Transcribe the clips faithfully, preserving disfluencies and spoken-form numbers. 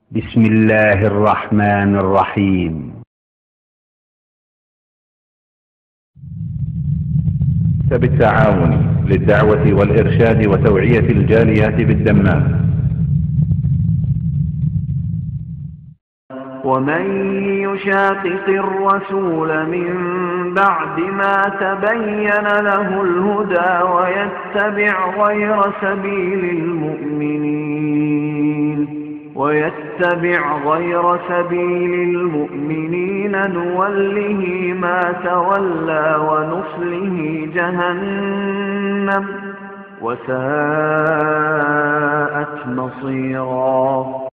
بسم الله الرحمن الرحيم. بالتعاون للدعوة والإرشاد وتوعية الجاليات بالدمام. ومن يشاقق الرسول من بعد ما تبين له الهدى ويتبع غير سبيل المؤمنين ويتبع غير سبيل المؤمنين نوله ما تولى ونصله جهنم وساءت مصيرا.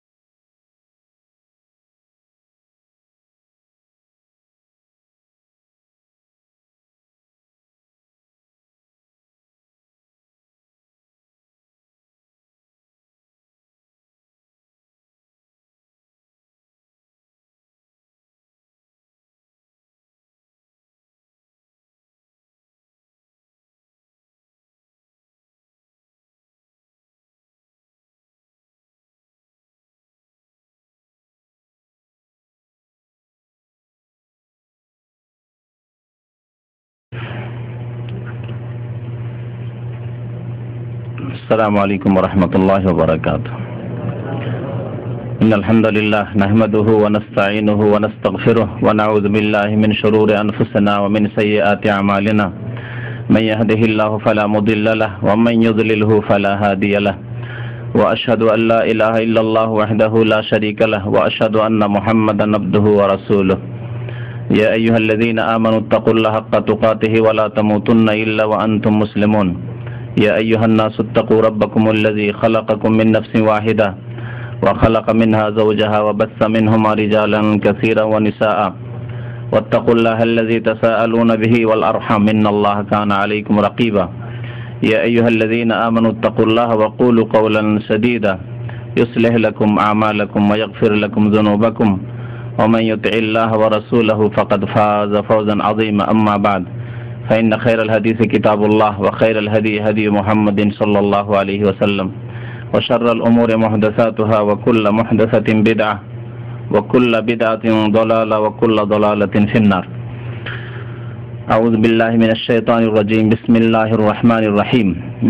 السلام عليكم ورحمة الله وبركاته. إن الحمد لله نحمده ونستعينه ونستغفره ونعوذ بالله من شرور أنفسنا ومن سيئات أعمالنا. من يهده الله فلا مضل له ومن يضلله فلا هادي له. وأشهد أن لا إله إلا الله وحده لا شريك له وأشهد أن محمدا عبده ورسوله. يا أيها الذين آمنوا اتقوا الله حق تقاته ولا تموتن إلا وأنتم مسلمون. يا أيها الناس اتقوا ربكم الذي خلقكم من نفس واحدة وخلق منها زوجها وبث منهما رجالا كثيرا ونساء واتقوا الله الذي تساءلون به والأرحام إن الله كان عليكم رقيبا. يا أيها الذين آمنوا اتقوا الله وقولوا قولا سديدا يصلح لكم أعمالكم ويغفر لكم ذنوبكم ومن يطع الله ورسوله فقد فاز فوزا عظيما. أما بعد فإن خير الحديث كتاب الله وخير الهدي هدي محمد صلى الله عليه وسلم وشر الأمور محدثاتها وكل محدثة بدعة وكل بدعة ضلالة وكل ضلالة في النار. أعوذ بالله من الشيطان الرجيم. بسم الله الرحمن الرحيم.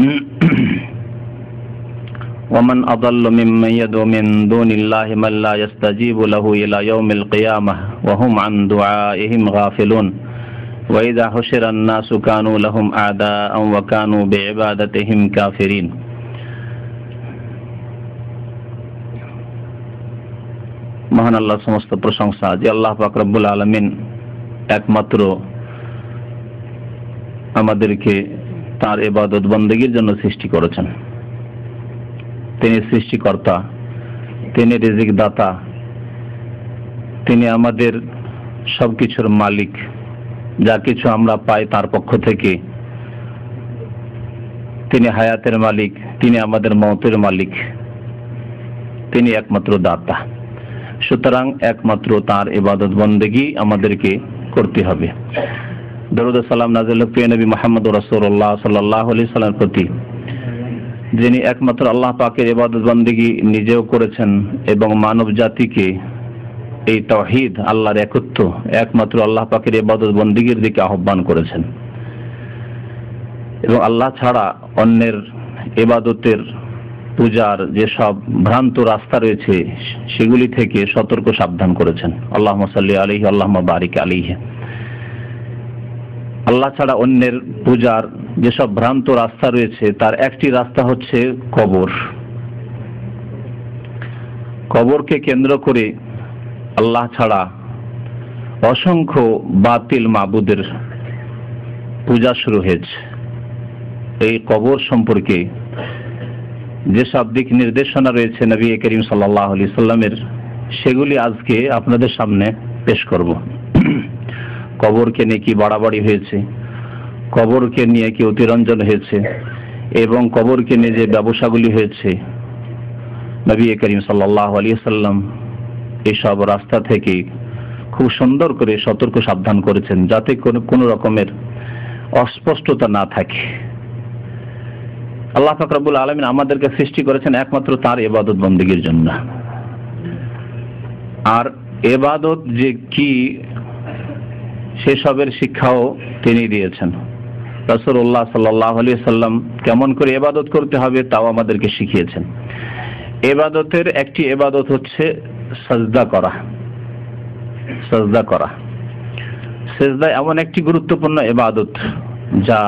ومن أضل ممن يدعو من دون الله من لا يستجيب له إلى يوم القيامة وهم عن دعائهم غافلون. وإذا حشر الناس كانوا لهم أعداء وكانوا بعبادتهم كافرين. মহান আল্লাহর সমস্ত প্রশংসা যে আল্লাহ পাক রব্বুল আলামিন একমাত্র আমাদেরকে তার ইবাদত বন্দেগীর জন্য সৃষ্টি করেছেন। তিনি সৃষ্টিকর্তা, তিনি রিজিক দাতা, তিনি আমাদের সবকিছুর মালিক। যা কিছু আমরা পাই তার পক্ষ থেকে। তিনি হায়াতের মালিক, তিনি আমাদের মওতের মালিক, তিনি একমাত্র দাতা। সুতরাং একমাত্র তার ইবাদত বন্দেগী আমাদেরকে করতে হবে। দরুদ ও সালাম নাযিল হোক প্রিয় নবী মুহাম্মদ রাসূলুল্লাহ সাল্লাল্লাহু আলাইহি সাল্লামের প্রতি, যিনি একমাত্র আল্লাহ পাকের ইবাদত বন্দেগী নিজেও করেছেন এবং মানব জাতিকে এই তাওহীদ, আল্লাহর একত্ব, একমাত্র আল্লাহ পাকের ইবাদত বন্দেগীর দিকে আহ্বান করেছেন এবং আল্লাহ ছাড়া অন্যের ইবাদতের, পূজার যেসব ভ্রান্ত রাস্তা রয়েছে সেগুলি থেকে সতর্ক সাবধান করেছেন। আল্লাহুম্মা সাল্লি আলাইহি আল্লাহুম্মা বারিক আলাইহি। আল্লাহ ছাড়া অন্যের পূজার যেসব ভ্রান্ত রাস্তা রয়েছে তার একটি রাস্তা হচ্ছে কবর। কবরকে কেন্দ্র করে আল্লাহ ছাড়া অসংখ্য বাতিল মাবুদের পূজা শুরু হয়েছে। এই কবর সম্পর্কে যেসব দিক নির্দেশনা রয়েছে নবী করিম সাল্লাল্লাহু আলাইহি সাল্লামের, সেগুলি আজকে আপনাদের সামনে পেশ করব। কবরকে নিয়ে কি বাড়াবাড়ি হয়েছে, কবরকে নিয়ে কি অতিরঞ্জন হয়েছে এবং কবরকে নিয়ে যে ব্যবসাগুলি হয়েছে, নবী করিম সাল্লাল্লাহু আলাইহি সাল্লাম এইসব রাস্তা থেকে খুব সুন্দর করে সতর্ক সাবধান করেছেন, যাতে কোনো কোনো রকমের অস্পষ্টতা না থাকে। আল্লাহ পাক রব্বুল আলামিন আমাদেরকে সৃষ্টি করেছেন একমাত্র তার ইবাদত বন্দেগীর জন্য। আর ইবাদত যে কি সেসবের শিক্ষাও তিনি দিয়েছেন। রাসূলুল্লাহ সাল্লাল্লাহু আলাইহি ওয়াসাল্লাম কেমন করে ইবাদত করতে হবে তাও আমাদেরকে শিখিয়েছেন। ইবাদতের একটি ইবাদত হচ্ছে সাজদা করা। সাজদা করা সিজদা এমন একটি গুরুত্বপূর্ণ ইবাদত যা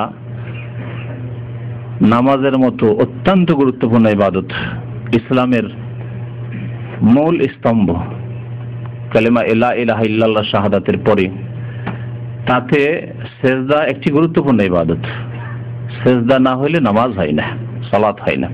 নামাজের মতো অত্যন্ত গুরুত্বপূর্ণ ইবাদত। ইসলামের মূল স্তম্ভ কালিমা লা ইলাহা ইল্লাল্লাহ শাহাদাতের পরে তাতে সিজদা একটি গুরুত্বপূর্ণ ইবাদত। সিজদা না হলে নামাজ হয় না, সালাত হয় না।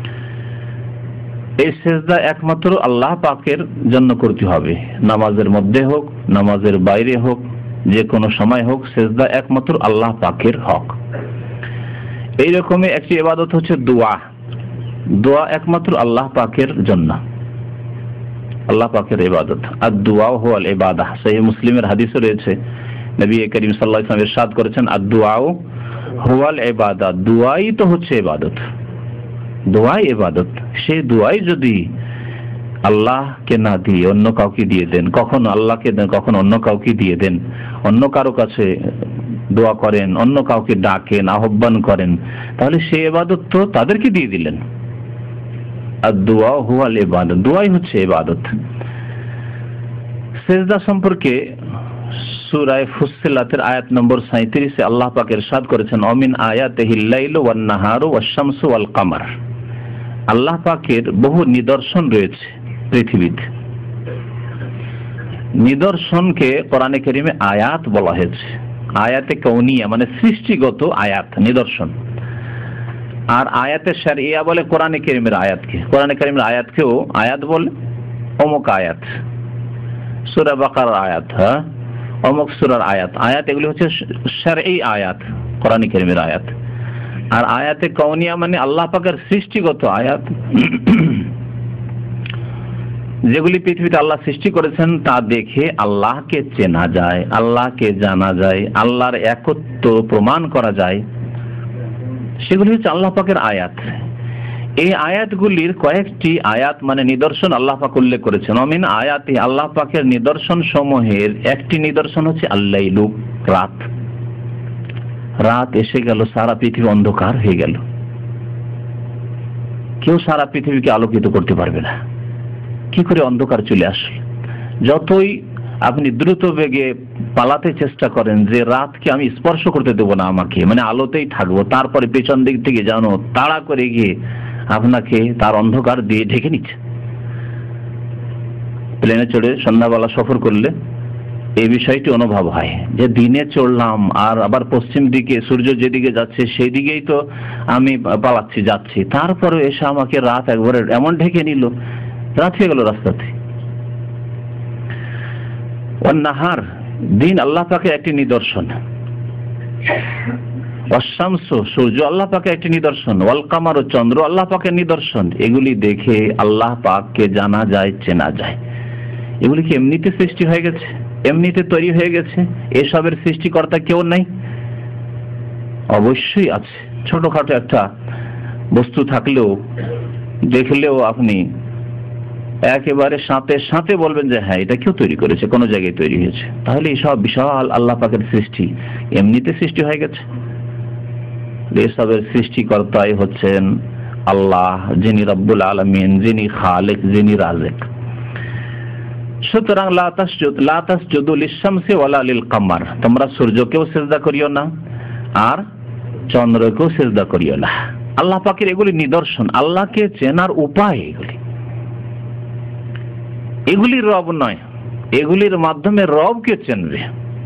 এই সিজদা একমাত্র আল্লাহ পাকের জন্য করতে হবে, নামাজের মধ্যে হোক নামাজের বাইরে হোক যে কোনো সময় হোক, সিজদা একমাত্র আল্লাহ পাকের হক। এইরকমই একটি ইবাদত হচ্ছে দোয়া। দোয়া একমাত্র আল্লাহ পাকের জন্য, আল্লাহ পাকের ইবাদত। আর দোয়া হুয়াল ইবাদাহ। সহিহ মুসলিমের হাদিসে রয়েছে, নবী করিম সাল্লাল্লাহু আলাইহি ওয়াসাল্লাম ইরশাদ করেছেন, আর দোয়া হুয়াল ইবাদাহ, দোয়াই তো হচ্ছে ইবাদত। দোয়াই ইবাদত। সেই দোয়াই যদি আল্লাহকে না দিয়ে অন্য কাউকে দিয়ে দেন, কখনো আল্লাহকে দেন কখনো অন্য কাউকে দিয়ে দেন, অন্য কারো কাছে দোয়া করেন, অন্য কাউকে ডাকেন, আহ্বান করেন, তাহলে সেই ইবাদত তো তাদেরকে দিয়ে দিলেন। আর দোয়া হুয়াল ইবাদত, দোয়াই হচ্ছে ইবাদত। সিজদা সম্পর্কে সূরা ফুসসিলাতের আয়াত নম্বর সাঁইত্রিশে আল্লাহ পাক ইরশাদ করেছেন, অমিন আয়াতিহিল লাইলু ওয়ান নাহারু ওয়াশ শামসু ওয়াল কামার। আল্লাহ পাকের বহু নিদর্শন রয়েছে পৃথিবীতে। নিদর্শনকে কোরআনে কারিমে আয়াত বলা হয়েছে। আয়াতে কৌনিয়া মানে সৃষ্টিগত আয়াত, নিদর্শন। আর আয়াতে শারঈয়া বলে কোরআনে কারিমের আয়াতকে। কোরআনে কারিমের আয়াতকেও আয়াত বলে, অমুক আয়াত, সূরা বাকারার আয়াত, হ্যাঁ অমুক সূরার আয়াত। আয়াত এগুলি হচ্ছে শারঈ আয়াত, কোরআনে কারিমের আয়াত। আর আয়াতে কৌনিয়া মানে আল্লাহ পাকের সৃষ্টিগত আয়াত, যেগুলি পৃথিবীতে আল্লাহ সৃষ্টি করেছেন তা দেখে আল্লাহকে চেনা যায়, আল্লাহকে জানা যায়, আল্লাহর একত্ব প্রমাণ করা যায়, সেগুলি হচ্ছে আল্লাহ পাকের আয়াত। এই আয়াতগুলির কয়েকটি আয়াত মানে নিদর্শন আল্লাহ পাক উল্লেখ করেছেন। অমিন আয়াতি, আল্লাহ পাকের নিদর্শন সমূহের একটি নিদর্শন হচ্ছে আল্লাইলু, রাত। রাত এসে গেল, সারা পৃথিবী অন্ধকার হয়ে গেল, কেউ সারা পৃথিবীকে আলোকিত করতে পারবে না। কি করে অন্ধকার চলে আসে? যতই আপনি দ্রুত বেগে পালাতে চেষ্টা করেন যে রাতকে আমি স্পর্শ করতে দেবো না, আমাকে মানে আলোতেই থাকবো, তারপরে পেছন দিক থেকে জানো তাড়া করে গিয়ে আপনাকে তার অন্ধকার দিয়ে ঢেকে নিচ্ছে। প্লেনে চড়ে সন্ধ্যাবেলা সফর করলে এই বিষয়টি অনুভব হয় যে দিনে চড়লাম আর আবার পশ্চিম দিকে সূর্য যেদিকে যাচ্ছে সেই দিকেই তো আমি পালাচ্ছি যাচ্ছি, তারপরে এসে আমাকে রাত একবারে এমন ঢেকে নিল, রাত হয়ে গেল রাস্তাতে। নাহার, দিন আল্লাহ পাকে একটি নিদর্শন। অশামসু, সূর্য আল্লাহ পাকে একটি নিদর্শন। ওয়াল কামার, চন্দ্র আল্লাহ পাকের নিদর্শন। এগুলি দেখে আল্লাহ পাককে জানা যায়, চেনা যায়। এগুলি কি এমনিতে সৃষ্টি হয়ে গেছে, এমনিতে তৈরি হয়ে গেছে? এসবের সৃষ্টিকর্তা কেউ নাই? অবশ্যই আছে। ছোটখাটো একটা বস্তু থাকলেও দেখলেও আপনি একেবারে সাথে সাথে বলবেন যে হ্যাঁ এটা কেউ তৈরি করেছে, কোনো জায়গায় তৈরি হয়েছে। তাহলে এইসব বিশাল আল্লাহ পাকের সৃষ্টি এমনিতে সৃষ্টি হয়ে গেছে? এসবের সৃষ্টিকর্তাই হচ্ছেন আল্লাহ, যিনি রব্বুল আলামিন, যিনি খালিক, যিনি রাজিক। সুতরাং লা তাসজুদ লা তাসজুদু লিশ-শামসি ওয়ালা লিল-কামার, তোমরা সূর্যকেও সিজদা করিও না আর চন্দ্রকেও সিজদা করিও না। আল্লাহ পাকের এগুলি নিদর্শন, আল্লাহকে চেনার উপায়। এগুলি এগুলির রব নয়, এগুলির মাধ্যমে রবকে চেনবে।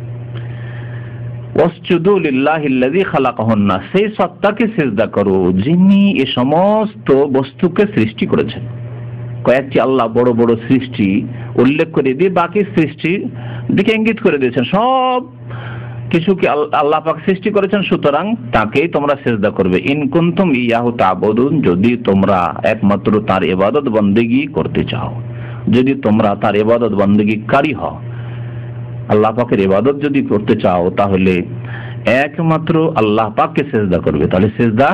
ওয়াসজুদু লিল্লাহিল্লাযী খালাকাহুন্না, সেই সত্তাকে সিজদা করো যিনি এই সমস্ত বস্তুকে সৃষ্টি করেছেন। কয়েকটি আল্লাহ বড় বড় সৃষ্টি উল্লেখ করে দিয়ে বাকি সৃষ্টি দিকে ইঙ্গিত করে দিয়েছেন। সব কিছুকে আল্লাহ পাক সৃষ্টি করেছেন, সুতরাং তাকেই তোমরা সিজদা করবে। ইন কুনতুম ইয়াহু তা'বুদুন, যদি তোমরা একমাত্র তার ইবাদত বন্দেগী করতে চাও, যদি তোমরা তার ইবাদত বন্দেগীকারী হও, আল্লাহ পাকের ইবাদত যদি করতে চাও, তাহলে একমাত্র আল্লাহ পাককে সিজদা করবে। তাহলে সিজদা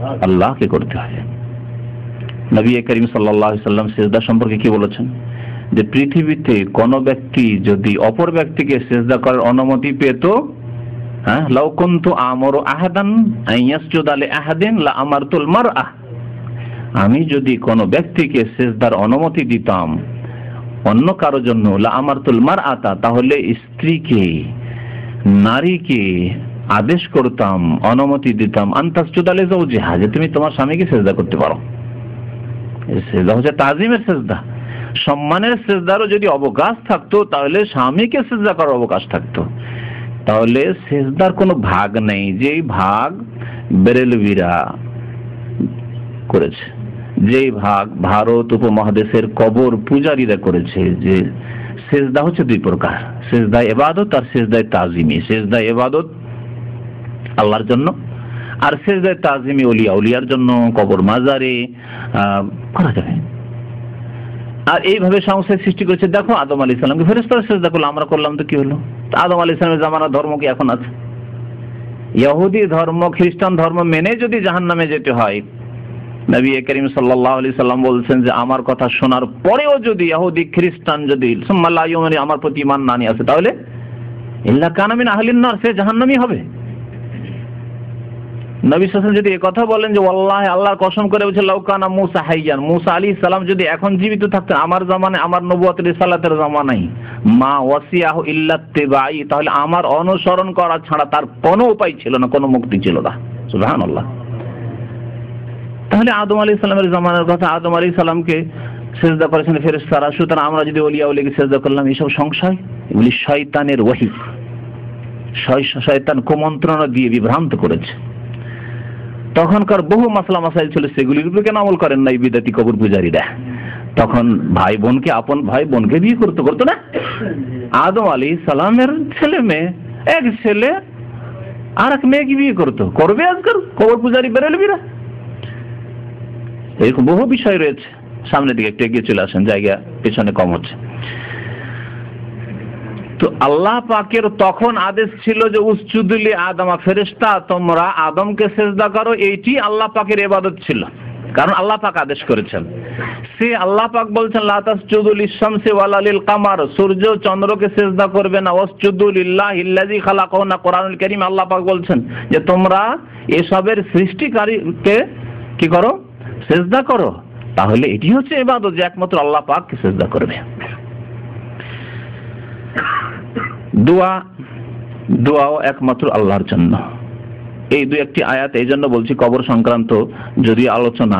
আল্লাহকে করতে হয়। নবী করিম সাল্লাল্লাহু আলাইহি ওয়াসাল্লাম সিজদা সম্পর্কে কি বলেছেন? যে পৃথিবীতে কোনো ব্যক্তি যদি অপর ব্যক্তিকে সিজদা করার অনুমতি পেত, হ্যাঁ, লাউ কুনতু আমরু আহাদান আইয়াসজুদা লি আহাদিন লা আমারতুল মারআ, আমি যদি কোনো ব্যক্তিকে সিজদার অনুমতি দিতাম অন্য কারো জন্য, লা আমারতুল মারআতা, তাহলে স্ত্রীকে, নারীকে আদেশ করতাম, অনুমতি দিতাম, আনতাসজুদা লি যাওজিহা, যে তুমি তোমার স্বামীকে সিজদা করতে পারো। এই সিজদা হচ্ছে তাজিমের সিজদা, সম্মানের সিজদারও যদি অবকাশ থাকতো তাহলে স্বামীকে সিজদা করার অবকাশ থাকতো। তাহলে সিজদার কোনো ভাগ নেই, যেই ভাগ বেরেলভিরা করেছে, যেই ভাগ ভারত উপমহাদেশের কবর পূজারীরা করেছে, যে সিজদা হচ্ছে দুই প্রকার, সিজদা ইবাদত আর সিজদা তাজিমি। সিজদা ইবাদত আল্লাহর জন্য, আর সিজদা তাজিমি ওলিয়া উলিয়ার জন্য, কবর মাজারে করা যাবে। আর এইভাবে সংসার সৃষ্টি করেছে। দেখো আদম আলাইহিস সালামকে ফেরেশতারা সিজদা করলো, আমরা করলাম তো কি হলো? আদম আলাইহিস সালামের জামানার ধর্ম কি এখন আছে? ইহুদি ধর্ম, খ্রিস্টান ধর্ম মেনে যদি জাহান্নামে যেতে হয়, নবী করিম সাল্লাল্লাহু আলাইহি সাল্লাম বলছেন যে আমার কথা শোনার পরেও যদি ইহুদি খ্রিস্টান যদি সুম্মা লা ইউমিনু আমার প্রতি ঈমান না নিয়ে আসে, তাহলে ইল্লা কানা মিন আহলিন নার, সে জাহান্নামী হবে। নবী সাল্লাল্লাহু আলাইহি ওয়াসাল্লাম যদি এই কথা বলেন যে ওয়াল্লাহি, আল্লাহর কসম করে বলছেন, লাউ কানা মূসা হাইয়ান, মূসা আলাইহিস সালাম যদি এখন জীবিত থাকতেন আমার জামানায়, আমার নবুয়ত রিসালাতের জামানায়, মা ওয়াসিয়াহু ইল্লা ইত্তিবাই, তাহলে আমার অনুসরণ করা ছাড়া তার কোনো উপায় ছিল না, কোনো মুক্তি ছিল না। সুবহানাল্লাহ। তাহলে আদম আলাইহিস সালামের জামানার কথা, আদম আলাইহিস সালামকে সিজদা করেছেন ফেরেশতারা, সুতরাং আমরা যদি ওলিয়া উলিয়াকে সিজদা করলাম, এসব সংশয়, এগুলি শয়তানের ওহী, শয়তান কুমন্ত্রণা দিয়ে বিভ্রান্ত করেছে। তখনকার বহু মাসলা মাসাইল ছিল, সেগুলির উপর কেন আমল করেন না এই বিদাতি কবর পূজারীরা? তখন ভাই বোনকে, আপন ভাই বোনকে বিয়ে করতে করতো না। আদম আলাইহিস সালামের ছেলে মেয়ে, এক ছেলে আর এক মেয়েকে বিয়ে করতো, করবে আজকাল কবর পূজারী বেরেলভিরা। এরকম বহু বিষয় রয়েছে। সামনের দিকে একটু এগিয়ে চলে আসেন, জায়গা পেছনে কম হচ্ছে। তো আল্লাহ পাকের তখন আদেশ ছিল যে উসজুদু লি আদমা, ফেরেশতা তোমরা আদমকে সিজদা করো, এইটি আল্লাহ পাকের ইবাদত ছিল, কারণ আল্লাহ পাক আদেশ করেছেন। সে আল্লাহ পাক বলছেন লা তাসজুদু লিশ-শামসি ওয়ালা লিল-কামার, সূর্য চন্দ্রকে সিজদা করবে না, ওয়াসজুদু লিল্লাহিল্লাযী খালাকাহুন্না, কোরআনুল কারীম আল্লাহ পাক বলছেন যে তোমরা এসবের সৃষ্টিকারীকে কি করো? সিজদা করো। তাহলে এটি হচ্ছে ইবাদত, যে একমাত্র আল্লাহ পাককে সিজদা করবে। দোয়া, দোয়াও একমাত্র আল্লাহর জন্য। এই দুই একটি আয়াত এই জন্য বলছি কবর সংক্রান্ত যদি আলোচনা,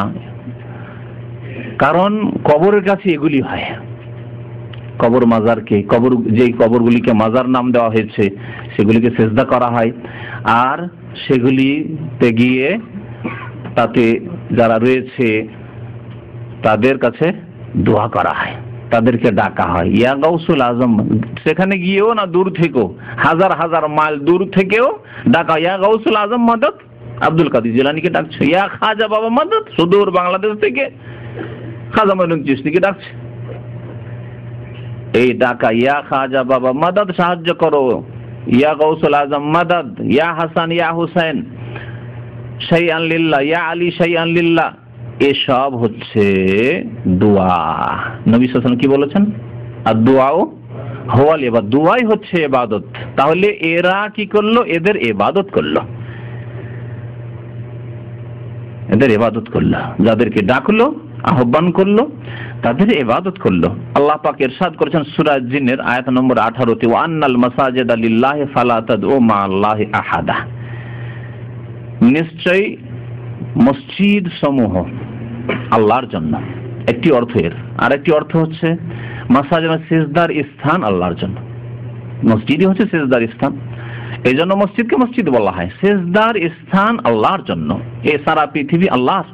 কারণ কবরের কাছে এগুলি হয়। কবর মাজারকে, কবর যেই কবরগুলিকে মাজার নাম দেওয়া হয়েছে সেগুলিকে সিজদা করা হয়, আর সেগুলিতে গিয়ে তাতে যারা রয়েছে তাদের কাছে দোয়া করা হয়, তাদেরকে ডাকা হয়, ইয়া গাউসুল আজম। সেখানে গিয়েও না, দূর থেকেও, হাজার হাজার মাইল দূর থেকেও ডাকা, ইয়া গাউসুল আজম মাদদ, আব্দুল কাদের জিলানীকে ডাকছে। ইয়া খাজা বাবা মাদদ, সুদূর বাংলাদেশ থেকে খাজা মঈনুদ্দিন চিশতিকে ডাকছে। এই ডাকা, ইয়া খাজা বাবা মাদদ, সাহায্য করো, ইয়া গাউসুল আজম মাদদ, ইয়া হাসান ইয়া হুসাইন শাইআন লিল্লাহ, ইয়া আলী শাইআন লিল্লাহ, এসব হচ্ছে দোয়া। নবী সাল্লাল্লাহু আলাইহি ওয়াসাল্লাম কি বলেছেন? আর দোয়াও হওয়াল ইবাদত, দোয়াই হচ্ছে ইবাদত। তাহলে এরা কি করলো? এদের ইবাদত করলো, এদের ইবাদত করলো, যাদেরকে ডাকলো, আহ্বান করলো, তাদের ইবাদত করলো। আল্লাহ পাক ইরশাদ করেছেন সূরা জিনের আয়াত নম্বর আঠারো তে, ওয়া আন্নাল মাসাজিদা লিল্লাহি ফালা তাদউ মা আল্লাহি আহাদা, নিশ্চয়ই মসজিদ সমূহ আল্লাহর জন্য, একটি অর্থ এর। আর একটি অর্থ হচ্ছে মাসাজিদ সিজদার স্থান আল্লাহর জন্য, মসজিদই হচ্ছে সিজদার স্থান, এই জন্য মসজিদকে মসজিদ বলা হয়। সিজদার স্থান আল্লাহর জন্য, এ সারা পৃথিবী আল্লাহর।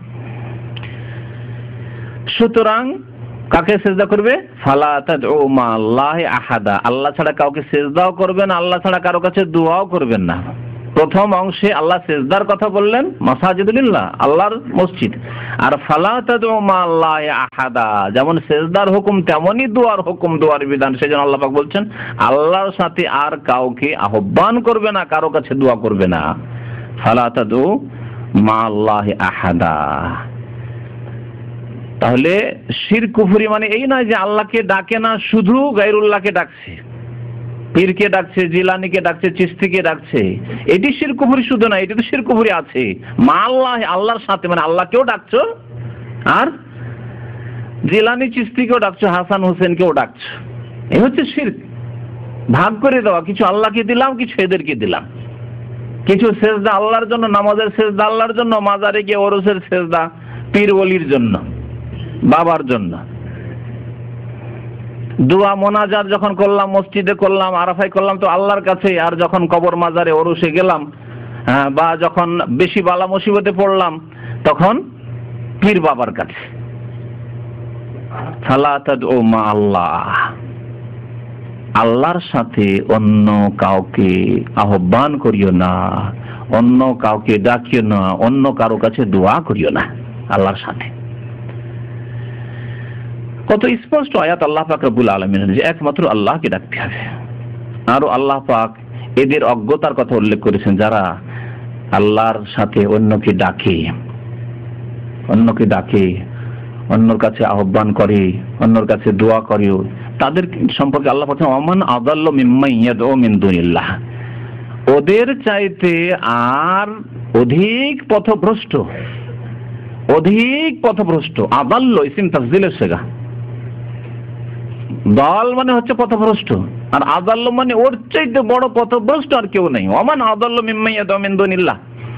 সুতরাং কাকে সিজদা করবে? ফালা তাদউ মা আল্লাহি আহাদা, আল্লাহ ছাড়া কাউকে সিজদাও করবেন না, আল্লাহ ছাড়া কারো কাছে দোয়াও করবেন না। প্রথম অংশে আল্লাহ সিজদার কথা বললেন, মাসাজিদুল্লাহ আল্লাহর মসজিদ। আর ফালা তাদউ মা আল্লাহি আহাদা, যেমন সিজদার হুকুম তেমনি দোয়ার হুকুম, দোয়ার বিধান। সেজন্য আল্লাহ পাক বলছেন আল্লাহর সাথে আর কাউকে আহ্বান করবে না, কারো কাছে দোয়া করবে না। ফালা তাদউ মা আল্লাহি আহাদা। তাহলে শিরক কুফরি মানে এই নয় যে আল্লাহকে ডাকে না, শুধু গায়রুল্লাহকে ডাকছে, পীরকে ডাকছে, জিলানিকে ডাকছে, চিশতিকে ডাকছে, এটি শিরক কুফরি শুধু না, এটি তো শিরক কুফরি আছে মা আল্লাহ, আল্লাহর সাথে, মানে আল্লাহকেও ডাকছো আর জিলানি চিশতিকেও ডাকছো, হাসান হোসেনকেও ডাকছো, এই হচ্ছে শিরক। ভাগ করে দেওয়া, কিছু আল্লাহকে দিলাম, কিছু এদেরকে দিলাম, কিছু সেজদা আল্লাহর জন্য, নামাজের সেজদা আল্লাহর জন্য, মাজারে গিয়ে ওরসের সেজদা পীর ওলির জন্য, বাবার জন্য। দোয়া মোনাজাত যখন করলাম, মসজিদে করলাম, আরাফায় করলাম তো আল্লাহর কাছে, আর যখন কবর মাজারে ওরসে গেলাম, হ্যাঁ, বা যখন বেশি বালা মুসিবতে পড়লাম তখন পীর বাবার কাছে। ফালা তাদউ মা আল্লাহ, আল্লাহর সাথে অন্য কাউকে আহ্বান করিও না, অন্য কাউকে ডাকিও না, অন্য কারো কাছে দোয়া করিও না আল্লাহর সাথে। কত স্পষ্ট আয়াত আল্লাহ পাক রব্বুল আলামিনের, যে একমাত্র আল্লাহকে ডাকতে হবে। আরো আল্লাহ পাক এদের অজ্ঞতার কথা উল্লেখ করেছেন, যারা আল্লাহর সাথে অন্যকে ডাকে, অন্যকে ডাকে, অন্যর কাছে আহ্বান করে, অন্যর কাছে দোয়া করে, তাদের সম্পর্কে আল্লাহ বলেন ওমান আযাল্লু মিম্মান ইয়াদউ মিন দুনিল্লাহ, ওদের চাইতে আর অধিক পথভ্রষ্ট, অধিক পথভ্রষ্ট। আযাল্ল ইসম তাফজিলের সেগা, দল মানে হচ্ছে পথভ্রষ্ট, আর আযাল্ল মানে ওর চাইতে বড় পথভ্রষ্ট আর কেউ নেই। ওমান আযাল্লু মিম্মান ইয়াদউ মিন দুনিল্লাহ,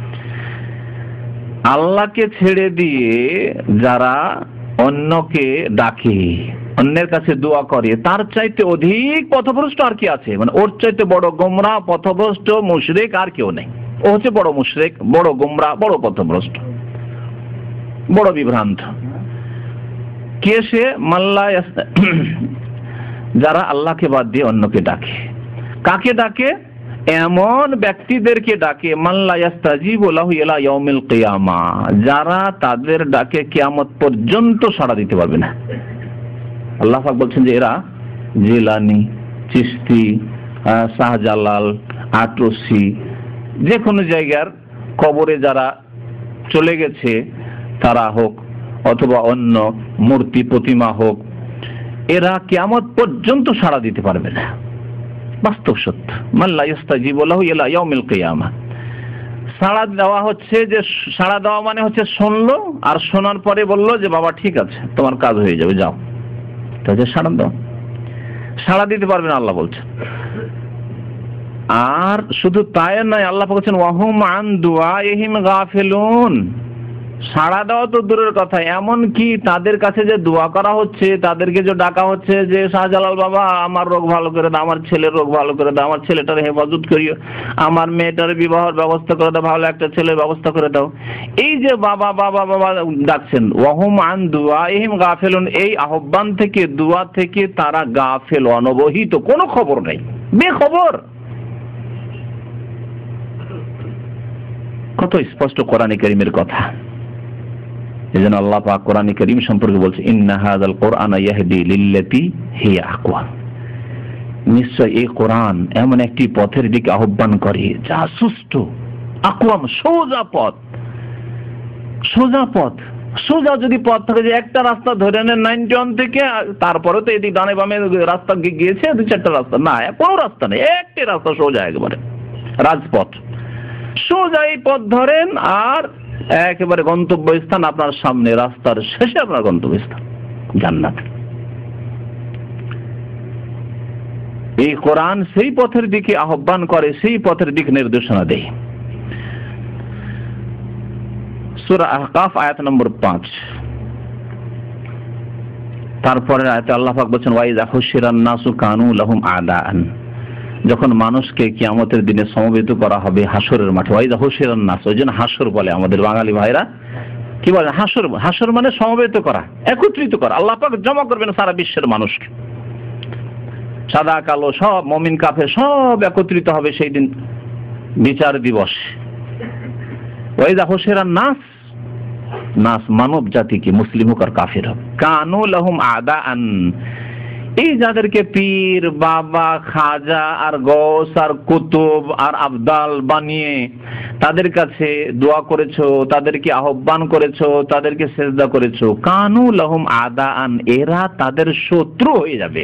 আল্লাহকে ছেড়ে দিয়ে যারা অন্যকে ডাকে, অন্যের কাছে দোয়া করে, তার চাইতে অধিক পথভ্রষ্ট আর কি আছে? মানে ওর চাইতে বড় গোমরা, পথভ্রষ্ট, মুশরিক আর কেউ নেই। ও হচ্ছে বড় মুশরিক, বড় গোমরা, বড় পথভ্রষ্ট, বড় বিভ্রান্ত। কে সে? মাল্লা, যারা আল্লাহকে বাদ দিয়ে অন্যকে ডাকে। কাকে ডাকে? এমন ব্যক্তিদেরকে ডাকে মাল্লা ইস্তাজিবু লাহু ইলা ইয়াউমিল কিয়ামা, যারা তাদের ডাকে কিয়ামত পর্যন্ত সাড়া দিতে পারবে না। আল্লাহ পাক বলছেন যে এরা জিলানি, চিশতি, শাহজালাল, আটরসি, যে কোনো জায়গার কবরে যারা চলে গেছে তারা হোক, অথবা অন্য মূর্তি প্রতিমা হোক, এরা কিয়ামত পর্যন্ত সাড়া দিতে পারবে না। বাস্তব সত্য। মাল্লা ইস্তাজিবু লাহু ইলা ইয়াউমিল কিয়ামা, সাড়া দেওয়া হচ্ছে যে, সাড়া দেওয়া মানে হচ্ছে শুনলো, আর শোনার পরে বললো যে বাবা ঠিক আছে, তোমার কাজ হয়ে যাবে, যাও। তাহলে সাড়া দাও, সাড়া দিতে পারবে না আল্লাহ বলছেন। আর শুধু তাই নয়, আল্লাহ বলছেন ওয়াহুম আন দুআইহিম গাফিলুন, সাড়া দেওয়া তো দূরের কথা, এমন কি তাদের কাছে যে দোয়া করা হচ্ছে, তাদেরকে যে ডাকা হচ্ছে যে শাহজালাল বাবা আমার রোগ ভালো করে দাও, আমার ছেলের রোগ ভালো করে দাও, আমার ছেলেটার হেফাজত করিও, আমার মেয়েটার বিবাহের ব্যবস্থা করে দাও, ভালো একটা ছেলের ব্যবস্থা করে দাও, এই যে বাবা বাবা বাবা ডাকছেন, ওয়াহুম আন দুআইহিম গাফিলুন, এই আহ্বান থেকে, দোয়া থেকে তারা গাফিল, অনবহিত, কোনো খবর নেই, বেখবর। কত স্পষ্ট কোরআনে কারীমের কথা। এজন্য আল্লাহ পাক কোরআনে কারীম সম্পর্কে বলছে ইন্না হাযাল কুরআনা ইয়াহদি লিল্লাতী হিয়া আকওয়াম, নিশ্চয় এই কোরআন এমন একটি পথের দিকে আহ্বান করে যা সুষ্ঠু, আকওয়াম, সোজা পথ, সোজা পথ। সোজা যদি পথ থাকে, যে একটা রাস্তা ধরে নেন নাইনটি ওয়ান থেকে, তারপরে তো এদিক ডানে বামে রাস্তা গিয়েছে দু চারটা রাস্তা, না কোনো রাস্তা নেই, একটি রাস্তা সোজা, একেবারে রাজপথ, সোজা এই পথ ধরেন আর একেবারে গন্তব্যস্থান আপনার সামনে, রাস্তার শেষে আপনার গন্তব্যস্থান জান্নাত। এই কোরআন সেই পথের দিকে আহ্বান করে, সেই পথের দিক নির্দেশনা দেয়। সূরা আহকাফ আয়াত নম্বর পাঁচ। তারপরে আয়াতে আল্লাহ পাক বলেন ওয়াইযা হুশিরান নাসু কানু লাহুম আদাআন, যখন মানুষকে কিয়ামতের দিনে সমবেত করা হবে হাসরের মাঠে, ওয়াইযা হুশিরান নাস, ওই জন্য হাসর বলে আমাদের বাঙালি ভাইরা, কি বলে হাসর? হাসর মানে সমবেত করা, একত্রিত করা। আল্লাহ পাক জমা করবেন সারা বিশ্বের মানুষকে, সাদা কালো সব, মুমিন কাফের সব একত্রিত হবে সেই দিন, বিচার দিবস। ওয়াইযা হুশিরান নাস, নাস মানব জাতিকে, মুসলিম হোক আর কাফের হোক, কানু লাহুম আদাআন, এই যাদেরকে পীর, বাবা, খাজা আর গৌস আর কুতুব আর আবদাল বানিয়ে তাদের কাছে দোয়া করেছো, তাদেরকে আহ্বান করেছো, তাদেরকে সেজদা করেছো, কানু লাহুম আদাআন, এরা তাদের শত্রু হয়ে যাবে।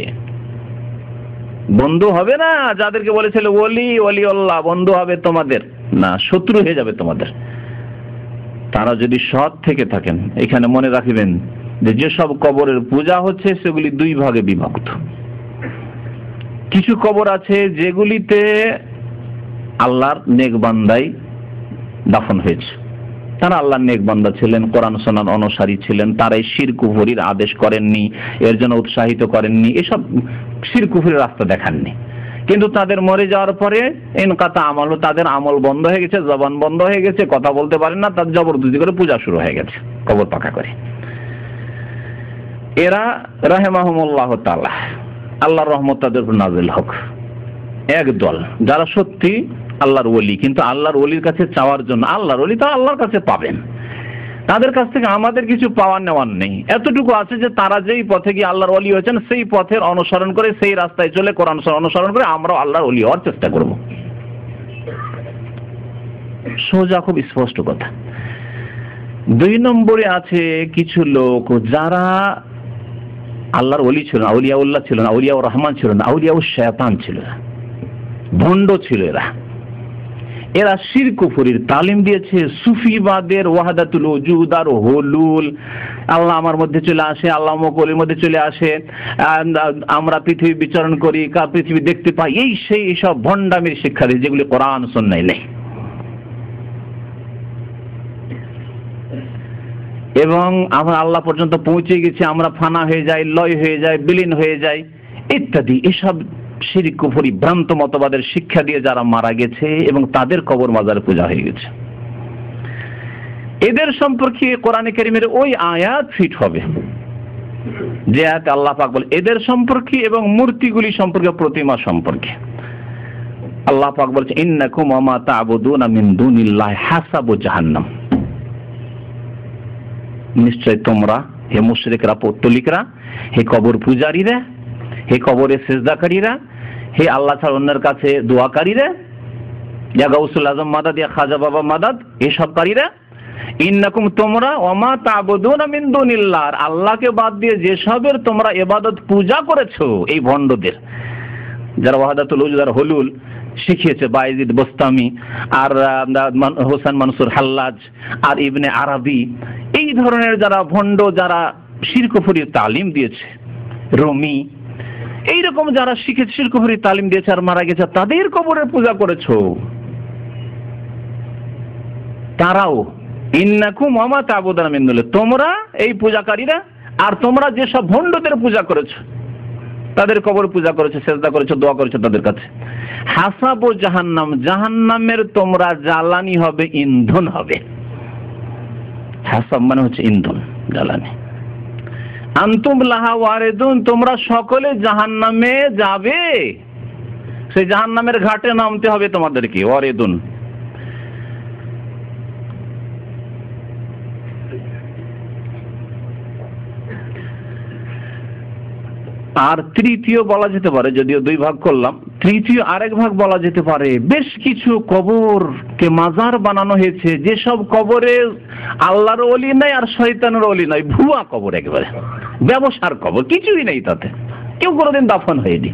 বন্ধু হবে না, যাদেরকে বলেছিল ওলি ওলিউল্লাহ বন্ধু হবে তোমাদের, না, শত্রু হয়ে যাবে তোমাদের। তারা যদি সৎ থেকে থাকেন, এখানে মনে রাখবেন যে যেসব কবরের পূজা হচ্ছে সেগুলি দুই ভাগে বিভক্ত। কিছু কবর আছে যেগুলিতে আল্লাহর নেক বান্দাই দাফন হয়েছে, তারা আল্লাহর নেক বান্দা ছিলেন, কোরআন সুন্নাহর অনুসারী ছিলেন, তারাই শিরক কুফরির আদেশ করেননি, এর জন্য উৎসাহিত করেননি, এসব শিরক কুফরির রাস্তা দেখাননি। কিন্তু তাদের মরে যাওয়ার পরে ইনকাতা আমল, তাদের আমল বন্ধ হয়ে গেছে, জবান বন্ধ হয়ে গেছে, কথা বলতে পারেন না, তার জবরদস্তি করে পূজা শুরু হয়ে গেছে কবর পাকা করে। এরা রাহিমাহুমুল্লাহ তাআলা, আল্লাহর রহমত তাদের উপর নাযিল হোক, একদল যারা সত্যি আল্লাহর ওলি, কিন্তু আল্লাহর ওলির কাছে চাওয়ার জন্য, আল্লাহর ওলি তো আল্লাহর কাছে পাবেন, তাদের কাছ থেকে আমাদের কিছু পাওয়ার নেওয়ার নেই। এতটুকু আছে যে তারা যেই পথে গিয়ে আল্লাহর ওলি হয়েছেন সেই পথের অনুসরণ করে, সেই রাস্তায় চলে কোরআন অনুসরণ করে আমরাও আল্লাহর ওলি হওয়ার চেষ্টা করব। সোজা, খুব স্পষ্ট কথা। দুই নম্বরে আছে কিছু লোক যারা আল্লাহর ওলি ছিল না, আউলিয়াউল্লাহ ছিল না, আউলিয়াউর রহমান ছিল না, আউলিয়াউশ শয়তান ছিল না, ভণ্ড ছিল এরা। এরা শিরক কুফরির তালিম দিয়েছে, সুফিবাদের ওয়াহদাতুল ওজুদ আর হুলুল, আল্লাহ আমার মধ্যে চলে আসে, আল্লাহ মকলের মধ্যে চলে আসে, আমরা পৃথিবী বিচরণ করি, পৃথিবী দেখতে পাই, এই সেই সব ভণ্ডামির শিক্ষা দিয়ে যেগুলি কোরআন সুন্নাহয় নেই। এবং আমরা আল্লাহ পর্যন্ত পৌঁছে গেছি, আমরা ফানা হয়ে যাই, লয় হয়ে যায়, বিলীন হয়ে যায় ইত্যাদি, এসব শিরক কুফরি ভ্রান্ত মতবাদের শিক্ষা দিয়ে যারা মারা গেছে এবং তাদের কবর মাজার পূজা হয়ে গেছে, এদের সম্পর্কে কোরআনে কারীমের ওই আয়াত ফিট হবে যে আয়াত আল্লাহ পাক বলে এদের সম্পর্কে এবং মূর্তিগুলি সম্পর্কে, প্রতিমা সম্পর্কে। আল্লাহ পাক বলছে ইন্নাকুম ওয়া মা তা'বুদুনা মিন দুনিল্লাহি হাসাবু জাহান্নাম, নিশ্চয় তোমরা হে মুশরিকরা, পৌত্তলিকরা, হে কবর পূজারীরা, হে কবরে সেজদাকারীরা, হে আল্লাহ ছাড়া অন্যের কাছে দোয়াকারীরা, ইয়া গাউসুল আজম মাদাদ, ইয়া খাজা বাবা মাদাদ, এসবকারীরা, ইন্নাকুম তোমরা ওয়া মা তা'বুদুনা মিন দুনিল্লাহ, আল্লাহকে বাদ দিয়ে যেসবের তোমরা ইবাদত পূজা করেছো, এই ভণ্ডদের যারা ওয়াহদাতুল ওজুদ আর হুলুল শিখিয়েছে, বায়েজিদ বোস্তামি আর হোসেন মানসুর হাল্লাজ আর ইবনে আরবি, এই ধরনের যারা ভণ্ড, যারা শিরক কুফরির তালিম দিয়েছে, রুমি, এইরকম যারা শিখেছে, শিরক কুফরির তালিম দিয়েছে আর মারা গেছে, তাদের কবরের পূজা করেছো, তারাও ইন্নাকুম ওয়া মা তা'বুদুনা মিন দুনিল্লাহ, তোমরা এই পূজাকারীরা আর তোমরা যেসব ভণ্ডদের পূজা করেছো, তাদের কবর পূজা করেছো, সেজদা করেছো, দোয়া করেছো তাদের কাছে, হাসাবু জাহান্নাম, জাহান্নামের তোমরা জ্বালানি হবে, ইন্ধন হবে। হাসাব মানে হচ্ছে ইন্ধন, জ্বালানি। আনতুম লাহা ওয়ারিদুন, তোমরা সকলে জাহান্নামে যাবে, সেই জাহান্নামের ঘাটে নামতে হবে তোমাদেরকে, ওয়ারিদুন। আর তৃতীয় বলা যেতে পারে, যদিও দুই ভাগ করলাম, তৃতীয় আরেক ভাগ বলা যেতে পারে, বেশ কিছু কবরকে মাজার বানানো হয়েছে, যেসব কবরে আল্লাহর ওলি নাই আর শয়তানের ওলি নাই, ভুয়া কবর, একেবারে ব্যবসার কবর, কিছুই নেই তাতে, কেউ কোনোদিন দাফন হয়নি।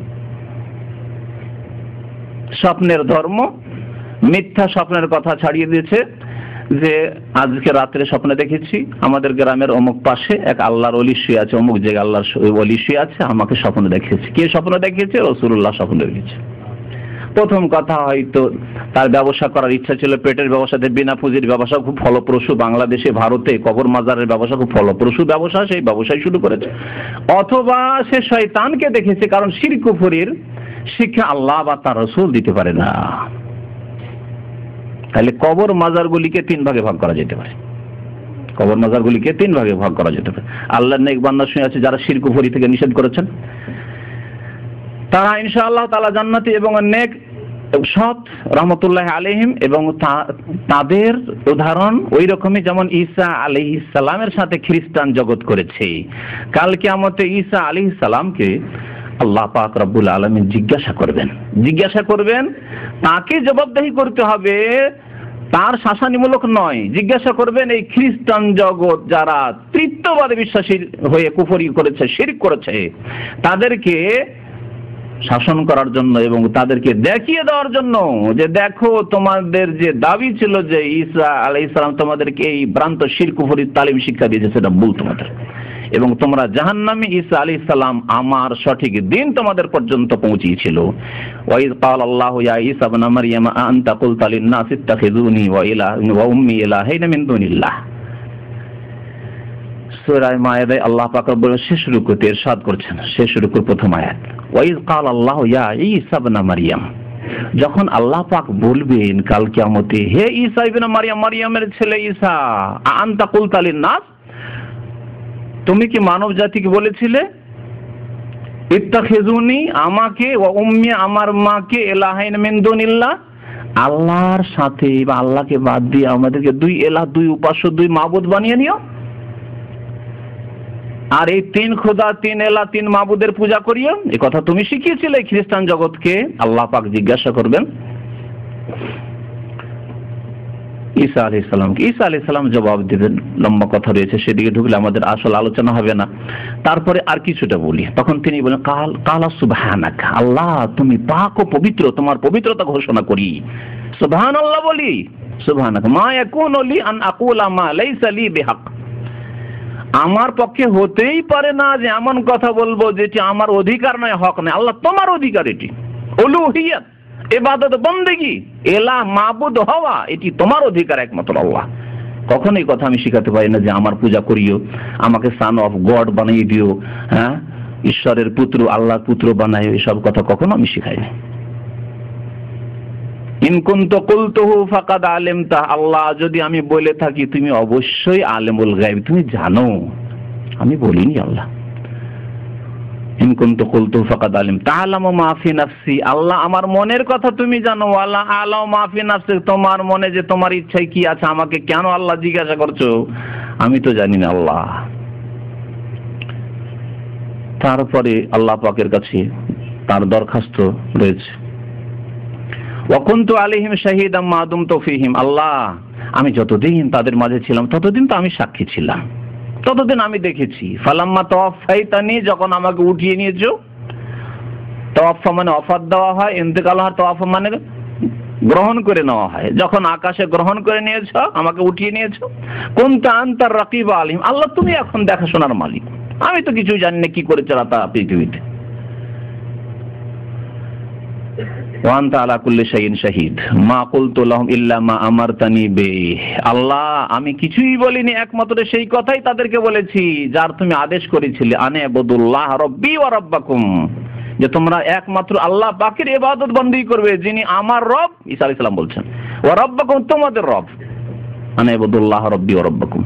স্বপ্নের ধর্ম, মিথ্যা স্বপ্নের কথা ছাড়িয়ে দিয়েছে, যে আজকে রাত্রে স্বপ্নে দেখেছি আমাদের গ্রামের অমুক পাশে এক আল্লাহর ওলি শুয়ে আছে, অমুক জায়গায় আল্লাহর ওলি শুয়ে আছে, আমাকে স্বপ্ন দেখিয়েছে। কে স্বপ্ন দেখিয়েছে? রাসূলুল্লাহ স্বপ্ন দেখেছে। প্রথম কথা, হয়তো তার ব্যবসা করার ইচ্ছা ছিল, পেটের ব্যবসাতে, বিনা পুঁজির ব্যবসা খুব ফলপ্রসূ, বাংলাদেশে ভারতে কবর মাজারের ব্যবসা খুব ফলপ্রসূ ব্যবসা, সেই ব্যবসায় শুরু করেছে। অথবা সে শয়তানকে দেখেছে, কারণ শিরক কুফরির শিক্ষা আল্লাহ বা তার রাসূল দিতে পারে না। তাহলে কবর মাজারগুলিকে তিন ভাগে ভাগ করা যেতে পারে, কবর মাজারগুলিকে তিন ভাগে ভাগ করা যেতে পারে। আল্লাহর নেক বান্দা শুয়ে আছে যারা শিরক কুফরি থেকে নিষেধ করেছেন, তারা ইনশাআল্লাহ তাআলা জান্নাতি এবং নেক সৎ রহমতুল্লাহ আলাইহিম, এবং তাদের উদাহরণ ওই রকমই যেমন ঈসা আলাইহিস সালামের সাথে খ্রিস্টান জগৎ করেছে। কাল কিয়ামতে ঈসা আলাইহিস সালামকে আল্লাহ পাক রব্বুল আলামিন জিজ্ঞাসা করবেন জিজ্ঞাসা করবেন তাকে জবাবদিহি করতে হবে, তার শাসানিমূলক নয়। জিজ্ঞাসা করবেন এই খ্রিস্টান জগৎ যারা তৃতীয়বাদে বিশ্বাসী হয়ে কুফরি করেছে, শিরক করেছে, তাদেরকে শাসন করার জন্য এবং তাদেরকে দেখিয়ে দেওয়ার জন্য যে দেখো তোমাদের যে দাবি ছিল যে ঈসা আলাইহিস সালাম তোমাদেরকে এই ভ্রান্ত শিরক কুফরির তালিম শিক্ষা দিয়েছে, সেটা ভুল তোমাদের, এবং তোমরা জাহান্নামী। ঈসা আলাইহিস সালাম আমার সঠিক দিন তোমাদের পর্যন্ত পৌঁছিয়েছিল। ওয়াইজ ক্বালাল্লাহু ইয়া ঈসা ইবনে মারইয়াম আনতা কুলতা লিন-নাস ইত্তাখিযুনি ওয়া ইলাহি ওয়া উম্মি ইলাহাইন মিন দুনিল্লাহ। সূরা মায়েদায় আল্লাহ পাক রব্বুল শেষ রুকুতে ইরশাদ করছেন, শেষ রুকুর প্রথম আয়াত, ওয়াইজ ক্বালাল্লাহু ইয়া ঈসা ইবনে মারইয়াম। যখন আল্লাহ পাক বলবেন কাল কিয়ামতে, হে ঈসা ইবনে মারইয়াম, মারইয়ামের ছেলে ঈসা, আনতা কুলতা লিন-নাস, তুমি কি মানব জাতিকে বলেছিলে ইত্তাখিযুনি, আমাকে, ওয়া উম্মি, আমার মাকে, ইলাহাইন মিন দুনিল্লাহ, আল্লাহর সাথে বা আল্লাহকে বাদ দিয়ে আমাদেরকে দুই ইলাহ, দুই উপাস্য, দুই মাবুদ বানিয়ে নিও, আর এই তিন খোদা, তিন এলাহ, তিন মাবুদের পূজা করিও, এই কথা তুমি শিখিয়েছিলে খ্রিস্টান জগৎকে। আল্লাহ পাক জিজ্ঞাসা করবেন ঈসা আলাইহিস সালামকে। ঈসা আলাইহিস সালাম জবাব দিবেন, লম্বা কথা রয়েছে, সেদিকে ঢুকলে আমাদের আসল আলোচনা হবে না। তারপরে আর কিছুটা বলি, তখন তিনি বলেন কাল কালা সুবহানাকা, আল্লাহ তুমি পাক ও পবিত্র, তোমার পবিত্রতা ঘোষণা করি, সুবহানাল্লাহ বলি, সুবহানাকা মা ইয়াকুনু লি আন আকুলা মা লাইসা লি বিহাক, আমার পক্ষে হতেই পারে না যে এমন কথা বলবো যেটি আমার অধিকার নয়, হক নয়। আল্লাহ তোমার অধিকার, এটি উলুহিয়ত, ইবাদত, বন্দেগী, এলাহ, মাবুদ হওয়া, এটি তোমার অধিকার একমাত্র আল্লাহ। কখনো এই কথা আমি শিখাতে পারি না যে আমার পূজা করিও, আমাকে সান অফ গড বানিয়ে দিও, হ্যাঁ, ঈশ্বরের পুত্র, আল্লাহর পুত্র বানায়, এসব কথা কখনো আমি শিখাইনি। ইন কুনতু কুলতুহু ফাকাদ আলিমতা, আল্লাহ যদি আমি বলে থাকি তুমি অবশ্যই আলেমুল গায়ব, তুমি জানো, আমি বলিনি আল্লাহ। ইন কুনতু কুলতুহু ফাকাদ আলিমতা তা'লামু মা ফি নাফসি, আল্লাহ আমার মনের কথা তুমি জানো, ওয়ালা আ'লামু মা ফি নাফসি, তোমার মনে যে তোমার ইচ্ছায় কি আছে আমাকে কেন আল্লাহ জিজ্ঞাসা করছো, আমি তো জানি না আল্লাহ। তারপরে আল্লাহ পাকের কাছে তার দরখাস্ত রয়েছে, ওয়া কুনতু আলাইহিম শাহীদাম মা দুমতু ফীহিম, আল্লাহ আমি যতদিন তাদের মাঝে ছিলাম ততদিন তো আমি সাক্ষী ছিলাম, ততদিন আমি দেখেছি। ফালাম্মা তাওয়াফাইতানি, যখন আমাকে উঠিয়ে নিয়েছো, তাওয়াফা মানে ওয়াফাত দেওয়া হয়, ইন্তেকাল হয়, তাওয়াফা মানে গ্রহণ করে নেওয়া হয়, যখন আকাশে গ্রহণ করে নিয়েছো, আমাকে উঠিয়ে নিয়েছো, কুনতা আনতার রাকিব আলিম, আল্লাহ তুমি এখন দেখাশোনার মালিক, আমি তো কিছুই জানি না কি করে চালাতা পৃথিবীতে। ওয়া আনতা আলা কুল্লি শাইইন শাহীদ মা কুলতু লাহুম ইল্লা মা আমারতানি বিহি, আল্লাহ আমি কিছুই বলিনি, একমাত্র সেই কথাই তাদেরকে বলেছি যার তুমি আদেশ করেছিলে, আনে আবুদুল্লাহ রাব্বি ওয়া রাব্বাকুম, যে তোমরা একমাত্র আল্লাহ পাকের ইবাদত বন্দেগী করবে যিনি আমার রব, ঈসা আলাইহিস সালাম বলছেন, ওয়া রাব্বাকুম, তোমাদের রব, আনে আবুদুল্লাহ রাব্বি ওয়া রাব্বাকুম।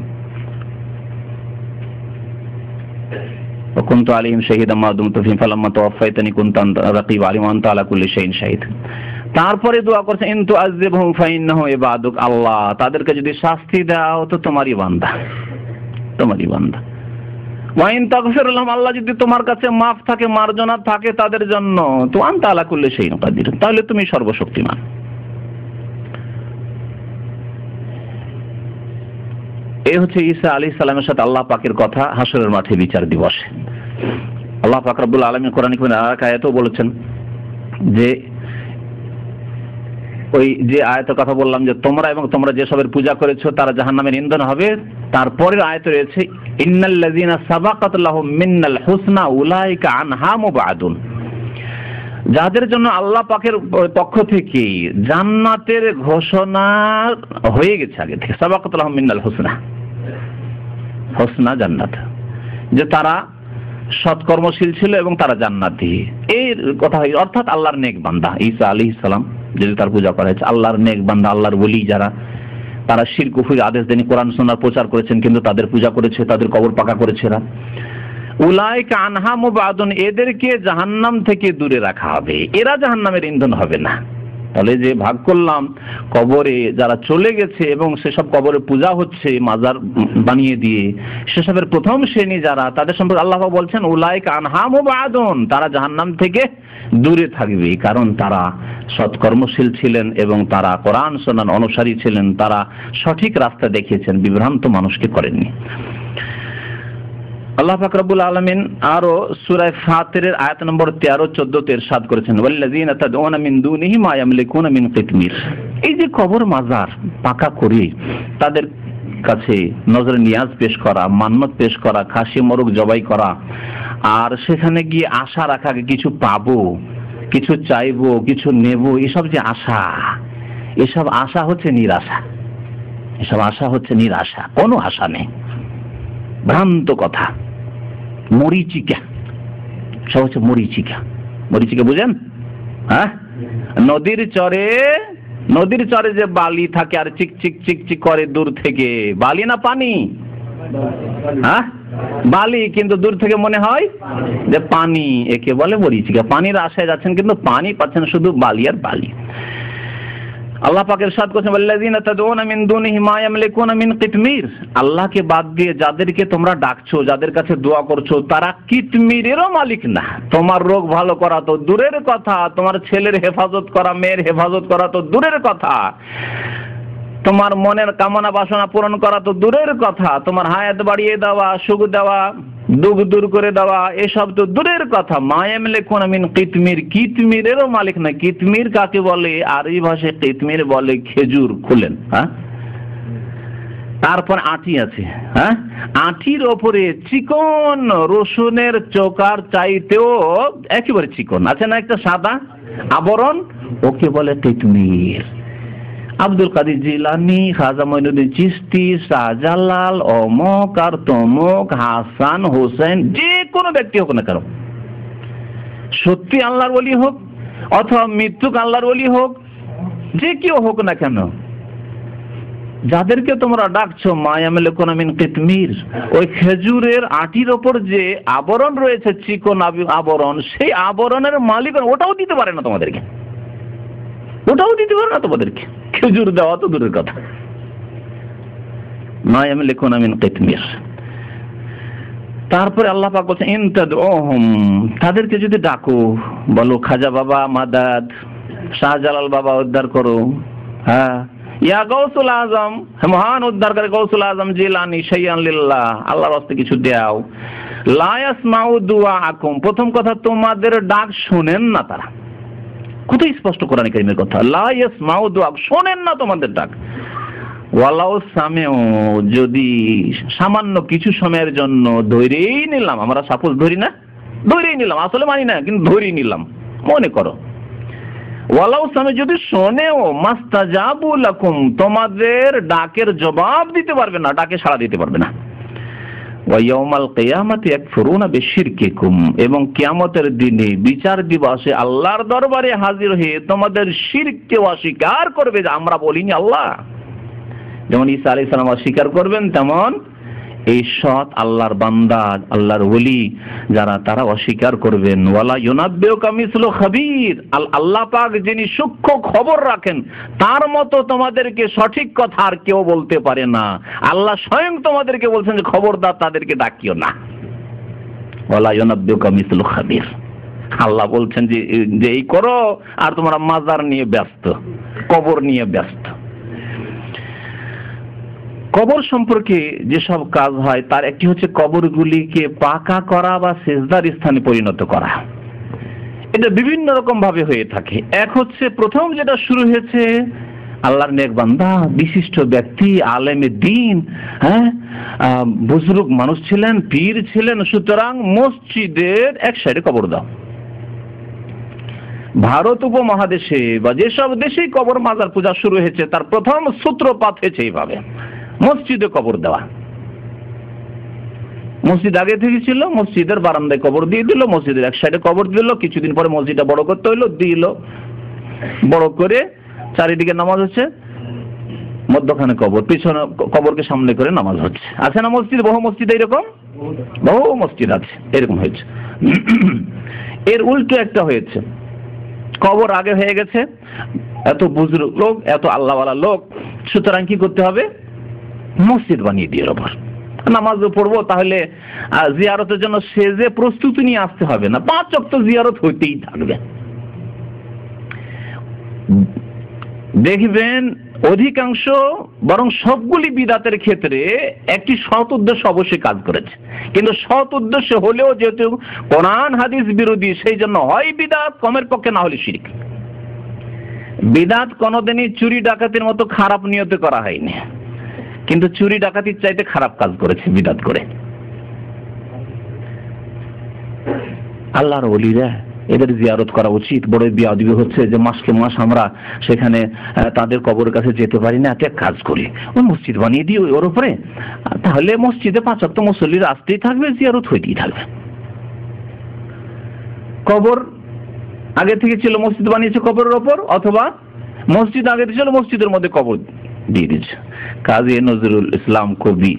وكنت عليهم شهيدا ما دمت فيهم فلما توفيتني كنت رقيب عليهم وانت على كل شيء شهيد। তারপরে দোয়া করছেন ইন তুআযিবহুম ফাইন্নাহু ইবাদুক, আল্লাহ তাদেরকে যদি শাস্তি দাও তো তোমারই বান্দা, তোমারই বান্দা। ওয়া ইন তাগফির লাহুম, আল্লাহ যদি তোমার কাছে মাফ থাকে, মার্জনা থাকে তাদের জন্য, তো আনতা আলা কুল্লি শাইইন কাদির, তাহলে তুমি সর্বশক্তিমান। এই হচ্ছে ঈসা আলাইহিস সালামের সাথে আল্লাহ পাকের কথা হাসরের মাঠে বিচার দিবসে। আল্লাহ পাক রব্বুল আলামিন কোরআনে আরেক আয়াতেও বলেছেন যে ওই যে আয়াতের কথা বললাম যে তোমরা এবং তোমরা যেসবের পূজা করেছো তারা জাহান্নামের ইন্ধন হবে, তারপরের আয়াতে রয়েছে ইন্নাল্লাযীনা সাবাকাত লাহুম মিন্নাল হুসনা উলাইকা আনহা মুবআদুন, যাদের জন্য আল্লাহ পাকের পক্ষ থেকে জান্নাতের ঘোষণা হয়ে গেছে আগে থেকে, সাবাকাত লাহুম মিন্নাল হুসনা, হুসনা জান্নাত, যে তারা সৎকর্মশীল ছিল এবং তারা জান্নাতি, এই কথা, অর্থাৎ আল্লাহর নেক বান্দা ঈসা আলাইহিস সালাম যদি তার পূজা করা হয়েছে, আল্লাহর নেক বান্দা, আল্লাহর ওলি যারা, তারা শিরক কুফরির আদেশ দেনি, কোরআন সুন্নাহর প্রচার করেছেন কিন্তু তাদের পূজা করেছে, তাদের কবর পাকা করেছে এরা, উলাইকা আনহা মুবআদুন, এদেরকে জাহান্নাম থেকে দূরে রাখা হবে, এরা জাহান্নামের ইন্ধন হবে না। তাহলে যে ভাগ করলাম, কবরে যারা চলে গেছে এবং সেসব কবরে পূজা হচ্ছে মাজার বানিয়ে দিয়ে, সেসবের প্রথম শ্রেণী যারা, তাদের সম্পর্কে আল্লাহ বলছেন উলাইকা আনহা মুবাদুন, তারা জাহান্নাম থেকে দূরে থাকবে, কারণ তারা সৎকর্মশীল ছিলেন এবং তারা কোরআন সুন্নাহর অনুসারী ছিলেন, তারা সঠিক রাস্তা দেখিয়েছেন, বিভ্রান্ত মানুষকে করেননি। আল্লাহ পাক রব্বুল আলামিন আরো সূরা ফাতিরের আয়াত নম্বর তেরো চোদ্দ তে ইরশাদ করেছেন ওয়াল্লাযীনা তাদউনা মিন দুনিহি মা ইয়ামলিকুনা মিন কিতমির। এই যে কবর মাজার পাকা করে তাদের কাছে নজরে নিয়াজ পেশ করা, মান্নত পেশ করা, খাসি মোরগ জবাই করা, আর সেখানে গিয়ে আশা রাখা কিছু পাবো, কিছু চাইবো, কিছু নেব, এসব যে আশা, এসব আশা হচ্ছে নিরাশা, এসব আশা হচ্ছে নিরাশা, কোনো আশা নেই, ভ্রান্ত কথা, মরিচিকা, সব হচ্ছে মরিচিকা। মরিচিকা বুঝেন? হ্যাঁ, নদীর চরে, নদীর চরে যে বালি থাকে আর চিক চিক চিক চিক করে দূর থেকে, বালি না পানি? হ্যাঁ, বালি, কিন্তু দূর থেকে মনে হয় যে পানি, একে বলে মরিচিকা। পানির আশায় যাচ্ছেন কিন্তু পানি পাচ্ছেন শুধু বালি আর বালি। আল্লাহ পাক ইরশাদ করেছেন ওয়াল্লাযীনা তাদউনা মিন দুনিহি মা ইয়ামলিকুনা মিন কিতমির, আল্লাহকে বাদ দিয়ে যাদেরকে তোমরা ডাকছো, যাদের কাছে দোয়া করছো, তারা কিতমিরেরও মালিক না। তোমার রোগ ভালো করা তো দূরের কথা, তোমার ছেলের হেফাজত করা, মেয়ের হেফাজত করা তো দূরের কথা, তোমার মনের কামনা বাসনা পূরণ করা তো দূরের কথা, তোমার হায়াত বাড়িয়ে দেওয়া, সুখ দেওয়া, দুঃখ দূর করে দেওয়া, এসব তো দূরের কথা। মা ইয়ামলিকুনা মিন কিতমির, কিতমিরেরও মালিক না। কিতমির কাকে বলে? আরবি ভাষায় কিতমির বলে খেজুর। খুলেন, হ্যাঁ, তারপর আটি আছে, হ্যাঁ, আটির ওপরে চিকন রসুনের চোকার চাইতেও একেবারে চিকন আছে না একটা সাদা আবরণ, ওকে বলে কিতমির। আব্দুল কাদের জিলানী, খাজা মঈনুদ্দিন চিশতি, শাহজালাল, অমক আর তমক, হাসান হোসেন, যে কোনো ব্যক্তি হোক না কেন, সত্যি আল্লাহর ওলি হোক অথবা মৃত্যুক আল্লাহর ওলি হোক, যে কেউ হোক না কেন, যাদেরকে তোমরা ডাকছো মা ইয়ামলিকুনা মিন কিতমির, ওই খেজুরের আটির ওপর যে আবরণ রয়েছে, চিকন আবরণ, সেই আবরণের মালিক ওটাও দিতে পারে না তোমাদেরকে, ওটাও দিতে পারে না তোমাদেরকে। খেজুর দেওয়া তো দূরের কথা। মা ইয়ামলিকুনা মিন কিতমির। তারপরে আল্লাহ পাক বলছেন ইন তাদউহুম, তাদেরকে যদি ডাকো, বলো খাজা বাবা মাদাদ, শাহজালাল বাবা উদ্ধার করো, হ্যাঁ, ইয়া গাউসুল আজম, মহান উদ্ধারকারী গাউসুল আজম জিলানী, শাইয়ান লিল্লাহ, আল্লাহর রাস্তে কিছু দাও। লা ইয়াসমাউ দুআআকুম, প্রথম কথা তোমাদের ডাক শুনেন না তারা। কত স্পষ্ট কোরআন কারীমের কথা, লা ইয়াসমাউ দুআ, শোনেন না তোমাদের ডাক। ওয়ালাউ সামিউ, যদি সামান্য কিছু সময়ের জন্য ধরেই নিলাম, আমরা সাপোজ ধরি না, ধরেই নিলাম, আসলে মানি না কিন্তু ধরেই নিলাম, মনে করো, ওয়ালাউ সামিউ, যদি শোনেও, মাস্তাজাবু লাকুম, তোমাদের ডাকের জবাব দিতে পারবে না, ডাকে সাড়া দিতে পারবে না। ওয়া ইয়াউমাল কিয়ামাতি ইয়াকফুরুনা বিশিরকিকুম, এবং কিয়ামতের দিনে বিচার দিবসে আল্লাহর দরবারে হাজির হয়ে তোমাদের শিরককে অস্বীকার করবে, যে আমরা বলিনি আল্লাহ। যেমন ঈসা আলাইহিস সালাম অস্বীকার করবেন, তেমন এই সৎ আল্লাহর বান্দা, আল্লাহর ওলি যারা, তারা অস্বীকার করবেন। ওয়ালা ইউনাব্বিউকা মিসলু খাবীর, আল্লাহ পাক যিনি সূক্ষ্ম খবর রাখেন, তার মতো তোমাদেরকে সঠিক কথা আর কেউ বলতে পারে না। আল্লাহ স্বয়ং তোমাদেরকে বলছেন যে খবরদার তাদেরকে ডাকিও না। ওয়ালা ইউনাব্বিউকা মিসলু খাবীর, আল্লাহ বলছেন যে যে এই করো, আর তোমরা মাজার নিয়ে ব্যস্ত, কবর নিয়ে ব্যস্ত। কবর সম্পর্কে যেসব কাজ হয় তার একটি হচ্ছে কবরগুলিকে পাকা করা বা সেজদার স্থানে পরিণত করা। এটা বিভিন্ন রকম ভাবে হয়ে থাকে। এক হচ্ছে, প্রথম যেটা শুরু হয়েছে, আল্লাহর নেক বান্দা, বিশিষ্ট ব্যক্তি, আলেমে দ্বীন, হ্যাঁ, বুজুর্গ মানুষ ছিলেন, পীর ছিলেন, সুতরাং মসজিদের এক সাইডে কবর দাও। ভারত উপমহাদেশে বা যেসব দেশেই কবর মাজার পূজা শুরু হয়েছে, তার প্রথম সূত্রপাত হয়েছে এইভাবে, মসজিদে কবর দেওয়া। মসজিদ আগে থেকে ছিল, মসজিদের বারান্দায় কবর দিয়ে দিল, মসজিদের এক সাইডে কবর দিল, কিছুদিন পরে মসজিদটা বড় করতে হইলো, দিল, বড় করে চারিদিকে নামাজ হচ্ছে, মধ্যখানে কবর, পিছনে কবরকে সামনে করে নামাজ হচ্ছে। আছে না মসজিদ, বহু মসজিদ এরকম, বহু মসজিদ আছে এরকম হয়েছে। এর উল্টো একটা হয়েছে, কবর আগে হয়ে গেছে, এত বুজুর্গ লোক, এত আল্লাহওয়ালা লোক, সুতরাং কি করতে হবে? মসজিদ বানিয়ে দিয়ে ওপর নামাজ পড়বো, তাহলে জিয়ারতের জন্য সে যে প্রস্তুতি নিয়ে আসতে হবে না, পাঁচ ওয়াক্ত জিয়ারত হইতেই থাকবে। দেখবেন অধিকাংশ বরং সবগুলি বিদাতের ক্ষেত্রে একটি সৎ উদ্দেশ্য অবশ্যই কাজ করেছে, কিন্তু সৎ উদ্দেশ্য হলেও যেহেতু কোরআন হাদিস বিরোধী, সেই জন্য হয় বিদাত, কমের পক্ষে না হলে শিরক। বিদাত কোনোদিনই চুরি ডাকাতির মতো খারাপ নিয়তে করা হয়নি, কিন্তু চুরি ডাকাতির চাইতে খারাপ কাজ করেছে বিদাত করে। আল্লাহর ওলিরা এদের জিয়ারত করা উচিত। বড় বিয়াদবি হচ্ছে যে মাসকে মাস আমরা সেখানে তাদের কবরের কাছে যেতে পারি না, একটা কাজ করি, ওই মসজিদ বানিয়ে দিই ওর উপরে, তাহলে মসজিদে পাঁচ ওয়াক্ত মুসল্লিরা আসতেই থাকবে, জিয়ারত হইতেই থাকবে। কবর আগে থেকে ছিল, মসজিদ বানিয়েছে কবরের ওপর, অথবা মসজিদ আগে ছিল, মসজিদের মধ্যে কবর দিয়ে দিচ্ছে। কাজী নজরুল ইসলাম কবি,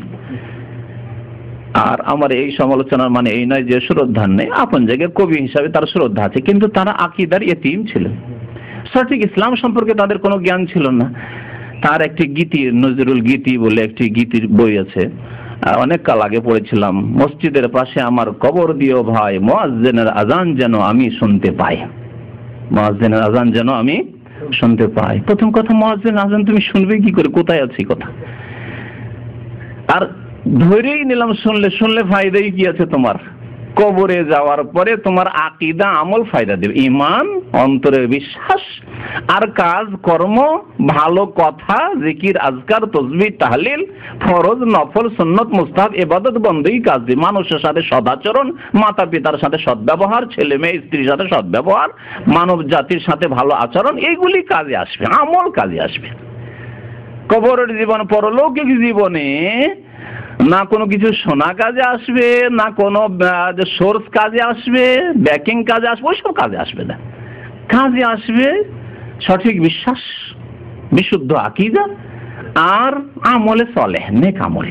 আর আমার এই সমালোচনার মানে এই নয় যে শ্রদ্ধার নেই, আপন জায়গায় কবি হিসাবে তার শ্রদ্ধা আছে, কিন্তু তারা আকীদার ইতিম ছিলেন, সঠিক ইসলাম সম্পর্কে তাদের কোনো জ্ঞান ছিল না। তার একটি গীতি, নজরুল গীতি বলে একটি গীতির বই আছে, অনেক কাল আগে পড়েছিলাম, মসজিদের পাশে আমার কবর দিও ভাই, মুয়াজ্জিনের আজান যেন আমি শুনতে পাই, মুয়াজ্জিনের আজান যেন আমি শুনতে পাই। প্রথম কথা, মুয়াজ্জিনের আজান তুমি শুনবে কি করে, কোথায় আছে কথা? আর ধরেই নিলাম শুনলে শুনলে ফায়দাই কি আছে তোমার? কবরে যাওয়ার পরে তোমার আকীদা আমল ফায়দা দেবে, ঈমান, অন্তরের বিশ্বাস, আর কাজ কর্ম, ভালো কথা, জিকির, আজকার, তাসবিহ, তাহলিল, ফরজ, নফল, সুন্নত, মুস্তাহাব, ইবাদত, বন্দেগী কাজ দিয়ে মানুষের সাথে সদাচরণ, মাতা পিতার সাথে সদ্ব্যবহার, ছেলে মেয়ে স্ত্রীর সাথে সদ্ব্যবহার, মানব জাতির সাথে ভালো আচরণ, এইগুলি কাজে আসবে, আমল কাজে আসবে। কবরের জীবন, পরলৌকিক জীবনে না কোনো কিছু শোনা কাজে আসবে, না কোনো সোর্স কাজে আসবে, ব্যাকিং কাজে আসবে, ওইসব কাজে আসবে না। কাজে আসবে সঠিক বিশ্বাস, বিশুদ্ধ আকীদা, আর আমলে চলে, নেক আমলে।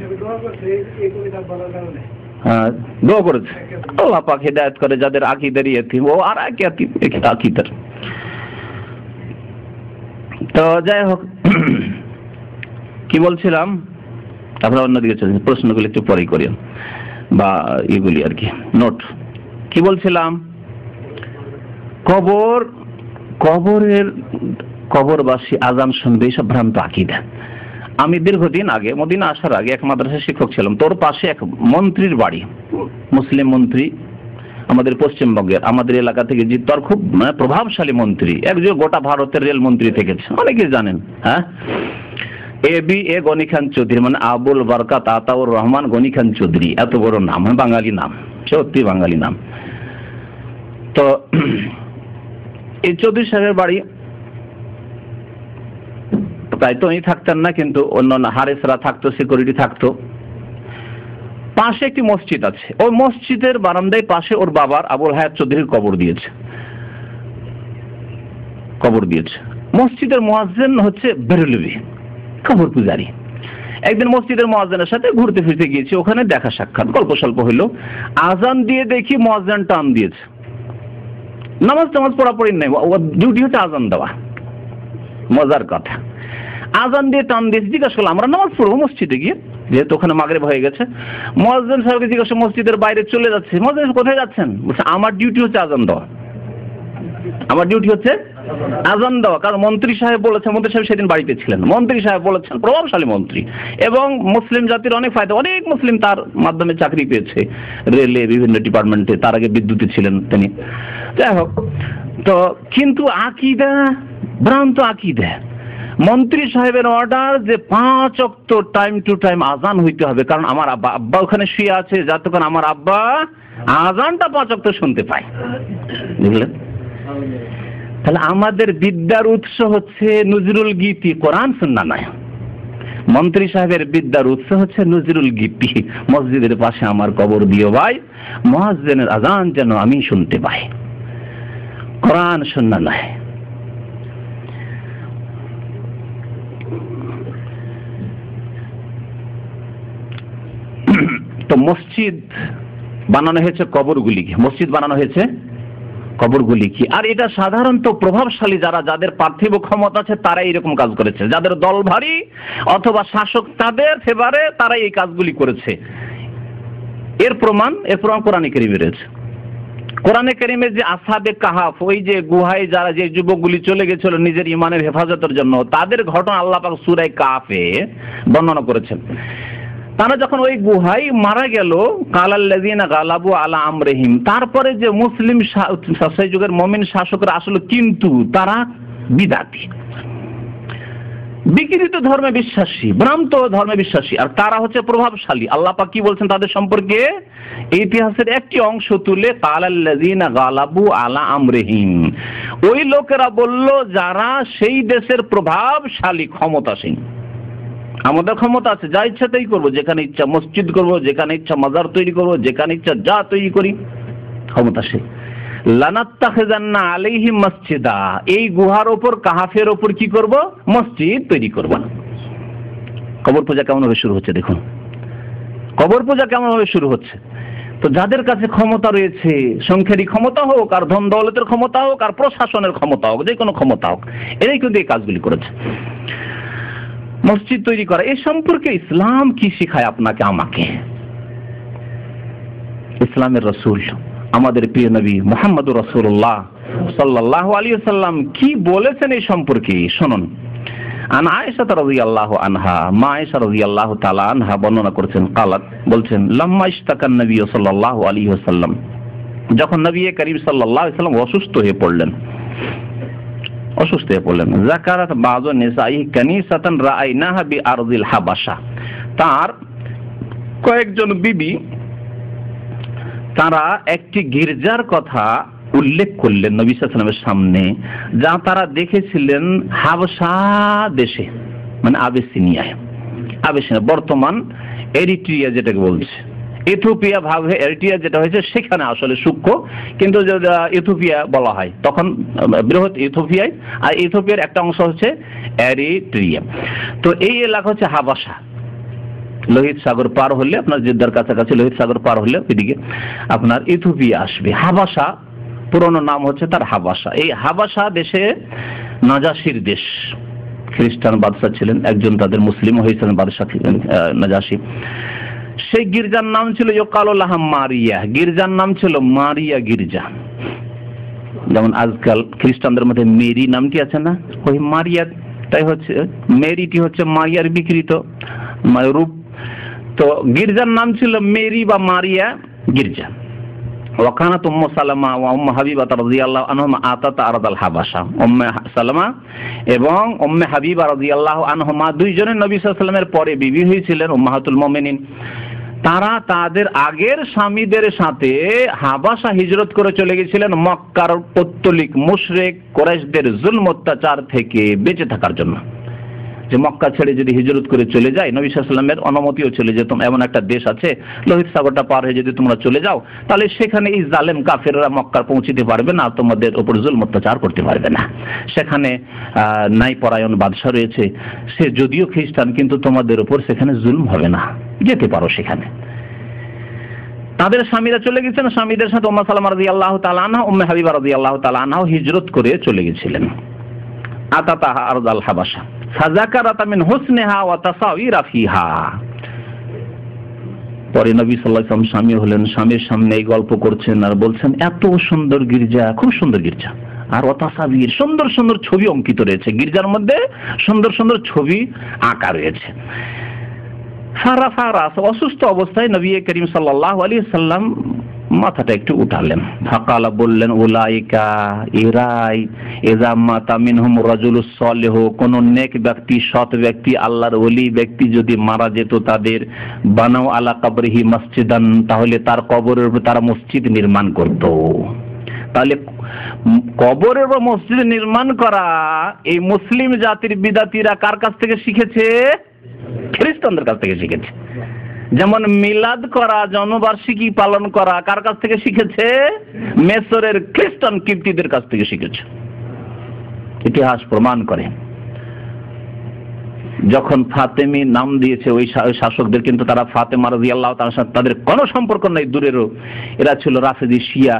হ্যাঁ, দোয়া করেছে আল্লাহ পাক হিদায়াত করে যাদের আকীদার ইতিম, ও আর এক আকীদার। তো যাই হোক, কি বলছিলাম, আপনারা অন্যদিকে চলছেন, প্রশ্নগুলি একটু পরেই করি বা এগুলি আর কি নোট। কি বলছিলাম, কবর, কবরের কবরবাসী আজান শুনবে, এইসব ভ্রান্ত আকীদা। আমি দীর্ঘদিন আগে, মদিনা আসার আগে এক মাদ্রাসার শিক্ষক ছিলাম, তোর পাশে এক মন্ত্রীর বাড়ি, মুসলিম মন্ত্রী, আমাদের পশ্চিমবঙ্গের, আমাদের এলাকা থেকে জিত, তার খুব প্রভাবশালী মন্ত্রী, একজন গোটা ভারতের রেল মন্ত্রী থেকেছে, অনেকে জানেন। হ্যাঁ, A B A Ghani Khan Choudhury, মানে আবুল বরকাত আতাউর রহমান গনি খান চৌধুরী, এত বড় নাম, বাঙালি নাম, সত্যি বাঙালি নাম। তো এই চৌধুরী সাহেবের বাড়ি তাই তো উনি থাকতেন না, কিন্তু অন্যান্য হারেসরা থাকতো, সিকিউরিটি থাকতো। পাশে একটি মসজিদ আছে, ওই মসজিদের বারান্দায় পাশে ওর বাবার আবুল হায়াত চৌধুরীর কবর দিয়েছে, কবর দিয়েছে। মসজিদের মুয়াজ্জিন হচ্ছে বেরেলভি, কবর পূজারী। একদিন মসজিদের মুয়াজ্জিনের সাথে ঘুরতে ফিরতে গিয়েছি, ওখানে দেখা সাক্ষাৎ, গল্প স্বল্প হইলো। আজান দিয়ে দেখি মুয়াজ্জিন টান দিয়েছে, নামাজ টামাজ পড়া পড়ি নাই, ওর ডিউটি হচ্ছে আজান দেওয়া। মজার কথা, আজান দিয়ে টান দিয়েছে, জিজ্ঞাসা করলাম আমরা নামাজ পড়বো মসজিদে গিয়ে, যেহেতু ওখানে মাগরিব হয়ে গেছে। মুয়াজ্জিন সাহেবকে জিজ্ঞাসা, মসজিদের বাইরে চলে যাচ্ছে, মুয়াজ্জিন কোথায় যাচ্ছেন? বলছে আমার ডিউটি হচ্ছে আজান দেওয়া, আমার ডিউটি হচ্ছে আজান দেওয়া। কারণ মন্ত্রী সাহেব বলেছেন, মন্ত্রী সাহেব সেদিন বাড়িতে ছিলেন, মন্ত্রী সাহেব বলেছেন, প্রভাবশালী মন্ত্রী, এবং মুসলিম জাতির অনেক ফায়দা, অনেক মুসলিম তার মাধ্যমে চাকরি পেয়েছে রেলে, বিভিন্ন ডিপার্টমেন্টে, তার আগে বিদ্যুতে ছিলেন তিনি। যাই হোক, তো কিন্তু আকীদা ভ্রান্ত আকীদা। মন্ত্রী সাহেবের অর্ডার যে পাঁচ ওয়াক্ত টাইম টু টাইম আজান হইতে হবে, কারণ আমার আব্বা আব্বা ওখানে শুয়ে আছে, যতক্ষণ আমার আব্বা আজানটা পাঁচ ওয়াক্ত শুনতে পায়। বুঝলেন? তাহলে আমাদের বিদ্যার উৎস হচ্ছে নজরুল গীতি, কোরআন সুন্নাহ নয়। মন্ত্রী সাহেবের বিদ্যার উৎস হচ্ছে নজরুল গীতি, মসজিদের পাশে আমার কবর দিও ভাই, মুয়াজ্জিনের আজান যেন আমি শুনতে পাই, কোরআন সুন্নাহ নয়। তো মসজিদ বানানো হয়েছে কবরগুলিকে, মসজিদ বানানো হয়েছে কবরগুলি কি। আর এটা সাধারণত প্রভাবশালী যারা, যাদের পার্থিব ক্ষমতা আছে, তারা এরকম কাজ করেছে। যাদের দল ভারী অথবা শাসক তাদের ফেভারে তারা এই কাজগুলি করেছে। এর প্রমাণ এর প্রমাণ কোরআনে কারিমে রয়েছে। কোরআনে কারিমে যে আসহাবে কাহাফ, ওই যে গুহায় যারা যে যুবকগুলি চলে গেছিল নিজের ইমানের হেফাজতের জন্য, তাদের ঘটনা আল্লাহ পাক সূরা কাহাফে বর্ণনা করেছেন। তারা যখন ওই গুহায় মারা গেল, কালাল্লাযিনা গালাবু আলা আমরিহিম, তারপরে যে মুসলিম সেই যুগের মুমিন শাসকরা আসলে কিন্তু তারা বিদাতি, বিকৃত ধর্মে বিশ্বাসী, ভ্রান্ত ধর্মে বিশ্বাসী, আর তারা হচ্ছে প্রভাবশালী। আল্লাহ পাক কি বলছেন তাদের সম্পর্কে? ইতিহাসের একটি অংশ তুলে কালাল্লাযিনা গালাবু আলা আমরিহিম, ওই লোকেরা বলল যারা সেই দেশের প্রভাবশালী ক্ষমতাসীন। আমাদের ক্ষমতা আছে, যা ইচ্ছা তাই করবো, যেখানে ইচ্ছা মসজিদ করব, যেখানে ইচ্ছা মাজার তৈরি করব, যেখানে ইচ্ছা যা তৈরি করি, ক্ষমতাসীন। লানাত্তাখিযান্না আলাইহিম মসজিদা, এই গুহার ওপর কাহাফের ওপর কি করব? মসজিদ তৈরি করব। কবর পূজা কেমন ভাবে শুরু হচ্ছে দেখুন, কবর পূজা কেমন ভাবে শুরু হচ্ছে। তো যাদের কাছে ক্ষমতা রয়েছে, সংখ্যারই ক্ষমতা হোক, আর ধন দৌলতের ক্ষমতা হোক, আর প্রশাসনের ক্ষমতা হোক, যে কোনো ক্ষমতা হোক, এরাই কিন্তু এই কাজগুলি করেছে। মসজিদ তৈরি করা, এই সম্পর্কে ইসলাম কি শিখায় আপনাকে আমাকে? ইসলামের রাসূল আমাদের প্রিয় নবী মুহাম্মদুর রাসূলুল্লাহ সাল্লাল্লাহু আলাইহি ওয়াসাল্লাম কি বলেছেন এই সম্পর্কে শুনুন। আন আয়েশা রাদিয়াল্লাহু আনহা, মা আয়েশা রাদিয়াল্লাহু তাআলা আনহা বর্ণনা করেছেন, কালাত বলছেন, লাম্মা ইশতাকান নবী সাল্লাল্লাহু আলাইহি ওয়াসাল্লাম, যখন নবী করিম সাল্লাল্লাহু আলাইহি ওয়াসাল্লাম অসুস্থ হয়ে পড়লেন, অসুস্থ হয়ে পড়লেন যাকারাত বাযু নিসাই কানিসাতান রাআইনাহা বিআরদিল হাবাশা, তার কয়েকজন বিবি তারা একটি গির্জার কথা উল্লেখ করলেন নবী সাল্লাল্লাহু আলাইহি ওয়াসাল্লামের সামনে, যা তারা দেখেছিলেন হাবশা দেশে, মানে আবিসিনিয়ায়। আবিসিনিয়া বর্তমান এরিট্রিয়া যেটাকে বলছে, ইথিওপিয়া ভাগ হয়ে এরিট্রিয়া যেটা হয়েছে, সেখানে আসলে সূক্ষ্ম, কিন্তু ইথিওপিয়া বলা হয় তখন বৃহৎ ইথিওপিয়ায়, আর ইথিওপিয়ার একটা অংশ হচ্ছে এরিট্রিয়া। তো এই এলাকা হচ্ছে হাবাসা। লোহিত সাগর পার হলে আপনার জেদ্দার কাছাকাছি, লোহিত সাগর পার হলে ওইদিকে আপনার ইথিওপিয়া আসবে। হাবাসা পুরনো নাম হচ্ছে তার হাবাসা। এই হাবাসা দেশে নাজাসির দেশ, খ্রিস্টান বাদশা ছিলেন, একজন তাদের মুসলিম হয়েছিলেন বাদশা নাজাসি। সেই গির্জার নাম ছিল ইউকালু লাহা মারিয়া, গির্জার নাম ছিল মারিয়া গির্জা। যেমন আজকাল খ্রিস্টানদের মধ্যে মেরি নামটি আছে না, ওই মারিয়াটাই হচ্ছে, মেরিটি হচ্ছে মারিয়ার বিকৃত রূপ। তো গির্জার নাম ছিল মেরি বা মারিয়া গির্জা। ওয়াকানাত উম্মু সালামা ওয়া উম্মু হাবিবা রাদিয়াল্লাহু আনহুমা আতাতা আরদাল হাবাসা, উম্মে সালামা এবং উম্মে হাবিবা রাদিয়াল্লাহু আনহুমা দুইজনে নবী সাল্লাল্লাহু আলাইহি ওয়াসাল্লামের পরে বিবি হয়েছিলেন, উম্মাহাতুল মুমিনিন। তারা তাদের আগের স্বামীদের সাথে হাবাসা হিজরত করে চলে গেছিলেন মক্কার পৌত্তলিক মুশরিক কুরাইশদের জুলম অত্যাচার থেকে বেঁচে থাকার জন্য। যে মক্কা ছেড়ে যদি হিজরত করে চলে যায়, নবী সাল্লাল্লাহু আলাইহি ওয়াসাল্লামের অনুমতিও চলে যেত, এমন একটা দেশ আছে লোহিত সাগরটা পার হয়ে যদি তোমরা চলে যাও, তাহলে সেখানে এই জালেম কাফেররা মক্কার পৌঁছতে পারবে না, তোমাদের উপর জুলম অত্যাচার করতে পারবে না। সেখানে নাই পরায়ণ বাদশা রয়েছে, সে যদিও খ্রিস্টান, কিন্তু তোমাদের উপর সেখানে জুলম হবে না, যেতে পারো সেখানে। তাদের স্বামীরা চলে গেছেন, স্বামীদের সাথে উম্মে সালামা রাদিয়াল্লাহু তাআলা আনহা, উম্মে হাবিবা রাদিয়াল্লাহু তাআলা আনহা হিজরত করে চলে গেছিলেন আতাতাহা আরদাল হাবাসা ফাযাকারাত মিন হুসনিহা ওয়া তাসাউইরা ফিহা। পরে নবী সাল্লাল্লাহু আলাইহি ওয়াসাল্লাম স্বামী হলেন, স্বামীর সামনে এই গল্প করছেন আর বলছেন, এত সুন্দর গির্জা, খুব সুন্দর গির্জা, আর ওয়াতাসাবির সুন্দর সুন্দর ছবি অঙ্কিত রয়েছে, গির্জার মধ্যে সুন্দর সুন্দর ছবি আঁকা রয়েছে। ফারা ফারা অসুস্থ অবস্থায় নবী করিম সাল্লাল্লাহু আলাইহি ওয়াসাল্লাম মাথাটা একটু উঠালেন, ফাকালা বললেন, উলাইকা ইরাই ইযা মাতা মিনহুম রাজুলুস সালিহু, কোন নেক ব্যক্তি, সৎ ব্যক্তি, আল্লাহর ওলি ব্যক্তি যদি মারা যেত, তাদের বানাও আলা কবরিহি মসজিদান, তাহলে তার কবরের উপর তারা মসজিদ নির্মাণ করত। তাহলে কবরের উপর মসজিদ নির্মাণ করা এই মুসলিম জাতির বিদাতিরা কার কাছ থেকে শিখেছে? খ্রিস্টানদের কাছ থেকে শিখেছে। যেমন মিলাদ করা, জন্মবার্ষিকী পালন করা কার কাছ থেকে শিখেছে? মেসরের খ্রিস্টান কিপ্টিদের কাছ থেকে শিখেছে। ইতিহাস প্রমাণ করে। যখন ফাতেমি নাম দিয়েছে ওই শাসকদের, কিন্তু তারা ফাতেমা রাদিয়াল্লাহু তাআলার সাথে তাদের কোনো সম্পর্ক নেই, দূরেরও। এরা ছিল রাফেজি শিয়া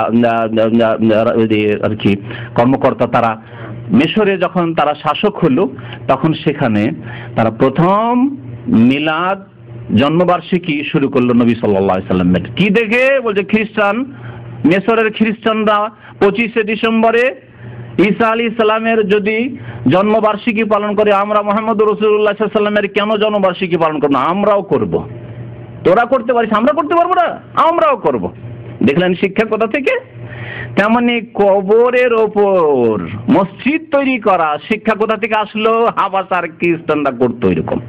আর কি কর্মকর্তা। তারা মিশরে যখন তারা শাসক হলো, তখন সেখানে তারা প্রথম মিলাদ জন্মবার্ষিকী শুরু করলো নবী সাল্লাল্লাহু আলাইহি সাল্লামের। কি দেখে? বলছে খ্রিস্টান, মিশরের খ্রিস্টানরা পঁচিশে ডিসেম্বরে ঈসা আলাইহিস সালামের যদি জন্মবার্ষিকী পালন করে, আমরা মুহাম্মদ রাসূলুল্লাহ সাল্লাল্লাহু আলাইহি সাল্লামের কেন জন্মবার্ষিকী পালন করব না? আমরাও করব। তোরা করতে পারিস, আমরা করতে পারবো না? আমরাও করব। দেখলেন শিক্ষা কোথা থেকে? তেমনি কবরের ওপর মসজিদ তৈরি করা শিক্ষা কোথা থেকে আসলো? হাবাসার খ্রিস্টানরা করতো এরকম,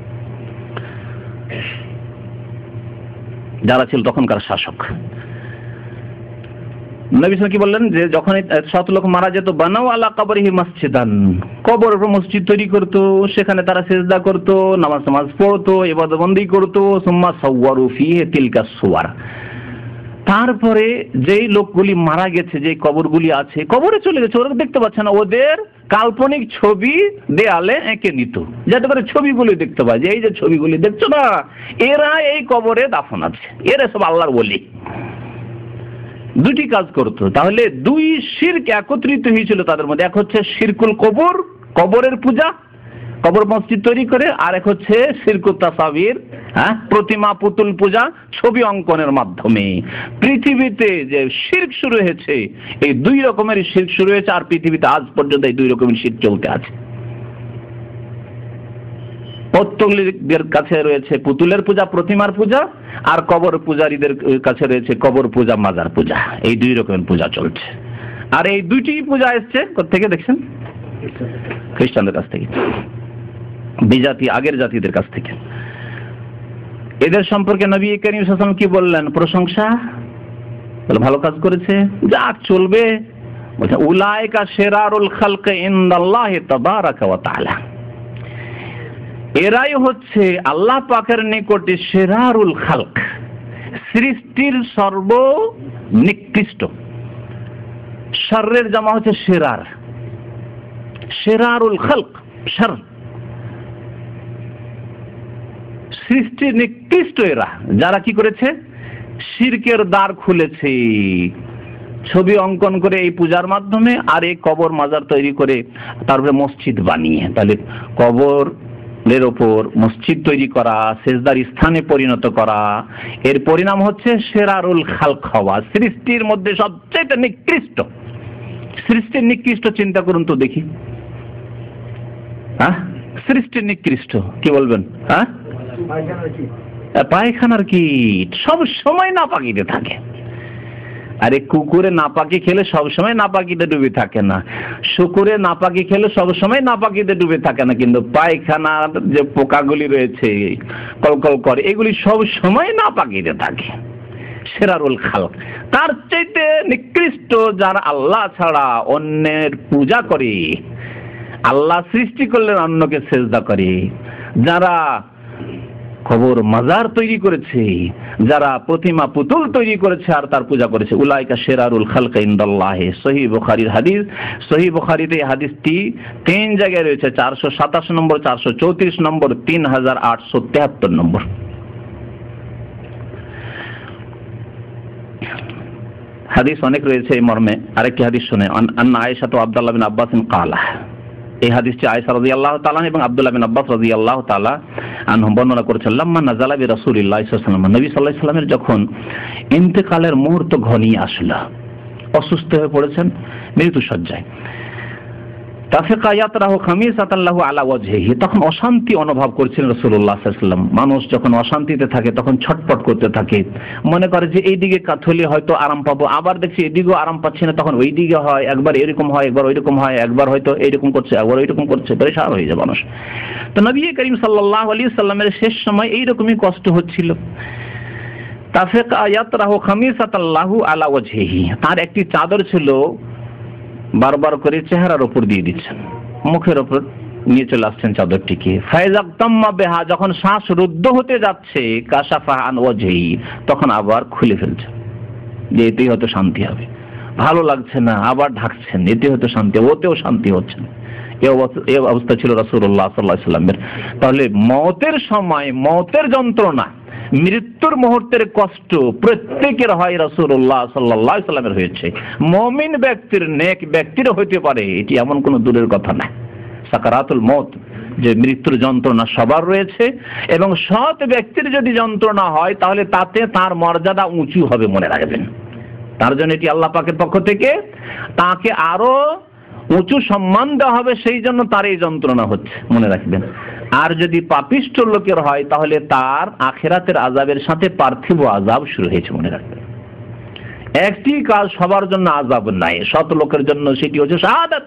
যারা ছিল তখনকার শাসক। নবী সাল্লাল্লাহু কি বললেন যে যখন শত লোক মারা যেত, বানাও আলা কবরিহি মসজিদান, কবরের উপর মসজিদ তৈরি করতো, সেখানে তারা সিজদা করতো, নামাজ নামাজ পড়তো, ইবাদত বন্দি করতো। সুম্মা সাওয়ারু ফিহি তিলকা সুওয়ার, তারপরে যেই লোকগুলি মারা গেছে, যে কবরগুলি আছে, কবরে চলে গেছে, ওরা দেখতে পাচ্ছে না, ওদের কাল্পনিক ছবি দেয়ালে এঁকে নিত, যাতে করে ছবিগুলি দেখতে পায় যে এই যে ছবিগুলি দেখছো না, এরা এই কবরে দাফন আছে, এরা সব আল্লাহর ওলি। দুটি কাজ করতো। তাহলে দুই শিরক একত্রিত হয়েছিল তাদের মধ্যে। এক হচ্ছে শিরকুল কবর, কবরের পূজা, কবর মসজিদ তৈরি করে, আর এক হচ্ছে শিরকুত তাসাবির, হ্যাঁ, প্রতিমা পুতুল পূজা, ছবি অঙ্কনের মাধ্যমে। পৃথিবীতে যে শিরক শুরু হয়েছে, এই দুই রকমের শিরক শুরু হয়েছে, আর পৃথিবীতে আজ পর্যন্ত এই দুই রকমের শিরক চলতে আছে। পৌত্তলিকদের কাছে রয়েছে পুতুলের পূজা, প্রতিমার পূজা, আর কবর পূজারীদের কাছে রয়েছে কবর পূজা, মাজার পূজা। এই দুই রকমের পূজা চলছে। আর এই দুইটি পূজা এসছে কোথা থেকে দেখছেন? খ্রিস্টানদের কাছ থেকে, বিজাতি আগের জাতিদের কাছ থেকে। এদের সম্পর্কে নবী করিম সাল্লাল্লাহু আলাইহি ওয়াসাল্লাম কি বললেন? প্রশংসা, বলে ভালো কাজ করেছে, যাক চলবে। বলছে উলাইকা শিরারুল খালক ইনদাল্লাহি তাবারাকা ওয়া তাআলা, এরাই হচ্ছে আল্লাহ পাকের নিকটে শিরারুল খালক, সৃষ্টির সর্বনিকৃষ্ট। শাররের জামা হচ্ছে শিরার, শিরারুল খালক, শার, সৃষ্টির নিকৃষ্ট এরা, যারা কি করেছে? শিরকের দ্বার খুলেছে, ছবি অঙ্কন করে এই পূজার মাধ্যমে, আর এই কবর মাজার তৈরি করে তারপরে মসজিদ বানিয়ে। তাহলে কবর এর ওপর মসজিদ তৈরি করা, সেজদার স্থানে পরিণত করা, এর পরিণাম হচ্ছে শিরারুল খালক হওয়া, সৃষ্টির মধ্যে সবচেয়ে নিকৃষ্ট। সৃষ্টির নিকৃষ্ট চিন্তা করুন তো দেখি, হ্যাঁ, সৃষ্টির নিকৃষ্ট কি বলবেন? হ্যাঁ, পায়খানার কীট সব সময় নাপাকিতে থাকে। আরে কুকুরে নাপাকি খেলে সব সময় নাপাকিতে ডুবে থাকে না, শুকুরে নাপাকি খেলে সব সময় নাপাকিতে ডুবে থাকে না, কিন্তু পায়খানার যে পোকাগুলি রয়েছে কলকল করে, এগুলি সব সময় নাপাকিতে থাকে। শিরারুল খালক, তার চাইতে নিকৃষ্ট যারা আল্লাহ ছাড়া অন্যের পূজা করে, আল্লাহ সৃষ্টি করলেন অন্যকে সেজদা করে, যারা কবর মাজার তৈরি করেছে, যারা প্রতিমা পুতুল তৈরি করেছে আর তার পূজা করেছে, উলাইকা শিরারুল খালক ইনদাল্লাহি। সহিহ বুখারীর হাদিস। সহিহ বুখারীতে এই হাদিসটি তিন জায়গায় রয়েছে, চারশো সাতাশ নম্বর, চারশো চৌত্রিশ নম্বর, তিন হাজার আটশো তেহাত্তর নম্বর। হাদিস অনেক রয়েছে এই মর্মে। আরেকটি হাদিস শুনে, আন্না আয়েশা তো আব্দুল্লাহ বিন আব্বাস কালা, এই হাদিসটি আয়েশা রাদিয়াল্লাহু তাআলা এবং আব্দুল্লাহ বিন আব্বাস রাদিয়াল্লাহু তাআলা আনহুম বর্ণনা করেছেন। লাম্মা নাযালা বি রাসূলিল্লাহি সাল্লাল্লাহু আলাইহি ওয়াসাল্লাম, নবী সাল্লাল্লাহু আলাইহি ওয়াসাল্লামের যখন ইন্তেকালের মুহূর্ত ঘনিয়ে আসলো, অসুস্থ হয়ে পড়েছেন, মৃত্যু সজ্জায়, তাফিকা ইয়াতরাহু খামিসাতান লাহু আলা ওয়াজহিহি, তখন অশান্তি অনুভব করছিলেন রাসূলুল্লাহ সাল্লাল্লাহু আলাইহি ওয়াসাল্লাম। মানুষ যখন অশান্তিতে থাকে তখন ছটপট করতে থাকে, মনে করে যে এইদিকে কাথলি হয়তো আরাম পাবো, আবার দেখছি এদিকেও আরাম পাচ্ছি না, তখন ওই দিকে হয়, একবার এরকম হয়, একবার ওইরকম হয়, একবার হয়তো এইরকম করছে, একবার ওইরকম করছে, পরেশান হয়ে যায় মানুষ। তো নবী করিম সাল্লাল্লাহু আলাইহি ওয়াসাল্লামের শেষ সময় এইরকমই কষ্ট হচ্ছিল। তাফিকা ইয়াতরাহু খামিসাতান লাহু আলা ওয়াজহিহি, তার একটি চাদর ছিল, বারবার করে চেহারার উপর দিয়ে দিচ্ছেন, মুখের উপর নিয়ে চলে আসছেন চাদরটিকে। ফায়জাক্তাম্মা বিহা, যখন শ্বাস রুদ্ধ হতে যাচ্ছে, কাশাফা আন ওয়াজহি, তখন আবার খুলে ফেলছেন, যে এতেই হয়তো শান্তি হবে। ভালো লাগছে না, আবার ঢাকছেন, এতে হয়তো শান্তি, ওতেও শান্তি হচ্ছে না, এই অবস্থা ছিল রাসূলুল্লাহ সাল্লাল্লাহু আলাইহি ওয়াসাল্লামের। তাহলে মওতের সময় মওতের যন্ত্রণা, মৃত্যুর মুহূর্তের কষ্ট প্রত্যেকের হয়, রাসূলুল্লাহ সাল্লাল্লাহু আলাইহি ওয়াসাল্লামের হয়েছে। মুমিন ব্যক্তির, নেক ব্যক্তির হইতে পারে, এটি এমন কোনো দূরের কথা না। সাকারাতুল মওত, যে মৃত্যুর যন্ত্রণা সবার রয়েছে, এবং সৎ ব্যক্তির যদি যন্ত্রণা হয় তাহলে তাতে তার মর্যাদা উঁচু হবে, মনে রাখবেন। তার জন্য এটি আল্লাহ পাকের পক্ষ থেকে তাকে আরো উঁচু সম্মান দেওয়া হবে, সেই জন্য তার এই যন্ত্রণা হচ্ছে, মনে রাখবেন। আর যদি পাপিষ্ঠ লোকের হয় তাহলে তার আখিরাতের আযাবের সাথে পার্থিব আযাব শুরু হয়েছে, মনে রাখবেন। একটি কাজ সবার জন্য আযাব নাই, সৎ লোকের জন্য সেটি হচ্ছে শাহাদাত।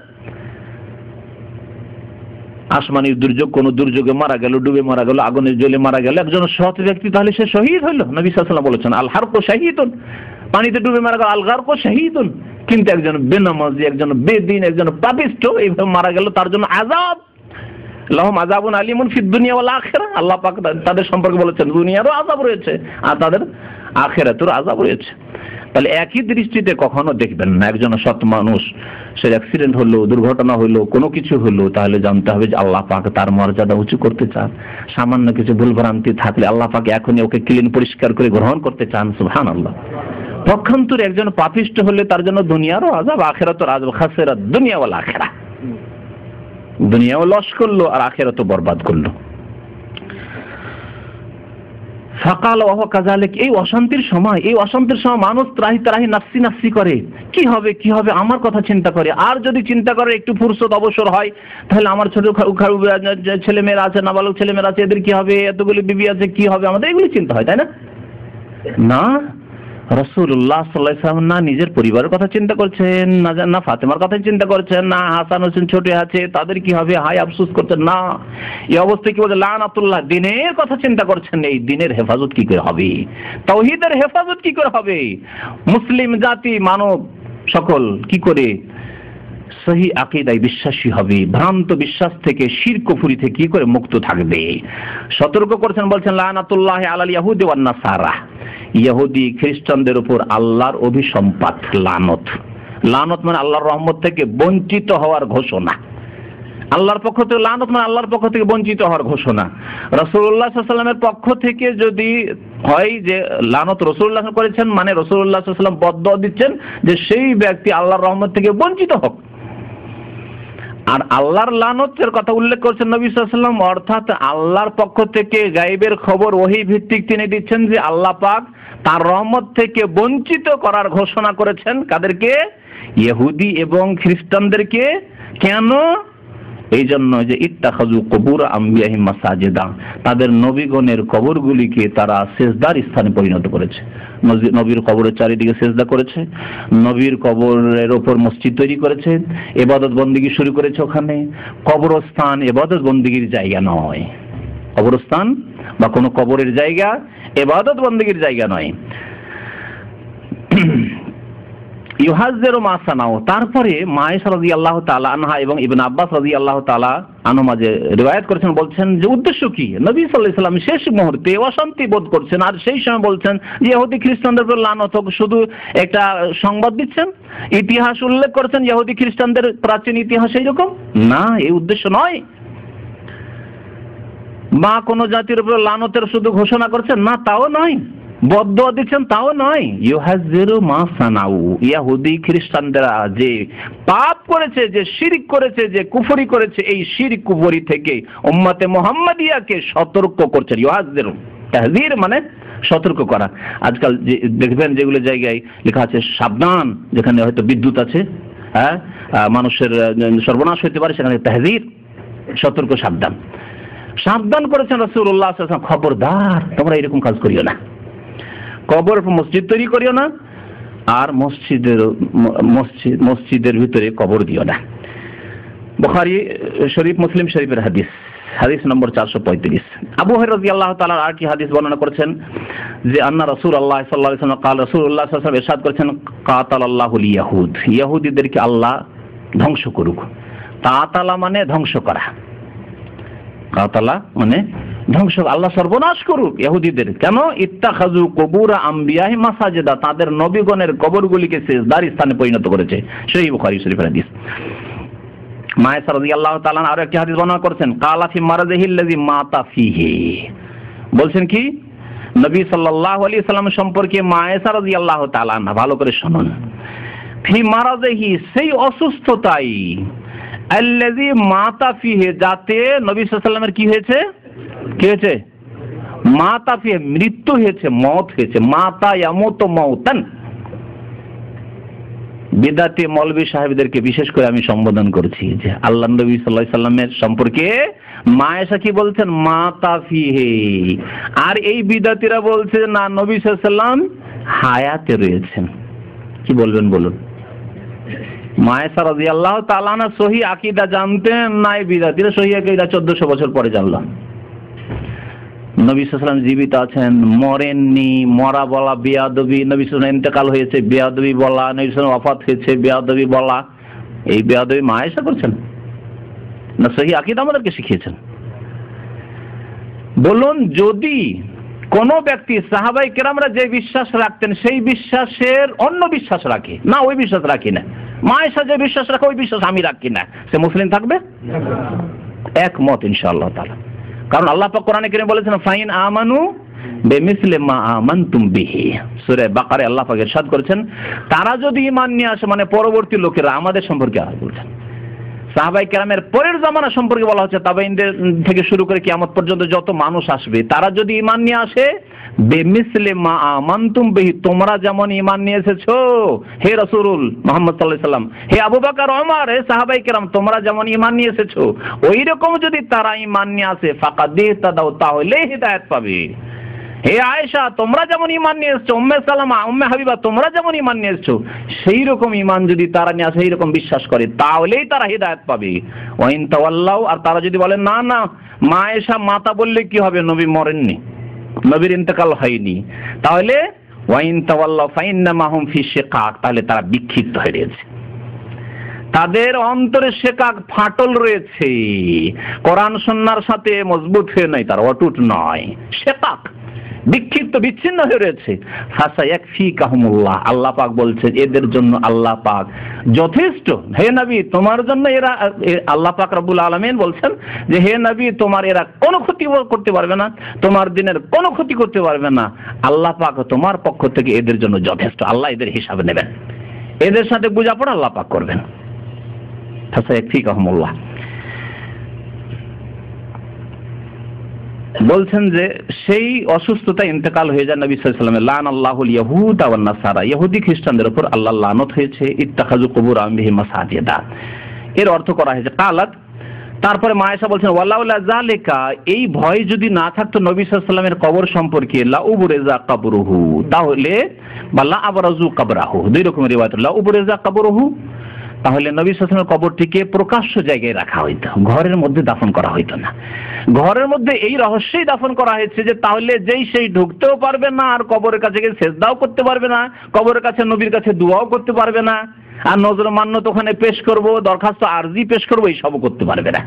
আসমানি দুর্যোগ, কোন দুর্যোগে মারা গেল, ডুবে মারা গেল, আগুনে জ্বলে মারা গেল একজন সৎ ব্যক্তি, তাহলে সে শহীদ হইল। নবী সাল্লাল্লাহু আলাইহি ওয়াসাল্লাম বলেছেন আল হারকু শাহীদুন, পানিতে ডুবে মারা গেল আল গারকু শাহীদুন। কিন্তু একজন বেনামাজি, একজন বেদিন, একজন পাপিষ্ঠ এইভাবে মারা গেল, তার জন্য আযাব, লাহুম আযাবুন আলীমুন ফিদ দুনিয়া ওয়াল আখিরা। আল্লাহ পাক তাদের সম্পর্কে বলেছেন দুনিয়ারও আযাব রয়েছে আর তাদের আখিরাতেরও আযাব রয়েছে। তাহলে একই দৃষ্টিতে কখনো দেখবেন না। একজন সৎ মানুষ, সে অ্যাক্সিডেন্ট হলো, দুর্ঘটনা হলো, কোনো কিছু হলো, তাহলে জানতে হবে যে আল্লাহ পাক তার মর্যাদা উঁচু করতে চান। সামান্য কিছু ভুলভ্রান্তি থাকলে আল্লাহ পাক এখনই ওকে ক্লিন, পরিষ্কার করে গ্রহণ করতে চান। সুবহানাল্লাহ। পক্ষান্তরে একজন পাপিষ্ঠ হলে তার জন্য দুনিয়ারও আযাব, আখিরাতের আযাব, খাসিরাত দুনিয়া ওয়াল আখিরা। দুনিয়াও লস করলো আর আখিরাতও বরবাদ করলো। ফাকাল ওয়া কাযালিক, এই অশান্তির সময়, এই অশান্তির সময় মানুষ ত্রাহি ত্রাহি নাফসি নাফসি করে, কি হবে কি হবে আমার কথা চিন্তা করে। আর যদি চিন্তা করে একটু ফুরসত অবসর হয়, তাহলে আমার ছোট ছেলে মেয়েরা আছে, নাবালক ছেলে মেয়েরা আছে, এদের কি হবে, এতগুলি বিবি আছে, কি হবে, আমাদের এগুলি চিন্তা হয়, তাই না? না, রাসূলুল্লাহ সাল্লাল্লাহু আলাইহি ওয়াসাল্লাম না নিজের পরিবারের কথা চিন্তা করছেন, না না ফাতেমার কথা চিন্তা করছেন, না হাসান হোসেন ছোট আছে তাদের কি হবে, হায় আফসোস করছেন, না এই অবস্থায় কি বলে লানাতুল্লাহ, দিনের কথা চিন্তা করছেন। এই দিনের হেফাজত কি করে হবে, তাওহীদের হেফাজত কি করে হবে, মুসলিম জাতি মানব সকল কি করে সহি আকীদায় বিশ্বাসী হবে, ভ্রান্ত বিশ্বাস থেকে, শিরক কুফরি থেকে কি করে মুক্ত থাকবে, সতর্ক করছেন। বলছেন লানাতুল্লাহি আলাল ইয়াহুদি ওয়ান নাসারা, ইহুদি খ্রিস্টানদের উপর আল্লাহর অভিসম্পাত, লানত। লানত মানে আল্লাহর রহমত থেকে বঞ্চিত হওয়ার ঘোষণা। আল্লাহর পক্ষ থেকে লানত মানে আল্লাহর পক্ষ থেকে বঞ্চিত হওয়ার ঘোষণা। রাসূলুল্লাহ সাল্লাল্লাহু আলাইহি ওয়াসাল্লামের পক্ষ থেকে যদি হয় যে লানত রাসূলুল্লাহ করেছেন, মানে রাসূলুল্লাহ সাল্লাল্লাহু আলাইহি ওয়াসাল্লাম বদদুয়া দিচ্ছেন যে সেই ব্যক্তি আল্লাহর রহমত থেকে বঞ্চিত হোক। আর আল্লাহর লানতের কথা উল্লেখ করছেন নবী সাল্লাল্লাহু আলাইহি ওয়াসাল্লাম, অর্থাৎ আল্লাহর পক্ষ থেকে গায়বের খবর ওহী ভিত্তিক তিনি দিচ্ছেন যে আল্লাহ পাক তার রহমত থেকে বঞ্চিত করার ঘোষণা করেছেন। কাদেরকে? ইহুদি এবং খ্রিস্টানদেরকে। কেন? এই জন্য যে ইত্তাখাযু কুবুর আমবিয়াহিম মাসাজিদা, তাদের নবীগণের কবরগুলিকে তারা সিজদার স্থানে পরিণত করেছে। নবীর কবরের চারিদিকে সিজদা করেছে, নবীর কবরের ওপর মসজিদ তৈরি করেছে, ইবাদত বন্দেগী শুরু করেছে ওখানে। কবরস্থান ইবাদত বন্দেগীর জায়গা নয়, কবরস্থান বা কোনো কবরের জায়গা ইবাদত বন্দেগীর জায়গা নয়। ইউহাজ্জিরু মা সানাউ, তারপরে মায়েশা রাদিয়াল্লাহু তাআলা আনহা এবং ইবনে আব্বাস রাদিয়াল্লাহু তাআলা আনহুমা যে রিওয়ায়াত করেছেন, বলছেন যে উদ্দেশ্য কি, নবী সাল্লাল্লাহু আলাইহি ওয়াসাল্লাম শেষ মুহূর্তে অশান্তি বোধ করছেন আর সেই সময় বলছেন যে ইহুদি খ্রিস্টানদের উপর লানত হোক, শুধু একটা সংবাদ দিচ্ছেন, ইতিহাস উল্লেখ করছেন ইহুদি খ্রিস্টানদের প্রাচীন ইতিহাস এইরকম না, এই উদ্দেশ্য নয়। বা কোন জাতির উপর লানতের শুধু ঘোষণা করছেন না, তাও নয়। বদদুয়া দিচ্ছেন, তাও নয়। ইউহাজ্জিরু মা সানাউ, ইহুদি খ্রিস্টানরা যে পাপ করেছে, যে শিরক করেছে, যে কুফরি করেছে, এই শিরক কুফরি থেকে উম্মতে মুহাম্মাদিয়াকে সতর্ক করছেন। ইউহাজ্জিরু, তাহযীর মানে সতর্ক করা। আজকাল যে দেখবেন যেগুলো জায়গায় লেখা আছে সাবধান, যেখানে হয়তো বিদ্যুৎ আছে, হ্যাঁ মানুষের সর্বনাশ হতে পারে, সেখানে তাহযীর, সতর্ক, সাবধান। সাবধান করেছেন রাসূলুল্লাহ সাল্লাল্লাহু আলাইহি ওয়াসাল্লাম, খবরদার তোমরা এরকম কাজ করিও না, কবর মসজিদ তৈরি করিও না, আর মসজিদের মসজিদ মসজিদের ভিতরে কবর দিও না। বুখারী শরীফ, মুসলিম শরীফের হাদিস, হাদিস নম্বর চারশো পঁয়ত্রিশ। আবু হুরায়রা রাদিয়াল্লাহু তাআলা আর কি হাদিস বর্ণনা করেছেন যে আন্না রাসূলুল্লাহ সাল্লাল্লাহু আলাইহি ওয়াসাল্লাম قال রাসূলুল্লাহ সাল্লাল্লাহু আলাইহি ওয়াসাল্লাম ইরশাদ করেছেন, কাতালাল্লাহুল ইয়াহুদ, ইহুদিদেরকে আল্লাহ ধ্বংস করুক। কাতালা মানে ধ্বংস করা, কাতালা মানে ধ্বংস, আল্লাহ সর্বনাশ করুক ইহুদিদের। কেন? ইত্তাখাযু কুবুর আমবিয়াহি মাসাজিদা, তাদের নবীগণের কবরগুলিকে সিজদার স্থানে পরিণত করেছে। সহিহ বুখারী শরীফের হাদিস। মায়েশা রাদিয়াল্লাহু তাআলা আরো একটি হাদিস বর্ণনা করেছেন, কালা ফি মারাজিহিল্লাযী মাতা ফিহি, বলছেন কি নবী সাল্লাল্লাহু আলাইহি সাল্লাম সম্পর্কে মায়েশা রাদিয়াল্লাহু তাআলা, ভালো করে শুনুন, ফি মারাজিহি, সেই অসুস্থতাই, আল্লাযী মাতা ফিহি, যাতে নবী সাল্লাল্লাহু আলাইহি সাল্লামের কি হয়েছে, কি হয়েছে, মাতা ফিহি, মৃত্যু হয়েছে, মওত হয়েছে, মাতা ইয়ামুতু মাউতান। বিদাতি মৌলভী সাহেবদেরকে বিশেষ করে আমি সম্বোধন করছি যে আল্লাহ নবী সাল্লাল্লাহু আলাইহি সাল্লামের সম্পর্কে মায়েশা কি বলছেন, মাতা ফিহি, আর এই বিদাতিরা বলছে না নবী সাল্লাল্লাহু আলাইহি সাল্লাম হায়াতে রয়েছেন। কি বলবেন বলুন? মায়েশা রাদিয়াল্লাহু তাআলা আনহা সহিহ আকীদা জানতেন না, এই বিদাতিরা সহিহ আকীদা চোদ্দশো বছর পরে জানলো। নবী সাল্লাল্লাহু আলাইহি সাল্লাম জীবিত আছেন, মরেননি, মরা বলা বেয়াদবি, নবী সাল্লাল্লাহু আলাইহি সাল্লাম ইন্তেকাল হয়েছে বেয়াদবি বলা, নবী সাল্লাল্লাহু আলাইহি সাল্লাম ওয়াফাত হয়েছে বেয়াদবি বলা, এই বেয়াদবি মায়েশা করছেন না সহিহ আকীদা আমাদেরকে শিখিয়েছেন? বলুন, যদি কোন ব্যক্তি সাহাবায়ে কেরামরা যে বিশ্বাস রাখতেন সেই বিশ্বাসের অন্য বিশ্বাস রাখে না, ওই বিশ্বাস রাখি না, মায়েশা যে বিশ্বাস রাখে ওই বিশ্বাস আমি রাখি না, সে মুসলিম থাকবে? একমত ইনশাআল্লাহ তাআলা। কারণ আল্লাহ পাক কোরআনে কারীমে বলেছেন, ফাইন আমানু বিমিসলি মা আমানতুম বিহি, সূরা বাকারায় আল্লাহ পাক ইরশাদ করেছেন, তারা যদি ঈমান নিয়ে আসে, মানে পরবর্তী লোকেরা, আমাদের সম্পর্কে আল্লাহ বলছেন। সাহাবায়ে কেরামের পরের জামানা সম্পর্কে বলা হচ্ছে, তাবেঈনদের থেকে শুরু করে কিয়ামত পর্যন্ত যত মানুষ আসবে, তারা যদি ঈমান নিয়ে আসে, বিমিসলি মা আমানতুম বিহি, তোমরা যেমন ঈমান নিয়ে এসেছো হে রাসূল মুহাম্মদ সাল্লাল্লাহু আলাইহি সাল্লাম, হে আবু বকর, ওমর, হে সাহাবায়ে কেরাম, তোমরা যেমন ঈমান নিয়ে এসেছো ওই রকম যদি তারা ঈমান নিয়ে আসে, ফাকাদ ইহতাদাউ, তাহলে হিদায়াত পাবে। হে আয়েশা, তোমরা যেমন ঈমান নিয়ে এসেছো, উম্মে সালামা, উম্মে হাবিবা, তোমরা যেমন ঈমান নিয়ে এসেছো সেই রকম ঈমান যদি তারা নিয়ে আসে, সেই রকম বিশ্বাস করে, তাহলেই তারা হিদায়াত পাবে। ওয়া ইন তাওয়াল্লাউ, আর তারা যদি বলে না না মা আয়েশা মাতা বললে কি হবে, নবী মরেননি, নবীর ইন্তেকাল হয়নি, তাহলে ওয়া ইন তাওয়াল্লাউ ফাইন্নামা হুম ফি শিকাক, তাহলে তারা বিক্ষিপ্ত হয়ে রয়েছে, তাদের অন্তরে শিকাক, ফাটল রয়েছে, কোরআন সুন্নাহর সাথে মজবুত হয়ে নাই, তারা অটুট নয়, শিকাক, বিক্ষিপ্ত বিচ্ছিন্ন হয়ে রয়েছে। ফাসায়াকফিকাহুমুল্লাহ, আল্লাহ পাক বলছেন এদের জন্য আল্লাহ পাক যথেষ্ট। হে নবী, তোমার জন্য এরা, আল্লাহ পাক রব্বুল আলামিন বলছেন যে হে নবী, তোমার এরা কোনো ক্ষতি করতে পারবে না, তোমার দিনের কোনো ক্ষতি করতে পারবে না, আল্লাহ পাক তোমার পক্ষ থেকে এদের জন্য যথেষ্ট। আল্লাহ এদের হিসাব নেবেন, এদের সাথে বোঝাপড়া আল্লাহ পাক করবেন। ফাসায়াকফিকাহুমুল্লাহ বলছেন যে সেই অসুস্থতা ইন্তেকাল হয়ে যায় নবী সাল্লাল্লাহু আলাইহি ওয়াসাল্লাম, লানাল্লাহুল ইয়াহুদা ওয়ান নাসারা, ইহুদি খ্রিস্টানদের উপর আল্লাহ লানত হয়েছে, ইত্তাখাযু কুবুর আনবিহি মাসাজিদা, এর অর্থ করা হয়েছে কালাত। তারপরে মায়েশা বলছেন, ওয়ালাউলা যালিকা, এই ভয় যদি না থাকতো নবী সাল্লাল্লাহু আলাইহি ওয়াসাল্লামের কবর সম্পর্কে, লা উবরিজা কবরুহু, তাহলে বা লা আবরাজু কবরাহু, দুই রকমের রিওয়ায়াত, লা উবরিজা কবরুহু, তাহলে নবী সাল্লাল্লাহু আলাইহি ওয়াসাল্লামের কবরটিকে প্রকাশ্য জায়গায় রাখা হইতো, ঘরের মধ্যে দাফন করা হইতো না। ঘরের মধ্যে এই রহস্যই দাফন করা হয়েছে যে তাহলে যেই সেই ঢুকতেও পারবে না, আর কবরের কাছে গিয়ে সেজদাও করতে পারবে না, কবরের কাছে নবীর কাছে দোয়াও করতে পারবে না, আর নজর মান্যত ওখানে পেশ করব, দরখাস্ত আরজি পেশ করবো, এই সব করতে পারবে না।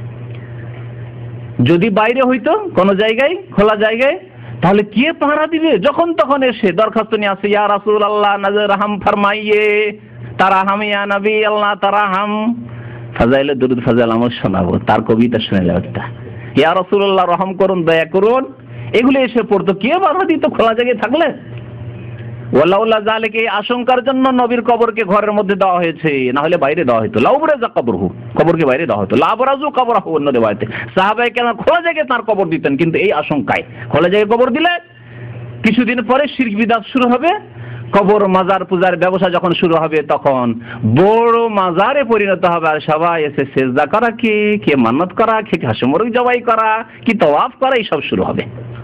যদি বাইরে হইতো কোন জায়গায়, খোলা জায়গায়, তাহলে কে পাহারা দিবে? যখন তখন এসে দরখাস্ত নিয়ে আসে, ইয়া রাসূলুল্লাহ নজর রহম ফরমাইয়ে, তারাহাম ইয়া নবী আল্লাহ তারাহাম, ফাজাইলে দুরুদ ফাজাইল আমল শোনাবো, তার কবিতা শুনে লাগতা, ইয়া রাসূলুল্লাহ রহম করুন, দয়া করুন, এগুলো এসে পড়তো, কে বাধা দিত খোলা জায়গায় থাকলে? ওয়ালাউলা যালিকা, এই আশঙ্কার জন্য নবীর কবরকে ঘরের মধ্যে দেওয়া হয়েছে, না হলে বাইরে দেওয়া হতো, লাউবরাজা কবরহু, কবরকে বাইরে দেওয়া হতো, লাবরাজু কবরহু, অন্য রিওয়ায়াতে সাহাবায়ে কেরাম খোলা জায়গায় তার কবর দিতেন, কিন্তু এই আশঙ্কায় খোলা জায়গায় কবর দিলে কিছুদিন পরে শিরক বিদআত শুরু হবে, কবর মাজার পূজার ব্যবসা যখন শুরু হবে তখন বড় মাজারে পরিণত হবে, আর সবাই এসে সেজদা করা, কে কে মান্নত করা, কে হাসি মুরগ জবাই করা, কি তাওয়াফ করা, এইসব শুরু হবে।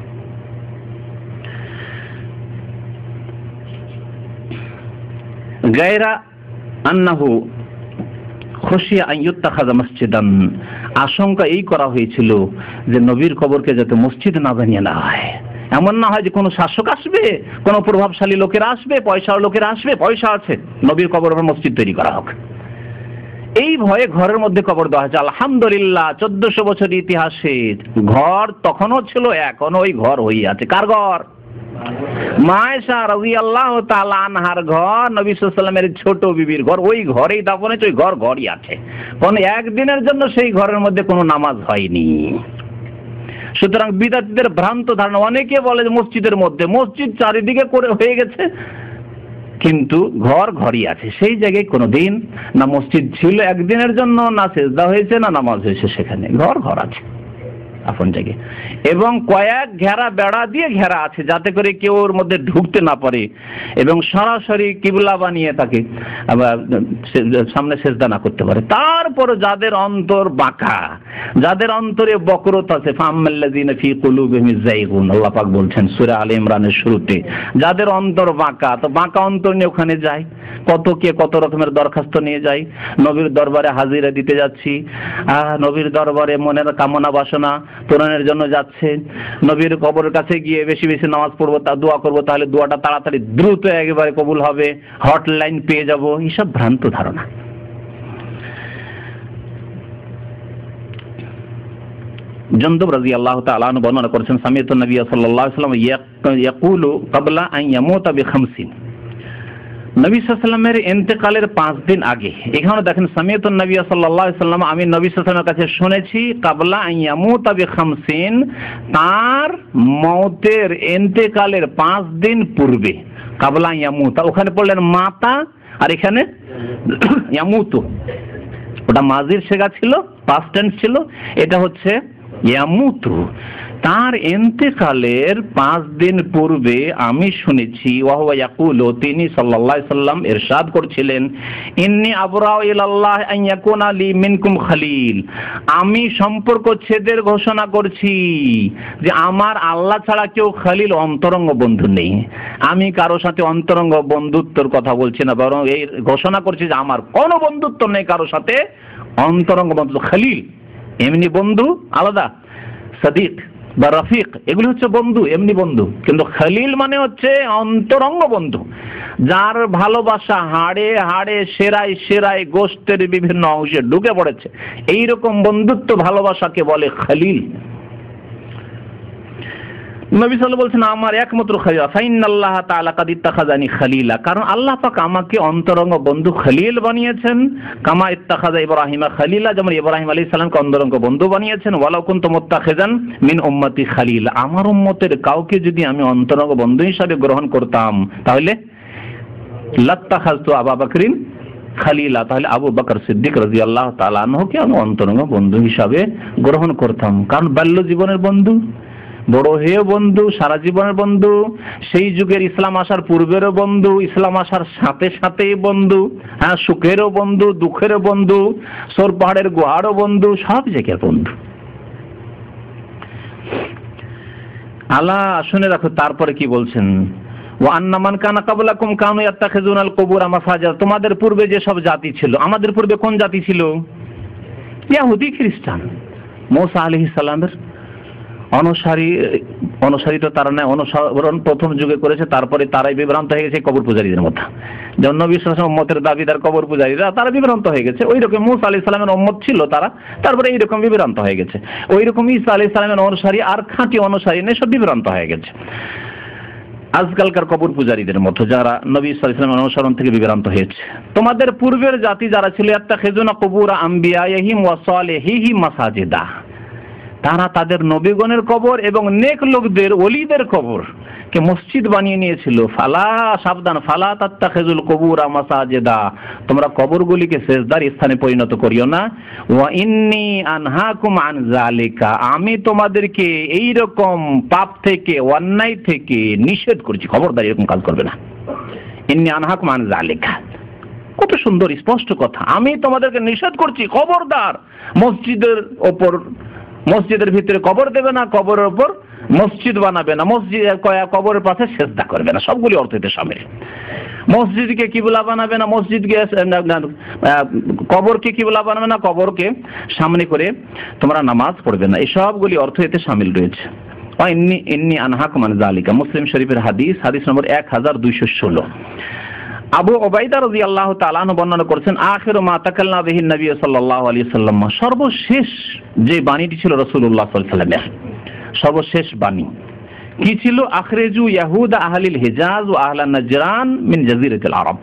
গায়রা আন্নাহু খুশিয়া আন ইত্তাখাযা মসজিদান, আশঙ্কা এই করা হয়েছিল যে নবীর কবরকে যাতে মসজিদ না বানিয়ে না হয়, এমন না হয় যে কোনো শাসক আসবে, কোনো প্রভাবশালী লোকেরা আসবে, পয়সার লোকেরা আসবে, পয়সা আছে, নবীর কবর উপর মসজিদ তৈরি করা হোক, এই ভয়ে ঘরের মধ্যে কবর দেওয়া হয়েছে। আলহামদুলিল্লাহ, চোদ্দশো বছর ইতিহাসে ঘর তখনও ছিল, এখনো ওই ঘর হয়ে আছে। কার ঘর? মা আয়েশা রাদিয়াল্লাহু তাআলা আনহার ঘর নবী সাল্লাল্লাহু আলাইহি ওয়াসাল্লামের ছোট বিবির ঘর, ওই ঘরেই দাফন হয়েছে, ওই ঘর ঘরই আছে, কোন একদিনের জন্য সেই ঘরের মধ্যে কোনো নামাজ হয়নি। সুতরাং বিদআতীদের ভ্রান্ত ধারণা, অনেকে বলে মসজিদের মধ্যে, মসজিদ চারিদিকে করে হয়ে গেছে কিন্তু ঘর ঘরই আছে, সেই জায়গায় কোনোদিন না মসজিদ ছিল একদিনের জন্য, না সেজদা হয়েছে, না নামাজ হয়েছে, সেখানে ঘর ঘর আছে আপন জায়গায়, এবং কয়েক ঘেরা বেড়া দিয়ে ঘেরা আছে যাতে করে কেউ ওর মধ্যে ঢুকতে না পারে এবং সরাসরি কিবলা বানিয়ে তাকে সামনে সেজদা না করতে পারে। তারপর যাদের অন্তর বাঁকা, যাদের অন্তরে বক্রত আছে, ফাম্মাল্লাযিনা ফি কুলুবিহিম যায়গুন, আল্লাহ পাক বলছেন সূরা আলে ইমরানের শুরুতে, যাদের অন্তর বাঁকা, তো বাঁকা অন্তর নিয়ে ওখানে যায়, কত কে কত রকমের দরখাস্ত নিয়ে যায়, নবীর দরবারে হাজিরা দিতে যাচ্ছি, আহ নবীর দরবারে মনের কামনা বাসনা পূরণের জন্য যাচ্ছে, নবীর কবরের কাছে গিয়ে বেশি বেশি নামাজ পড়বো, তা দোয়া করবো, তাহলে দোয়াটা তাড়াতাড়ি দ্রুত একেবারে কবুল হবে, হটলাইন পেয়ে যাব, এইসব ভ্রান্ত ধারণা। জুনদুব রাদিয়াল্লাহু তাআলা আনহু বর্ণনা করেছেন, সামি'তু নবী সাল্লাল্লাহু আলাইহি ওয়াসাল্লাম ইয়াকুলু ক্বাবলা আন ইয়ামুতা বিখামসিন, নবী সাল্লাল্লাহু আলাইহি ওয়াসাল্লামের ইন্তেকালের পাঁচ দিন আগে। এখানে দেখেন সামি'তু নবী সাল্লাল্লাহু আলাইহি ওয়াসাল্লাম, আমি নবী সাল্লাল্লাহু আলাইহি ওয়াসাল্লামের কাছে শুনেছি, ক্বাবলা আন ইয়ামুতা বিখামসিন, তার মওতের ইন্তেকালের পাঁচ দিন পূর্বে, ক্বাবলা আন ইয়ামুতা, ওখানে পড়লেন মাতা আর এখানে ইয়ামুতু, ওটা মাজির সেগা ছিল, পাস্ট টেন্স ছিল, এটা হচ্ছে ইয়ামুতু। তার ইন্তেকালের পাঁচ দিন পূর্বে আমি শুনেছি, ওয়াহুয়া ইয়াকুলু, তিনি সাল্লাল্লাহু আলাইহি সাল্লাম ইরশাদ করছিলেন, ইন্নী আবরাউ ইলাল্লাহ আন ইয়াকুনা লি মিনকুম খলিল, আমি সম্পর্ক ছেদের ঘোষণা করছি যে আমার আল্লাহ ছাড়া কেউ খলিল অন্তরঙ্গ বন্ধু নেই। আমি কারো সাথে অন্তরঙ্গ বন্ধুত্বর কথা বলছি না, বরং এই ঘোষণা করছি যে আমার কোনো বন্ধুত্ব নেই কারো সাথে অন্তরঙ্গ বন্ধু। খলিল এমনি বন্ধু আলাদা, সাদিক বা রফিক এগুলি হচ্ছে বন্ধু, এমনি বন্ধু, কিন্তু খলিল মানে হচ্ছে অন্তরঙ্গ বন্ধু, যার ভালোবাসা হাড়ে হাড়ে সেরায় সেরায় গোষ্ঠের বিভিন্ন অংশে ঢুকে পড়েছে, এইরকম বন্ধুত্ব ভালোবাসাকে বলে খলিল। নবী সাল্লাল্লাহু আলাইহি ওয়াসাল্লাম বলছেন, আমার একমাত্র খলিল, ফাইনাল্লাহ তাআলা কাদ ইত্তাখাযানি খলিলা, কারণ আল্লাহ পাক আমাকে অন্তরঙ্গ বন্ধু খলিল বানিয়েছেন, কামা ইত্তাখাযা ইব্রাহিমা খলিলা, যেমন ইব্রাহিম আলাইহিস সালামকে অন্তরঙ্গ বন্ধু বানিয়েছেন, ওয়ালাউ কুনতু মুত্তাখিযান মিন উম্মতি খলিল, আমার উম্মতের কাউকে যদি আমি অন্তরঙ্গ বন্ধু হিসাবে গ্রহণ করতাম তাহলে লাত্তাখাযতু আবু বকরিন খলিলা, তাহলে আবু বকর সিদ্দিক রাদিয়াল্লাহু তাআলা আনহুকে আমি অন্তরঙ্গ বন্ধু হিসাবে গ্রহণ করতাম, কারণ বাল্য জীবনের বন্ধু, বড় হয়ে বন্ধু, সারা জীবনের বন্ধু, সেই যুগের ইসলাম আসার পূর্বেরও বন্ধু, ইসলাম আসার সাথে সাথেই বন্ধু, হ্যাঁ সুখেরও বন্ধু, দুঃখেরও বন্ধু, সোর পাহাড়ের গুহারও বন্ধু, সব জায়গার বন্ধু। আল্লাহ শুনে রাখো, তারপরে কি বলছেন, ওয়া আন্না মান কানা ক্বাবলাকুম কানু ইয়াত্তাখিযুনাল কুবুরা মাসাজিদ, তোমাদের পূর্বে যে সব জাতি ছিল, আমাদের পূর্বে কোন জাতি ছিল? ইহুদি খ্রিস্টান। মুসা আলাইহিস সালামের অনুসারী অনুসারী তো তারা নয়, অনুসরণ প্রথম যুগে করেছে, তারপরে তারাই বিভ্রান্ত হয়ে গেছে কবর পূজারীদের মধ্যে, যেমন নবী সাল্লাল্লাহু আলাইহি ওয়াসাল্লাম উম্মতের দাবিদার কবর পূজারীরা, তারা বিভ্রান্ত হয়ে গেছে। ওই রকম মুসা আলাইহিস সালামের উম্মত ছিল তারা, তারপরে এইরকম বিভ্রান্ত হয়ে গেছে। ওই রকম ঈসা আলাইহিস সালামের অনুসারী আর খাঁটি অনুসারী নেই, সব বিভ্রান্ত হয়ে গেছে আজকালকার কবর পূজারীদের মতো, যারা নবী সাল্লাল্লাহু আলাইহি ওয়াসাল্লামের অনুসরণ থেকে বিভ্রান্ত হয়েছে। তোমাদের পূর্বের জাতি যারা ছিল, ইয়াত্তাখিযুনা কুবুরা আমবিয়াইহিম ওয়া সালিহিহিম মাসাজিদা, তারা তাদের নবীগণের কবর এবং নেক লোকদের ওলিদের কবর কে মসজিদ বানিয়ে নিয়েছিল। ফালা, সাবধান, ফালা তাত্তাখিযুল কুবুরা মাসাজিদা, তোমরা কবরগুলিকে সেজদার স্থানে পরিণত করিও না। ওয়া ইন্নী আনহাকুম আন যালিকা, আমি তোমাদেরকে এই রকম পাপ থেকে, অন্যায় থেকে নিষেধ করছি, খবরদার এরকম কাজ করবে না। ইন্নী আনহাকুম আন যালিকা, কত সুন্দর স্পষ্ট কথা, আমি তোমাদেরকে নিষেধ করছি, খবরদার মসজিদের ওপর, মসজিদের ভিতরে কবর দেবে না, কবরের উপর মসজিদ বানাবে না, মসজিদ কবরের পাশে সেজদা করবে না, সবগুলি অর্থ এতে শামিল। মসজিদকে কিবলা বানাবে না, মসজিদকে কবরকে কিবলা বানাবে না, কবরকে সামনে করে তোমরা নামাজ পড়বে না, এই সবগুলি অর্থ এতে শামিল রয়েছে। ইন্নী ইন্নী আনহাকুম আন যালিকা, মুসলিম শরীফের হাদিস, হাদিস নম্বর এক হাজার দুইশো ষোলো। আবু উবাইদা রাদিয়াল্লাহু তাআলা আনহু বর্ণনা করেছেন, আখিরু মা তাকাল্লামা বিহি নবী সাল্লাল্লাহু আলাইহি ওয়াসাল্লাম, সর্বশেষ যে বাণীটি ছিল রাসূলুল্লাহ সাল্লাল্লাহু আলাইহি ওয়াসাল্লামের, সর্বশেষ বাণী কি ছিল? আখরেজু ইয়াহুদা আহলিল হিজাজ ও আহলা নাজরান মিন জাজিরাতিল আরব,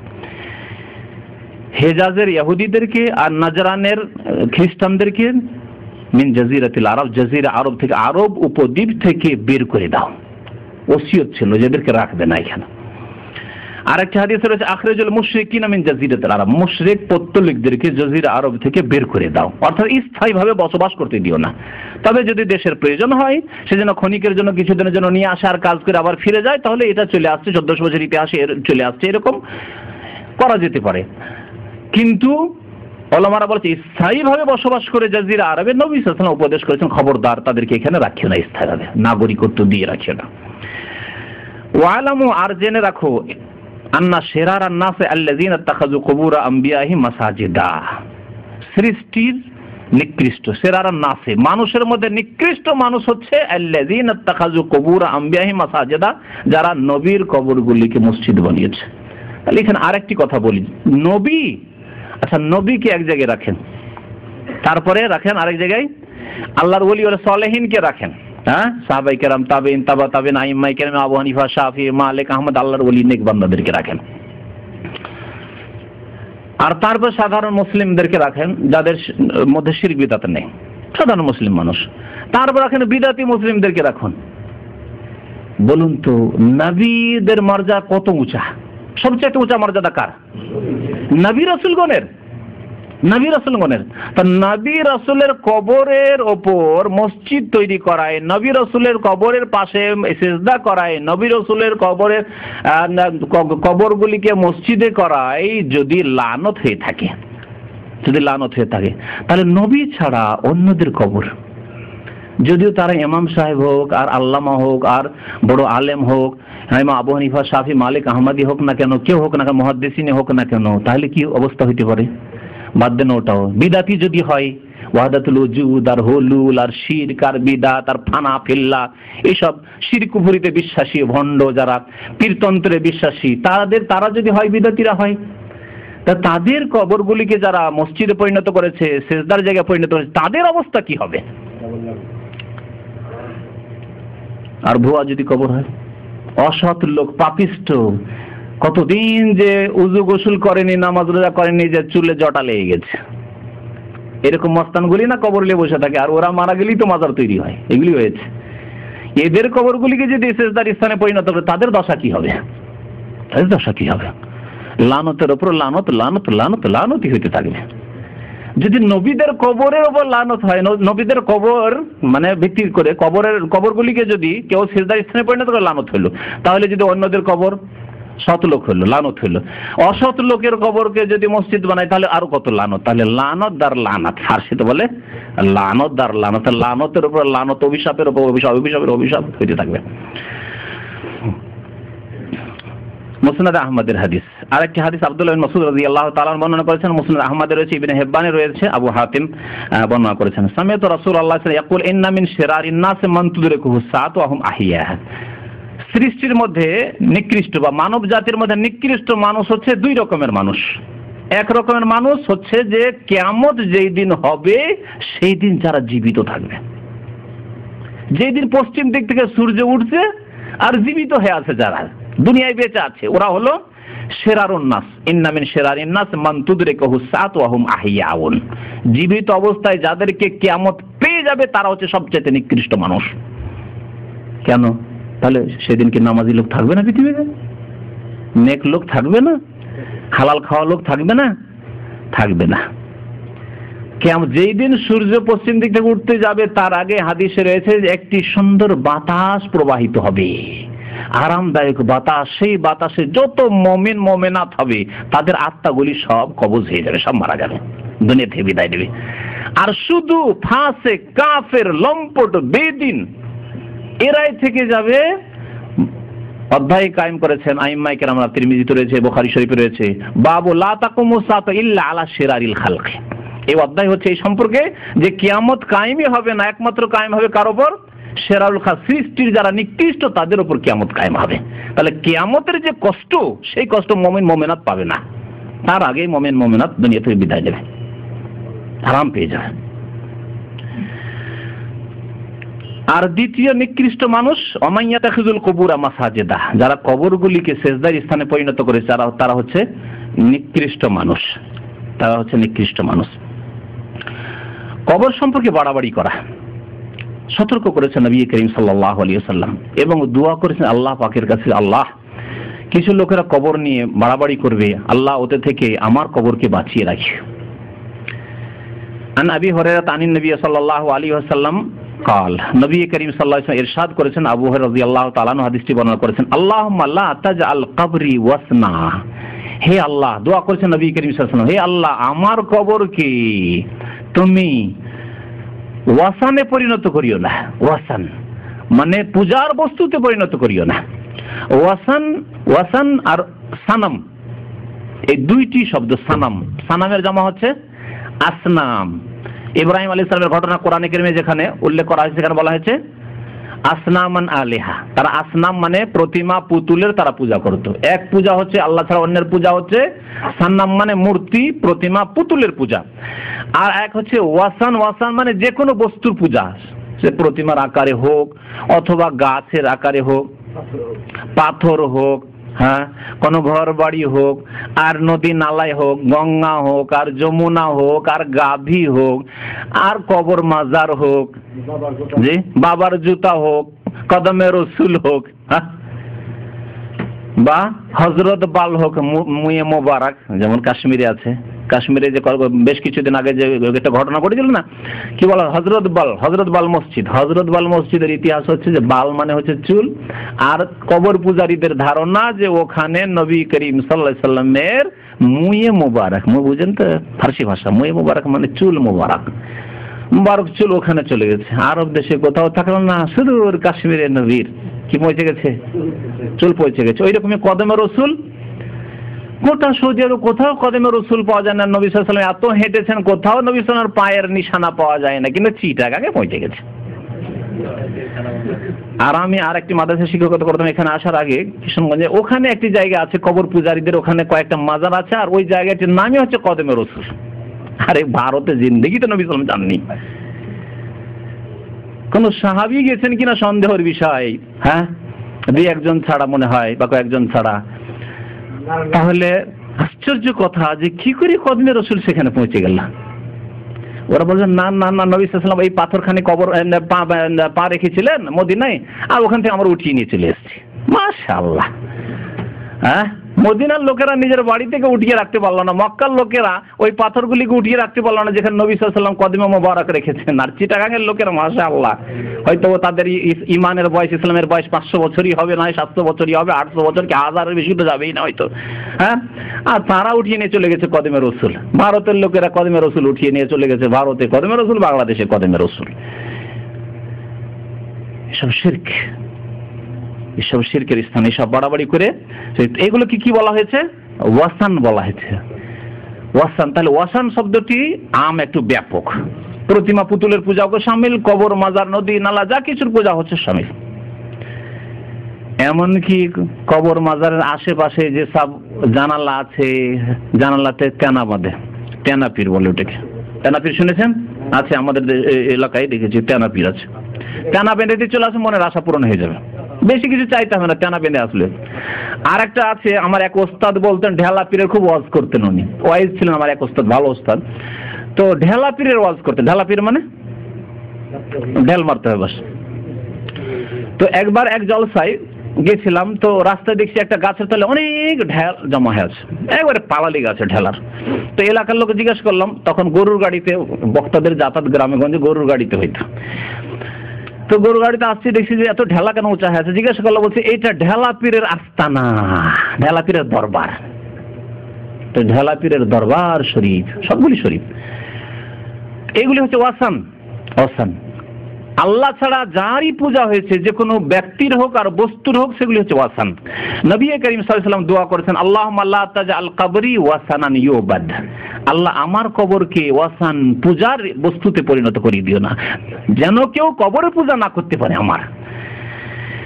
হেজাজের ইহুদিদেরকে আর নাজরানের খ্রিস্টানদেরকে মিন জাজিরাতিল আরব, জাজিরা আরব থেকে, আরব উপদ্বীপ থেকে বের করে দাও। ওসিয়ত ছিল যাদেরকে রাখবে না এখানে। আরেকটা হাদিস রয়েছে আখরেজুল মুশরিকিনা মিন জাজিরাতিল আরব, মুশরিক পৌত্তলিকদেরকে জাজিরা আরব থেকে বের করে দাও, অর্থাৎ স্থায়ীভাবে বসবাস করতে দিও না। তবে যদি দেশের প্রয়োজন হয় সেজন্য ক্ষণিকের জন্য কিছুদিনের জন্য নিয়ে আসে আর কাজ করে আবার ফিরে যায়, তাহলে এটা চলে আসছে চোদ্দশো বছর ইতিহাসে চলে আসছে, এরকম করা যেতে পারে। কিন্তু ওলামারা বলছে স্থায়ীভাবে বসবাস করে জাজিরা আরবে নবী সাল্লাল্লাহু আলাইহি ওয়াসাল্লাম উপদেশ করেছেন খবরদার তাদেরকে এখানে রাখিও না, স্থায়ীভাবে নাগরিকত্ব দিয়ে রাখিও না। ওয়ালামু, আর জেনে রাখো, আন্না শিরারান নাসে আল্লাযীনা ইত্তাখাযু কুবুর আমবিয়াহিম মাসাজিদা, সৃষ্টির নিকৃষ্ট, শিরারান নাসে মানুষের মধ্যে নিকৃষ্ট মানুষ হচ্ছে আল্লাযীনা ইত্তাখাযু কুবুর আমবিয়াহিম মাসাজিদা, যারা নবীর কবরগুলিকে মসজিদ বানিয়েছে। তাহলে এখানে আরেকটি কথা বলি, নবী, আচ্ছা নবীকে এক জায়গায় রাখেন, তারপরে রাখেন আরেক জায়গায় আল্লাহর ওলি ওয়া সালেহিনকে রাখেন, হ্যাঁ, সাহাবায়ে কেরাম, তাবেঈন, তাবা তাবেঈন, আইম্মায়ে কেরাম, আবু হানিফা, শাফি, মালিক, আহমদ, আল্লাহর ওলি নেক বান্দাদেরকে রাখেন। আর তারপর সাধারণ মুসলিমদেরকে রাখেন যাদের মধ্যে শিরক বিদআত নেই, সাধারণ মুসলিম মানুষ। তারপর রাখেন বিদআতি মুসলিমদেরকে রাখুন। বলুন তো নবীদের মর্যাদা কত উঁচা? সবচেয়ে উঁচা মর্যাদা কার? নবী রাসূলগণের, নবী রাসূলগণের। তা নবী রাসূলের কবরের ওপর মসজিদ তৈরি করায়, নবী রাসূলের কবরের পাশে সিজদা করায়, নবী রাসূলের কবরের কবরগুলিকে মসজিদে করায় যদি লানত হয়ে থাকে, যদি লানত হয়ে থাকে, তাহলে নবী ছাড়া অন্যদের কবর, যদিও তারা ইমাম সাহেব হোক আর আল্লামা হোক আর বড় আলেম হোক, ইমাম আবু হানিফা, শাফি, মালিক, আহমদি হোক না কেন, কেউ হোক না কেন, মুহাদ্দিসিন হোক না কেন, তাহলে কি অবস্থা হইতে পারে? বাদ দেন ওটাও। বিদাতি যদি হয়, ওয়াহদাতুল ওজুদ আর হুলুল আর শিরক আর বিদাত আর ফানা ফিল্লাহ, এইসব শিরক কুফরিতে বিশ্বাসী ভণ্ড যারা পীরতন্ত্রে বিশ্বাসী, তাদের তারা যদি হয় বিদাতিরা হয়, তা তাদের কবরগুলিকে যারা মসজিদে পরিণত করেছে, সিজদার জায়গায় পরিণত করেছে, তাদের অবস্থা কি হবে? আর ভুয়া যদি কবর হয়, অসৎ লোক, পাপিষ্ট, কতদিন যে উজু গোসল করেনি, নামাজ রোজা করেনি, যে চুলে জটা লেগে গেছে, এরকম মস্তানগুলি না কবর নিয়ে বসে থাকে, আর ওরা মারা গেলেই তো মাজার তৈরি হয়, এগুলি হয়েছে। এদের কবরগুলিকে যদি সিজদার স্থানে পরিণত করে, তাদের দশা কি হবে? তাদের দশা কি হবে? লানতের ওপর লানত, লানত, লানত, লানতই হইতে থাকবে। যদি নবীদের কবরের ওপর লানত হয়, নবীদের কবর মানে ভিত্তি করে কবরের কবরগুলিকে যদি কেউ সিজদার স্থানে পরিণত করে, লানত হইল। তাহলে যদি অন্যদের কবর, সৎ লোক হইল, লানত হইল। অসৎ লোকের কবরকে যদি মসজিদ বানায়, তাহলে আরো কত লানত। তাহলে লানত দার লানত, ফার্সিতে বলে লানত দার লানত, লানতের উপর লানত, অভিশাপের উপর অভিশাপ, অভিশাপের অভিশাপ হইতে থাকবে। মুসনাদ আহমদের হাদিস, আরেকটি হাদিস আব্দুল্লাহ বিন মাসউদ রাদিয়াল্লাহু তাআলা বর্ণনা করেছেন, মুসনাদ আহমদে রয়েছে, ইবনে হিব্বানে রয়েছে, আবু হাতিম বর্ণনা করেছেন। সামিআতু রাসূলুল্লাহ সাল্লাল্লাহু আলাইহি ওয়াসাল্লাম ইয়াকুল ইন্না মিন শিরারিন নাস মান তুদরিকুহু সাআতু ওয়া হুম আহিয়া। সৃষ্টির মধ্যে নিকৃষ্ট বা মানব জাতির মধ্যে নিকৃষ্ট মানুষ হচ্ছে দুই রকমের মানুষ। এক রকমের মানুষ হচ্ছে যে কিয়ামত যেই দিন হবে সেই দিন যারা জীবিত থাকবে, যেই দিন পশ্চিম দিক থেকে সূর্য উঠছে আর জীবিত হয়ে আছে, যারা দুনিয়ায় বেঁচে আছে, ওরা হলো শিরারুন নাস। ইন্না মিন শিরারিন নাস মান তুদরিকুহু সাআতু ওয়া হুম আহিয়াউন। জীবিত অবস্থায় যাদেরকে কিয়ামত পেয়ে যাবে তারা হচ্ছে সবচেয়ে নিকৃষ্ট মানুষ। কেন? তাহলে সেদিন কি নামাজি লোক থাকবে না পৃথিবীতে? নেক লোক থাকবে না? হালাল খাওয়া লোক থাকবে না? থাকবে না। কেমন যেই দিন সূর্য পশ্চিম দিক থেকে উঠতে যাবে, তার আগে হাদিসে রয়েছে যে একটি সুন্দর বাতাস প্রবাহিত হবে, আরামদায়ক বাতাস। সেই বাতাসে যত মুমিন মুমিনাত হবে তাদের আত্মাগুলি সব কবজ হয়ে যাবে, সব মারা যাবে, দুনিয়া থেকে বিদায় নেবে। আর শুধু ফাসিক, কাফের, লম্পট, বেদিন এরাই থেকে যাবে। অধ্যায় কায়েম করেছেন আইম্মায়ে কেরাম, তিরমিজিতে রয়েছে, বুখারী শরীফে রয়েছে, বাবু লা তাকুমু সাআতু ইল্লা আলা শিরারিল খালক। এই অধ্যায় হচ্ছে এই সম্পর্কে যে কিয়ামত কায়েমই হবে না, একমাত্র কায়েম হবে কার উপর? শিরারুল খালক, সৃষ্টির যারা নিকৃষ্ট তাদের উপর কিয়ামত কায়েম হবে। তাহলে কিয়ামতের যে কষ্ট, সেই কষ্ট মুমিন মুমিনাত পাবে না, তার আগেই মুমিন মুমিনাত দুনিয়া থেকে বিদায় নেবে, আরাম পেয়ে যাবে। আর দ্বিতীয় নিকৃষ্ট মানুষ অমাইয়াতাখিজুল কুবুরা মাসাজিদা, যারা কবরগুলিকে সেজদার স্থানে পরিণত করেছে তারা তারা হচ্ছে নিকৃষ্ট মানুষ, তারা হচ্ছে নিকৃষ্ট মানুষ। কবর সম্পর্কে বাড়াবাড়ি করা সতর্ক করেছেন নবী করিম সাল্লাল্লাহু আলাইহি ওয়াসাল্লাম এবং দোয়া করেছেন আল্লাহ পাকের কাছে, আল্লাহ কিছু লোকেরা কবর নিয়ে বাড়াবাড়ি করবে, আল্লাহ ওতে থেকে আমার কবরকে বাঁচিয়ে রাখি। আন আবি হুরায়রা আনিন নবী সাল্লাল্লাহু আলাইহি ওয়াসাল্লাম قال নবী করিম সাল্লাল্লাহু আলাইহি ওয়াসাল্লাম ইরশাদ করেছেন, আবু হুরায়রা রাদিয়াল্লাহু তাআলা আনহু হাদিসটি বর্ণনা করেছেন, আল্লাহুম্মা লা তাজআল কবরি ওয়াসনা, হে আল্লাহ, দোয়া করেছেন নবী করিম সাল্লাল্লাহু আলাইহি ওয়াসাল্লাম, হে আল্লাহ আমার কবরকে তুমি ওয়াসানে পরিণত করিও না। ওয়াসান মানে পূজার বস্তুতে পরিণত করিও না। ওয়াসান ওয়াসান আর সানাম এই দুইটি শব্দ, সানাম সানামের জামা হচ্ছে আসনাম। ইব্রাহিম আলাইহিস সালামের ঘটনা কোরআনে কারিমে যেখানে উল্লেখ করা হয়েছে সেখানে বলা হয়েছে আসনামান আলিহা, তারা আসনাম মানে প্রতিমা পুতুলের তারা পূজা করত। এক পূজা হচ্ছে আল্লাহ ছাড়া অন্যের পূজা হচ্ছে সান্নাম মানে মূর্তি প্রতিমা পুতুলের পূজা, আর এক হচ্ছে ওয়াসান, ওয়াসান মানে যে কোনো বস্তুর পূজা, সে প্রতিমার আকারে হোক অথবা গাছের আকারে হোক, পাথর হোক, হ্যাঁ কোন ঘর বাড়ি হোক, আর নদী নালায় হোক, গঙ্গা হোক, আর যমুনা হোক, আর গাভী হোক, আর কবর মাজার হোক, জি বাবার জুতা হোক, কদমে রসুল হোক, হ্যাঁ বা হজরত বাল হোক, মুয়ে মোবারক, যেমন কাশ্মীরে আছে, কাশ্মীরে যে বেশ কিছুদিন আগে যে একটা ঘটনা ঘটেছিল না, কি বলা হজরত বাল, হজরত বাল মসজিদ, হজরত বাল মসজিদের ইতিহাস হচ্ছে যে বাল মানে হচ্ছে চুল, আর কবর পূজারীদের ধারণা যে ওখানে নবী করিম সাল্লাল্লাহু আলাইহি সাল্লামের মুয়ে মোবারক, মুয়ে বুঝেন তো ফার্সি ভাষা, মুয়ে মোবারক মানে চুল মোবারক, মুবারক চুল ওখানে চলে গেছে। আরব দেশে কোথাও থাকলো না, শুধু কাশ্মীরে নবীর কি পৌঁছে গেছে, চুল পৌঁছে গেছে। ওই রকমই কদমে রসুল, গোটা সৌদি আরব কোথাও কদমে রসুল পাওয়া যায় না, নবী সাল্লাল্লাহু আলাইহি ওয়াসাল্লাম এত হেঁটেছেন কোথাও নবী সাল্লাল্লাহু আলাইহি ওয়াসাল্লামের পায়ের নিশানা পাওয়া যায় না, কিন্তু চিটাগাঙে পৌঁছে গেছে। আর আমি আর একটি মাদ্রাসা শিক্ষকতা করতাম এখানে আসার আগে কিশোরগঞ্জে, ওখানে একটি জায়গা আছে কবর পূজারীদের, ওখানে কয়েকটা মাজার আছে, আর ওই জায়গাটির নামই হচ্ছে কদমে রসুল। আরে ভারতে জিন্দেগিতে নবী সাল্লাল্লাহু আলাইহি ওয়াসাল্লাম জাননি, কোন সাহাবী গেছেন কিনা সন্দেহের বিষয়, হ্যাঁ দুই একজন ছাড়া মনে হয় বা কয়েকজন ছাড়া। তাহলে আশ্চর্য কথা যে কি করে কদমে রসুল সেখানে পৌঁছে গেল। ওরা বলছেন না না না নবী সাল্লাল্লাহু আলাইহি ওয়াসাল্লাম এই পাথরখানে কবর পা রেখেছিলেন মদিনায়, আর ওখান থেকে আমরা উঠিয়ে নিয়ে চলে এসেছি। মাশাআল্লাহ, হ্যাঁ মদিনার লোকেরা নিজের বাড়ি থেকে উঠিয়ে রাখতে পারলো না, মক্কার লোকেরা ওই পাথরগুলিকে উঠিয়ে রাখতে পারলো না যেখানে নবী সাল্লাল্লাহু আলাইহি ওয়াসাল্লাম কদমে মোবারক রেখেছেন। আর চিটাগাঙের লোকেরা মাশাআল্লাহ, হয়তো তাদের ইমানের বয়স, ইসলামের বয়স পাঁচশো বছরই হবে, নয় সাতশো বছরই হবে, আটশো বছর কি হাজারের বেশি তো যাবেই না হয়তো, হ্যাঁ আর তারা উঠিয়ে নিয়ে চলে গেছে কদমে রসুল। ভারতের লোকেরা কদমে রসুল উঠিয়ে নিয়ে চলে গেছে ভারতে কদমে রসুল, বাংলাদেশে কদমে রসুল। এসব শিরক, এসব শিরকের স্থান, এসব বাড়াবাড়ি করে এগুলোকে কি বলা হয়েছে, ওয়াসান বলা হয়েছে। ওয়াসান, তাহলে ওয়াসান শব্দটি আম একটু ব্যাপক, প্রতিমা পুতুলের পূজাকে শামিল, কবর মাজার নদী নালা যা কিছুর পূজা হচ্ছে শামিল। এমনকি কবর মাজারের আশেপাশে যে সব জানালা আছে, জানালাতে তেনা বাঁধে, তেনা পীর বলে ওটাকে, তেনা পীর শুনেছেন? আছে আমাদের এলাকায় দেখেছি তেনা পীর আছে, তেনা বেঁধে দিয়ে চলে আসে, মনের আশা পূরণ হয়ে যাবে, বেশি কিছু চাইতে হবে না তেনা বেঁধে আসলে। আর একটা আছে, আমার এক ওস্তাদ বলতেন ঢেলা পীরের খুব ওয়াজ করতেন উনি, ওয়াইজ ছিলেন আমার এক ওস্তাদ, ভালো ওস্তাদ। তো ঢেলা পীরের ওয়াজ করতেন, ঢেলা পীর মানে ঢেল মারতে হবে বাস। তো একবার এক জলসায় গেছিলাম, তো রাস্তায় দেখছি একটা গাছের তলে অনেক ঢেল জমা হয়ে আছে, একবারে পালালি গাছে ঢেলার। তো এলাকার লোক জিজ্ঞেস করলাম, তখন গরুর গাড়িতে বক্তাদের যাতায়াত গ্রামে গঞ্জে গরুর গাড়িতে হইতো, তো গরুর গাড়িতে আসছি দেখছি যে এত ঢেলা কেন উঁচা হয়ে আছে, জিজ্ঞাসা করলো, বলছে এইটা ঢেলা পীরের আস্তানা, ঢেলা পীরের দরবার। তো ঢেলা পীরের দরবার শরীফ, সবগুলি শরীফ, এগুলি হচ্ছে ওয়াসান। ওয়াসান আল্লাহ ছাড়া যারই পূজা হয়েছে, যে কোনো ব্যক্তির হোক আর বস্তুর হোক, সেগুলি হচ্ছে ওয়াসান। নবী করিম সাল্লাল্লাহু আলাইহি ওয়াসাল্লাম দোয়া করেছেন, আল্লাহুম্মা লা তাজআল কবরি ওয়াসানান ইউবাদ, আল্লাহ আমার কবরকে ওয়াসান পূজার বস্তুতে পরিণত করে দিও না, যেন কেউ কবরে পূজা না করতে পারে আমার।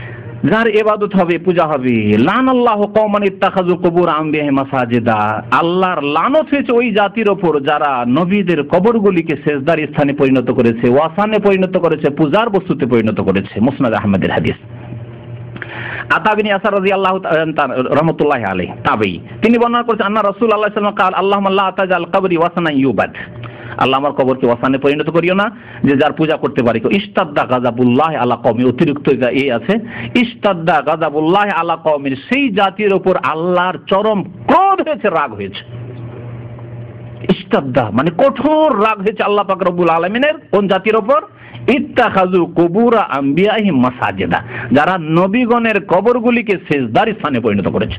যার ইবাদত হবে, পূজা হবে। লানাল্লাহু কওমান ইত্তাখাযু কুবুর আনবিয়াহিম মাসাজিদা, আল্লাহর লানত হয়েছে ওই জাতির ওপর যারা নবীদের কবরগুলিকে সেজদার স্থানে পরিণত করেছে, ওয়াসানে পরিণত করেছে, পূজার বস্তুতে পরিণত করেছে। মুসনাদ আহমদের হাদিস। আতা বিন ইয়াসার রাদিয়াল্লাহু রাহমাতুল্লাহি আলাইহি তাবেঈ, তিনি বর্ণনা করেছেন আন্না রাসূলুল্লাহ সাল্লাল্লাহু আলাইহি ওয়াসাল্লাম قال اللهم لا تجعل قبري وثنا يعبد, আল্লাহ আমার কবরকে ওয়াসানে পরিণত করিও না যে যার পূজা করতে পারি। ইস্তাদ্দা গাযাবুল্লাহ আলা কওমি, অতিরিক্ত এই আছে ইস্তাদ্দা গাযাবুল্লাহ আলা কওমির, সেই জাতির উপর আল্লাহর চরম ক্রোধ হয়েছে, রাগ হয়েছে। ইস্তাদ্দা মানে কঠোর রাগ হয়েছে আল্লাহ পাক রব্বুল আলামিনের কোন জাতির উপর? ইত্তাখাযু কুবুর আনবিয়াহিম মাসাজিদা, যারা নবীগণের কবরগুলিকে সিজদার স্থানে পরিণত করেছে।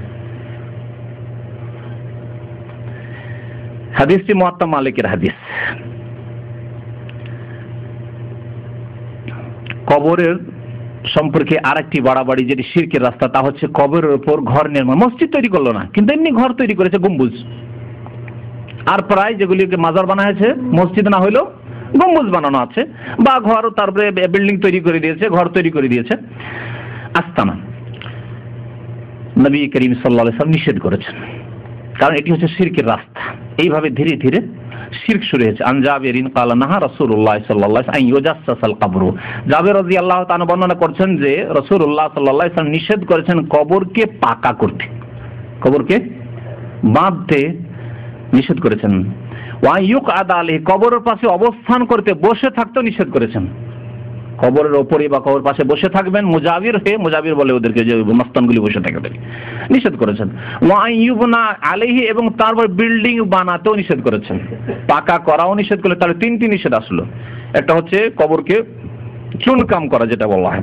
হাদিসটি মুয়াত্তা মালিকের হাদিস। কবরের সম্পর্কে আরেকটি বাড়াবাড়ি যেটি শিরকের রাস্তা, তা হচ্ছে কবরের উপর ঘর নির্মাণ। মসজিদ তৈরি করলো না, কিন্তু এমনি ঘর তৈরি করেছে গম্বুজ। আর প্রায় যেগুলিকে মাজার বানা হয়েছে, মসজিদ না হইলেও গম্বুজ বানানো আছে, বা ঘর, তারপরে বিল্ডিং তৈরি করে দিয়েছে, ঘর তৈরি করে দিয়েছে, আস্তানা। নবী করিম সাল্লাল্লাহু আলাইহি ওয়াসাল্লাম নিষেধ করেছেন, কারণ এটি হচ্ছে শিরকের রাস্তা। এইভাবে ধীরে ধীরে শিরক শুরু হয়েছে। আন জাবিরিন ক্বালা নাহা রাসূলুল্লাহ সাল্লাল্লাহু আলাইহি ওয়াসাল্লাম আন ইউজাসসাসাল কবর, জাবির রাদিয়াল্লাহু তাআলা বর্ণনা করছেন যে রাসূলুল্লাহ সাল্লাল্লাহু আলাইহি ওয়াসাল্লাম নিষেধ করেছেন কবরকে পাকা করতে, কবরকে বাঁধতে নিষেধ করেছেন। ওয়া ইউকআদা আলাইহি, কবরের পাশে অবস্থান করতে, বসে থাকতেও নিষেধ করেছেন। কবরের ওপরে বা কবর পাশে বসে থাকবেন, মুজাবির হে, মুজাবির বলে ওদেরকে, যে মস্তানগুলি বসে থাকে, নিষেধ করেছেন। ওয়া ইউবনা আলাইহি, এবং তারপর বিল্ডিং বানাতেও নিষেধ করেছেন, পাকা করাও নিষেধ করলে। তাহলে তিনটি নিষেধ আসলো। একটা হচ্ছে কবরকে চুনকাম করা, যেটা বলা হয়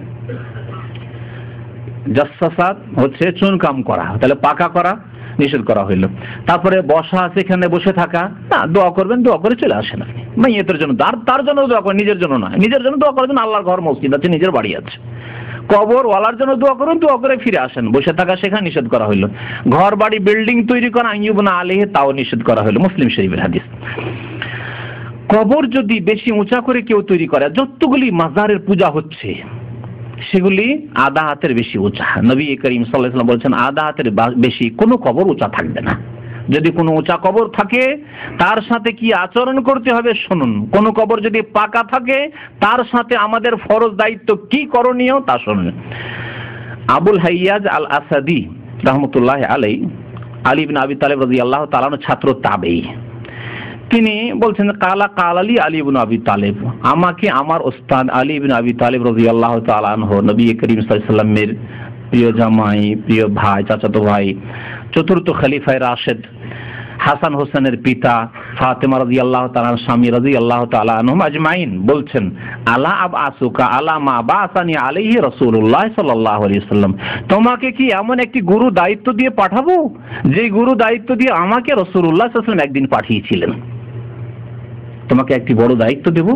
জাসসাসাত, হচ্ছে চুনকাম করা, তাহলে পাকা করা নিষেধ করা হইল। তারপরে বসা, সেখানে বসে থাকা, না, দোয়া করবেন, দোয়া করে চলে আসেন আপনি, মাইয়াতের জন্য, তার তার জন্য দোয়া করেন, নিজের জন্য নয়। নিজের জন্য দোয়া করার জন্য আল্লাহর ঘর, মসজিদ আছে, নিজের বাড়ি আছে। কবর ওয়ালার জন্য দোয়া করুন, দোয়া করে ফিরে আসেন। বসে থাকা সেখানে নিষেধ করা হইল। ঘর বাড়ি বিল্ডিং তৈরি করা আইয়ুবনা আলাইহি, তাও নিষেধ করা হইল। মুসলিম শরীফের হাদিস। কবর যদি বেশি উঁচা করে কেউ তৈরি করে, যতগুলি মাজারের পূজা হচ্ছে সেগুলি আধা হাতের বেশি উঁচা। নবী করিম সাল্লাল্লাহু আলাইহি ওয়াসাল্লাম বলেছেন আধা হাতের বেশি কোনো কবর উঁচা থাকবে না। যদি কোনো উঁচা কবর থাকে তার সাথে কি আচরণ করতে হবে শুনুন। কোনো কবর যদি পাকা থাকে তার সাথে আমাদের ফরজ দায়িত্ব কি করণীয় তা শুনুন। আবুল হাইয়াজ আল আসাদি রাহমাতুল্লাহি আলাইহি, আলী ইবনে আবি তালিব রাদিয়াল্লাহু তাআলা আনহু ছাত্র তাবেঈ, তিনি বলছেন কালা কালালি আলী ইবনে আবি তালিব, আমাকে আমার ওস্তাদ আলী ইবনে আবি তালিব রাদিয়াল্লাহু তাআলা আনহু, নবী করিম সাল্লাল্লাহু আলাইহি ওয়াসাল্লামের প্রিয় জামাই, প্রিয় ভাই, চাচাতো ভাই, চতুর্থ খলিফায়ে রাশেদ, হাসান হোসেনের পিতা, ফাতেমা রাদিয়াল্লাহু তাআলা স্বামী রাদিয়াল্লাহু তাআলা আনহুম আজমাইন বলছেন আলা আবআসুকা আলা মা বাসানি আলাইহি রাসূলুল্লাহ সাল্লাল্লাহু আলাইহি ওয়াসাল্লাম, তোমাকে কি এমন একটি গুরু দায়িত্ব দিয়ে পাঠাবো যে গুরু দায়িত্ব দিয়ে আমাকে রাসূলুল্লাহ সাল্লাল্লাহু আলাইহি ওয়াসাল্লাম একদিন পাঠিয়েছিলেন। তোমাকে একটি বড় দায়িত্ব দেব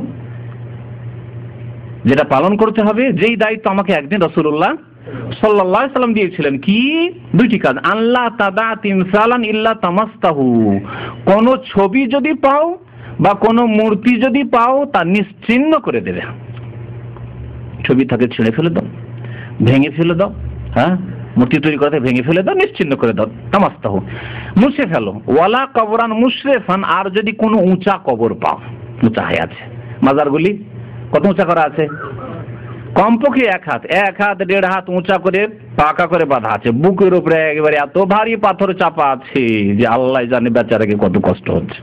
যেটা পালন করতে হবে, যেই দায়িত্ব আমাকে একদিন রাসূলুল্লাহ সাল্লাল্লাহু আলাইহি ওয়াসাল্লাম দিয়েছিলেন। কি? দুইটি কাজ। আল্লাহ তাদা তিমসালান ইল্লা তামাসতাহু, কোন ছবি যদি পাও বা কোন মূর্তি যদি পাও তা নিশ্চিহ্ন করে দেবে। ছবি থাকে ছিঁড়ে ফেলে দাও, ভেঙে ফেলে দাও, হ্যাঁ, মূর্তি তৈরি করতে ভেঙে ফেলে দাও, নিশ্চিহ্ন করে দাও, তামাসতাহু, মুছে ফেলো। ওয়ালা কবরান মুশরিফান, আর যদি কোনো উঁচা কবর পাও, উঁচা হয়ে আছে, মাজারগুলি কত উঁচা করা আছে? কমপক্ষে এক হাত, এক হাত দেড় হাত উঁচা করে পাকা করে বাঁধা আছে, বুকের উপরে একেবারে এত ভারী পাথর চাপা আছে যে আল্লাহ জানে বেচারাকে কত কষ্ট হচ্ছে।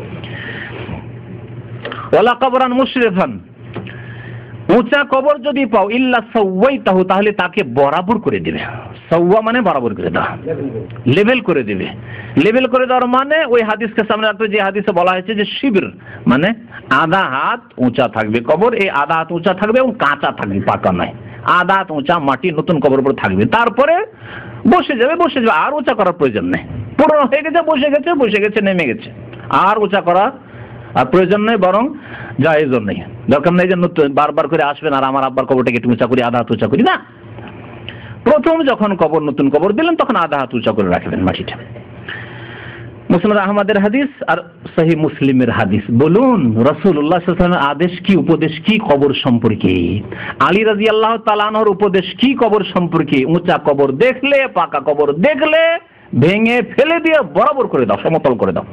ওয়ালা কবরান মুশরিফান, উঁচা কবর যদি পাও ইল্লা সাওয়াইতাহু, তাহলে তাকে বরাবর করে দিবে। সাওয়া মানে বরাবর করে দেওয়া, লেভেল করে দিবে। লেভেল করে দেওয়ার মানে ওই হাদিসকে সামনে রাখতে, যে হাদিসে বলা হয়েছে যে শিবির মানে আধা হাত উঁচা থাকবে কবর, এই আধা হাত উঁচা থাকবে এবং কাঁচা থাকবে, পাকা নয়। আধা হাত উঁচা মাটি নতুন কবর উপর থাকবে, তারপরে বসে যাবে, বসে যাবে, আর উঁচা করার প্রয়োজন নেই। পুরনো হয়ে গেছে, বসে গেছে, বসে গেছে, নেমে গেছে, আর উঁচা করা আর প্রয়োজন নেই, বরং জায়েজও নেই। দরকার নেই যে নতুন বারবার করে আসবেন আর আমার আব্বার কবরটাকে একটু উঁচা করি, আধা হাত উঁচা করি, না। প্রথম যখন কবর, নতুন কবর দিলেন তখন আধা হাত উঁচা করে রাখবেন মাটিটা। মুসনাদ আহমদের হাদিস আর সহিহ মুসলিমের হাদিস। বলুন রাসূলুল্লাহ সাল্লাল্লাহু আলাইহি ওয়াসাল্লামের আদেশ কি, উপদেশ কি কবর সম্পর্কে? আলী রাদিয়াল্লাহু তাআলা আনহুর উপদেশ কি কবর সম্পর্কে? উঁচা কবর দেখলে, পাকা কবর দেখলে ভেঙে ফেলে দিয়ে বরাবর করে দাও, সমতল করে দাও,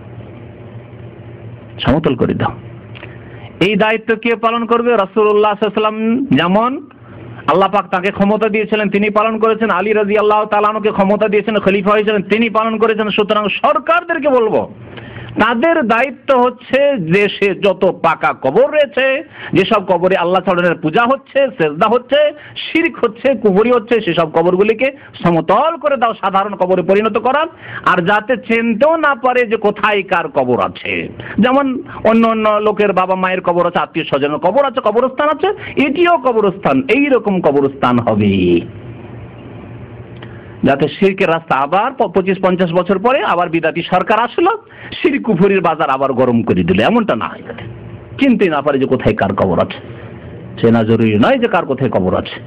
সমতল করে দাও। এই দায়িত্ব কে পালন করবে? রাসূলুল্লাহ সাল্লাল্লাহু আলাইহি ওয়াসাল্লাম যেমন আল্লাহ পাক তাকে ক্ষমতা দিয়েছিলেন তিনি পালন করেছেন, আলী রাদিয়াল্লাহু তাআলা আনহুকে ক্ষমতা দিয়েছেন, খলিফা হয়েছিলেন তিনি পালন করেছেন। সুতরাং সরকারদেরকে বলবো তাদের দায়িত্ব হচ্ছে দেশে যত পাকা কবর রয়েছে, যেসব কবরে আল্লাহ তাআলার পূজা হচ্ছে, সেজদা হচ্ছে, শিরক হচ্ছে, কুফরি হচ্ছে, সেসব কবরগুলিকে সমতল করে দাও, সাধারণ কবরে পরিণত করা। আর যাতে চিনতেও না পারে যে কোথায় কার কবর আছে। যেমন অন্য অন্য লোকের বাবা মায়ের কবর আছে, আত্মীয় স্বজনের কবর আছে, কবরস্থান আছে, এটিও কবরস্থান, এইরকম কবরস্থান হবে যাতে শিরকের রাস্তা আবার পঁচিশ পঞ্চাশ বছর পরে আবার বিদাতি সরকার আসলো, শিরক কুফরির বাজার আবার গরম করে দিল, এমনটা না হয়। চিনতে না পারে যে কোথায় কার কবর আছে, চেনা জরুরি নয় যে কার কোথায় কবর আছে।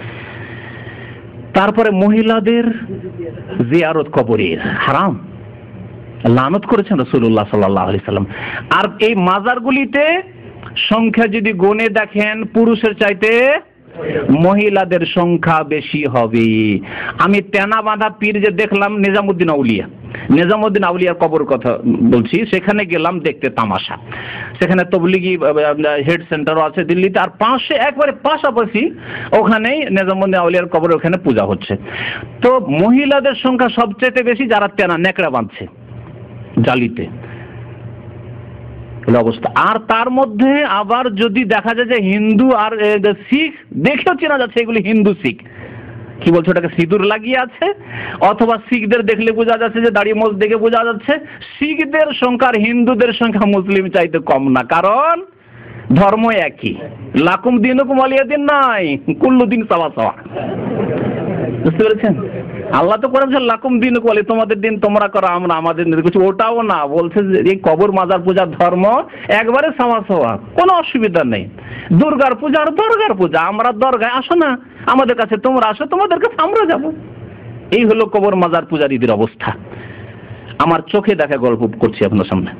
তারপরে মহিলাদের জিয়ারত কবরের হারাম, লানত করেছেন রাসূলুল্লাহ সাল্লাল্লাহু আলাইহি সাল্লাম। আর এই মাজারগুলিতে সংখ্যা যদি গুণে দেখেন পুরুষের চাইতে মহিলাদের সংখ্যা বেশি হবে। আমি তেনা বাঁধা পীর যে দেখলাম নিজামুদ্দিন আউলিয়া, নিজামুদ্দিন আউলিয়ার কবর কথা বলছি, সেখানে গেলাম দেখতে তামাশা। সেখানে তবলিগি হেড সেন্টারও আছে দিল্লিতে, আর পাশে একবারে পাশাপাশি ওখানেই নিজামুদ্দিন আউলিয়ার কবর, ওখানে পূজা হচ্ছে। তো মহিলাদের সংখ্যা সবচেয়ে বেশি যারা তেনা নেকড়া বাঁধছে জালিতে অবস্থা। আর তার মধ্যে আবার যদি দেখা যায় যে হিন্দু আর শিখ, দেখেও চেনা যাচ্ছে এগুলি হিন্দু শিখ, কি বলছে ওটাকে সিঁদুর লাগিয়ে আছে, অথবা শিখদের দেখলে বোঝা যাচ্ছে যে দাড়ি মোজ দেখে বোঝা যাচ্ছে শিখদের সংখ্যা আর হিন্দুদের সংখ্যা মুসলিম চাইতে কম না, কারণ ধর্ম একই। লাকুম দিনুকুম ওয়ালিয়া দিন নাই, কুল্লু দিন সাওয়া সাওয়া। বুঝতে পেরেছেন? আল্লাহ তো করেছেন লাকুম দিনুকুম ওয়ালিয়া, তোমাদের দিন তোমরা করো, আমরা আমাদের দিন কিছু। ওটাও না, বলছে যে এই কবর মাজার পূজার ধর্ম একবারে সাওয়া সাওয়া, কোনো অসুবিধা নেই। দুর্গার পূজা আর দরগার পূজা, আমরা দরগায় আসো না, আমাদের কাছে তোমরা আসো, তোমাদের কাছে আমরা যাব। এই হলো কবর মাজার পূজারীদের অবস্থা। আমার চোখে দেখা গল্প করছি আপনার সামনে।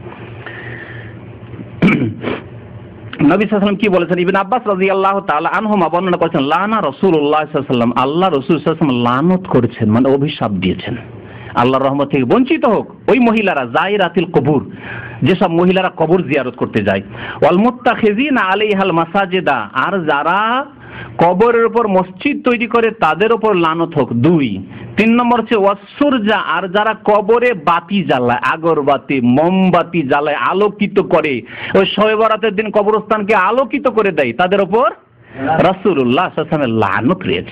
নবী সাল্লাল্লাহু আলাইহি ওয়াসাল্লাম কি বলেছেন? ইবনে আব্বাস রাদিয়াল্লাহু তাআলা আনহুমা বর্ণনা করেছেন, লানা রাসূলুল্লাহ সাল্লাল্লাহু আলাইহি ওয়াসাল্লাম, আল্লাহ রাসূল সাল্লাল্লাহু আলাইহি ওয়াসাল্লাম লানত করেছেন, মানে অভিশাপ দিয়েছেন, আল্লাহর রহমত থেকে বঞ্চিত হোক ওই মহিলারা, জায়রাতিল কবুর, যেসব মহিলারা কবর জিয়ারত করতে যায়, ওয়াল মুত্তাখিযিনা আলাইহাল মাসাজিদা, আর যারা কবরের উপর মসজিদ তৈরি করে তাদের উপর লানত হোক। দুই তিন নম্বর হচ্ছে ওয়াসুরজা, আর যারা কবরে বাতি জ্বালায়, আগরবাতি মোমবাতি জ্বালায়, আলোকিত করে, ওই শবে বরাতের দিন কবরস্থানকে আলোকিত করে দেয়, তাদের উপর রাসূলুল্লাহ সাল্লাল্লাহু আলাইহি ওয়াসাল্লামের লানত রয়েছে।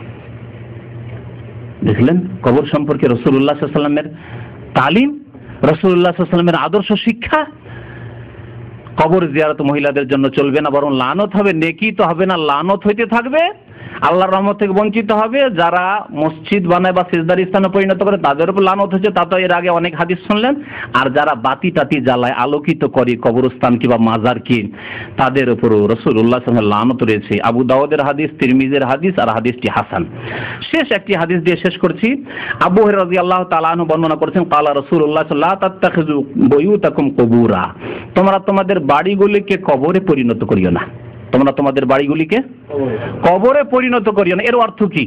দেখলেন কবর সম্পর্কে রাসূলুল্লাহ সাল্লাল্লাহু আলাইহি ওয়াসাল্লামের তালিম, রাসূলুল্লাহ সাল্লাল্লাহু আলাইহি ওয়াসাল্লামের আদর্শ শিক্ষা। কবর জিয়ারত মহিলাদের জন্য চলবে না, বরং লানত হবে, নেকি তো হবে না, লানত হইতে থাকবে, আল্লাহর রহমত থেকে বঞ্চিত হবে। যারা মসজিদ বানায় বা সিজদার স্থানে পরিণত করে তাদের উপর লানত হচ্ছে, তা তো এর আগে অনেক হাদিস শুনলেন। আর যারা বাতি টাতি জ্বালায়, আলোকিত করে কবরস্থান কিংবা মাজার কি, তাদের উপরও রাসূলুল্লাহ সাল্লাল্লাহু আলাইহি ওয়াসাল্লাম লানত রয়েছে। আবু দাউদের হাদিস, তিরমিজির হাদিস, আর হাদিসটি হাসান। শেষ একটি হাদিস দিয়ে শেষ করছি। আবু হুরায়রা রাদিয়াল্লাহু তাআলা আনহু বর্ণনা করেছেন, ক্বালা রাসূলুল্লাহ সাল্লাল্লাহু আলাইহি ওয়াসাল্লাম, লা তাত্তাখিযু বুয়ুতাকুম কুবুরা, তোমরা তোমাদের বাড়িগুলিকে কবরে পরিণত করিও না, তোমরা তোমাদের বাড়িগুলিকে কবরে পরিণত করিও না। এর অর্থ কি?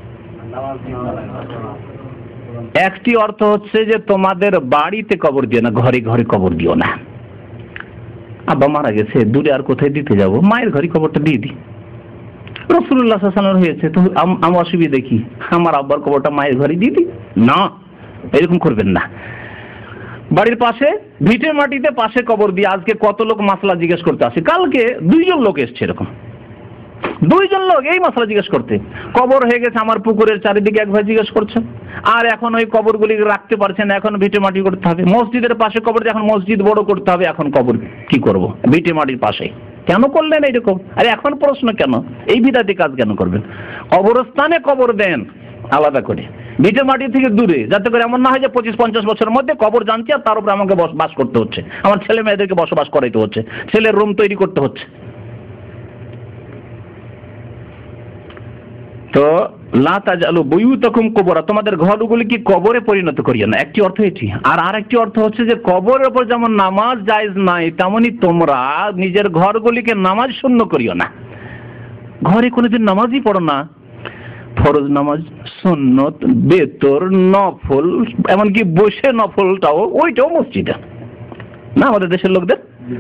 একটি অর্থ হচ্ছে যে তোমাদের বাড়িতে কবর দিও না, ঘরে ঘরে কবর দিও না। আব্বা মারা গেছে, দূরে আর কোথায় দিতে যাব, মায়ের ঘরে কবরটা দিয়ে দিই। রাসূলুল্লাহ সাল্লাল্লাহু আলাইহি ওয়াসাল্লাম হয়েছে তো আমি অসুবিধা কি, আমার আব্বার কবরটা মায়ের ঘরে দিয়ে দিই? না, এরকম করবেন না। বাড়ির পাশে ভিটে মাটিতে পাশে কবর দিয়ে আজকে কত লোক মাসলা জিজ্ঞেস করতে আসে, কালকে দুইজন লোক এসছে, এরকম দুইজন লোক এই মাসলা জিজ্ঞেস করতে। কবর হয়ে গেছে আমার পুকুরের চারিদিকে, এক ভাই জিজ্ঞেস করছেন, আর এখন ওই কবরগুলি রাখতে পারছেন, এখন ভিটে মাটি করতে হবে। মসজিদের পাশে কবর, এখন মসজিদ বড় করতে হবে, এখন কবর কি করব, ভিটে মাটির পাশে কেন করলেন এইরকম? আরে এখন প্রশ্ন কেন, এই বিদাতি কাজ কেন করবেন? কবরস্থানে কবর দেন আলাদা করে, ভিটে মাটি থেকে দূরে, যাতে করে এমন না হয় যে পঁচিশ পঞ্চাশ বছরের মধ্যে কবর জানছি আর তার উপরে আমাকে বাস করতে হচ্ছে, আমার ছেলে মেয়েদেরকে বসবাস করাইতে হচ্ছে, ছেলের রুম তৈরি করতে হচ্ছে। তো লা তাজআলু বুয়ুতাকুম কুবরা, তোমাদের ঘরগুলিকে কবরে পরিণত করিও না, একটি অর্থ এটি। আর আরেকটি অর্থ হচ্ছে যে কবরের উপর যেমন নামাজ জায়েজ নাই, তেমনি তোমরা নিজের ঘরগুলিকে নামাজ শূন্য করিও না। ঘরে কোনোদিন নামাজই পড়ো না, ফরজ নামাজ, সুন্নত, বেতর, নফল, এমনকি বসে নফলটাও ওইটাও মসজিদে না আমাদের দেশের লোকদের।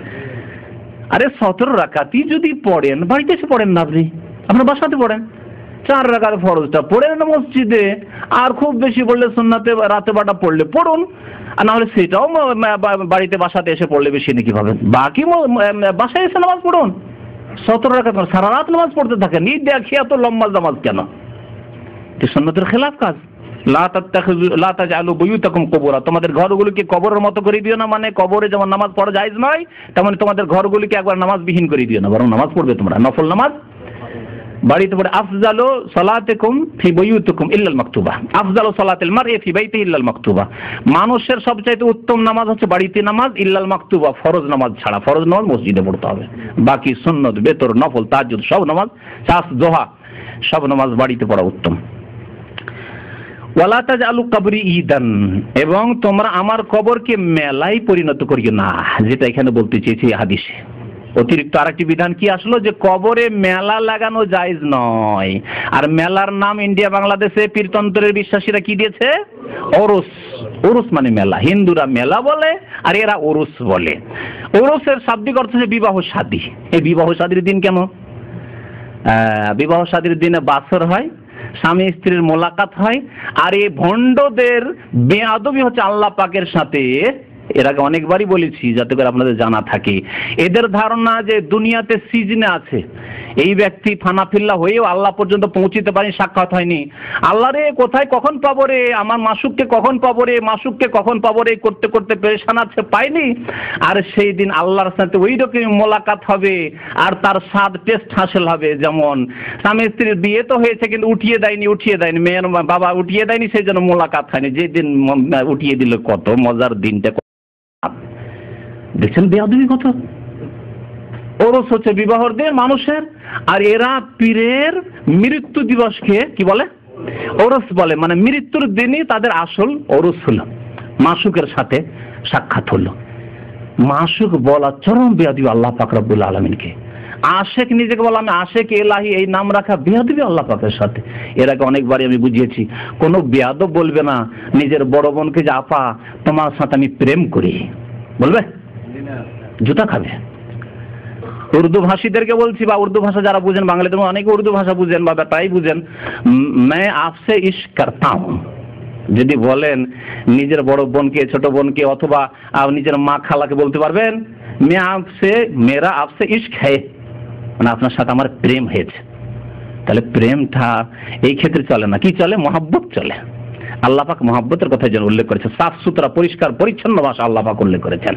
আরে সতেরো রাকাতই যদি পড়েন বাড়িতে এসে পড়েন না, আপনি আপনার বাসাতে পড়েন, চার রাকাত ফরজটা পড়েন না মসজিদে, আর খুব বেশি পড়লে সুন্নাতে রাতে বাটা পড়লে পড়ুন, আর না হলে সেটাও বাড়িতে বাসাতে এসে পড়লে বেশি নাকি পাবেন। বাকি বাসায় এসে নামাজ পড়ুন, সতেরো রাকাত সারা রাত নামাজ পড়তে থাকেন, এই দেখি এত লম্বা নামাজ কেন? সুন্নতের খেলাফ কাজ। লা তাত্তাখিযু লা তাজআলু বুয়ুতাকুম কুবুরা, তোমাদের ঘরগুলোকে কবরের মতো করে দিও না, মানে কবরে যেমন নামাজ পড়া জায়েজ নয় তেমন তোমাদের ঘরগুলিকে একবার নামাজবিহীন করে দিও না, বরং নামাজ পড়বে তোমরা, নফল নামাজ বাড়িতে পড়ে। আফজালু সালাতিকুম ফি বুয়ুতিকুম ইল্লাল মাকতুবা, আফজালু সালাতিল মারই ফি বাইতিহি ইল্লাল মাকতুবা, মানুষের সবচাইতে উত্তম নামাজ হচ্ছে বাড়িতে নামাজ, ইল্লাল মাকতুবা ফরজ নামাজ ছাড়া, ফরজ নামাজ মসজিদে পড়তে হবে, বাকি সুন্নত, বেতর, নফল, তাহাজ্জুদ সব নামাজ, চাষ, দোহা সব নামাজ বাড়িতে পড়া উত্তম। ওয়ালা তাজআলু কবরি ঈদান, এবং তোমরা আমার কবরকে মেলায় পরিণত করিও না, যেটা এখানে বলতে চেয়েছি হাদিসে। অতিরিক্ত আরেকটি বিধান কি আসলো, যে কবরে মেলা লাগানো জায়েজ নয়। আর মেলার নাম ইন্ডিয়া বাংলাদেশে পীরতন্ত্রের বিশ্বাসীরা কি দিয়েছে? ওরস। ওরস মানে মেলা, হিন্দুরা মেলা বলে আর এরা ওরস বলে। ওরসের শাব্দিক অর্থ হচ্ছে বিবাহ শাদী। এই বিবাহ শাদীর দিন কেন? বিবাহ শাদীর দিনে বাসর হয়, স্বামী স্ত্রীর মোলাকাত হয়, আর এই ভণ্ডদের বেয়াদবি হচ্ছে আল্লাহ পাকের সাথে। এর আগে অনেকবারই বলেছি যাতে করে আপনাদের জানা থাকে। এদের ধারণা যে দুনিয়াতে সিজনে আছে, এই ব্যক্তি ফানাফিল্লা হয়েও আল্লাহ পর্যন্ত পৌঁছিতে পারেনি, সাক্ষাৎ হয়নি। আল্লাহ রে কোথায় কখন পাবো রে, আমার মাসুককে কখন পাবো রে, মাসুককে কখন পাবো রে করতে করতে পেরেশান আছে, পাইনি। আর সেই দিন আল্লাহর সাথে ওই রকম মোলাকাত হবে আর তার স্বাদ টেস্ট হাসিল হবে। যেমন স্বামী স্ত্রীর বিয়ে তো হয়েছে কিন্তু উঠিয়ে দেয়নি উঠিয়ে দেয়নি মেয়ের বাবা উঠিয়ে দেয়নি, সেই জন্য মোলাকাত হয়নি। যেদিন উঠিয়ে দিল কত মজার দিনটা, দেখছেন বেয়াদবি কত। ওরস হচ্ছে বিবাহর দিন মানুষের, আর এরা পীরের মৃত্যু দিবসকে কি বলে? ওরস বলে। মানে মৃত্যুর দিনই তাদের আসল ওরস হলো, মাসুকের সাথে সাক্ষাৎ হলো। মাসুক বলা চরম বেয়াদবি আল্লাহ পাক রব্বুল আলামিনকে। আশেক নিজেকে বলা আমি আশেক এলাহি, এই নাম রাখা বেয়াদবি আল্লাহ পাকের সাথে। এর আগে অনেকবারই আমি বুঝিয়েছি, কোনো বেয়াদব বলবে না নিজের বড় বোনকে যে আপা তোমার সাথে আমি প্রেম করি, বলবে? জুতা খাবে। উর্দু ভাষীদেরকে বলছি, বা উর্দু ভাষা যারা বুঝেন, বাঙালিদের অনেকে উর্দু ভাষা বুঝেন বা তাই বুঝেন, मैं आपसे इश्क करता हूं যদি বলেন নিজের বড় বোনকে, ছোট বোনকে, অথবা নিজের মা খালাকে বলতে পারবেন मैं आपसे मेरा आपसे इश्क है, মানে আপনার সাথে আমার প্রেম হয়েছে। তাহলে প্রেমটা এই ক্ষেত্রে চলে না, কি চলে? মহব্বত চলে। আল্লাহ পাক মহব্বতের কথা যেন উল্লেখ করেছে, সাফ সুতরা পরিষ্কার পরিচ্ছন্ন ভাষা আল্লাহ পাক উল্লেখ করেছেন,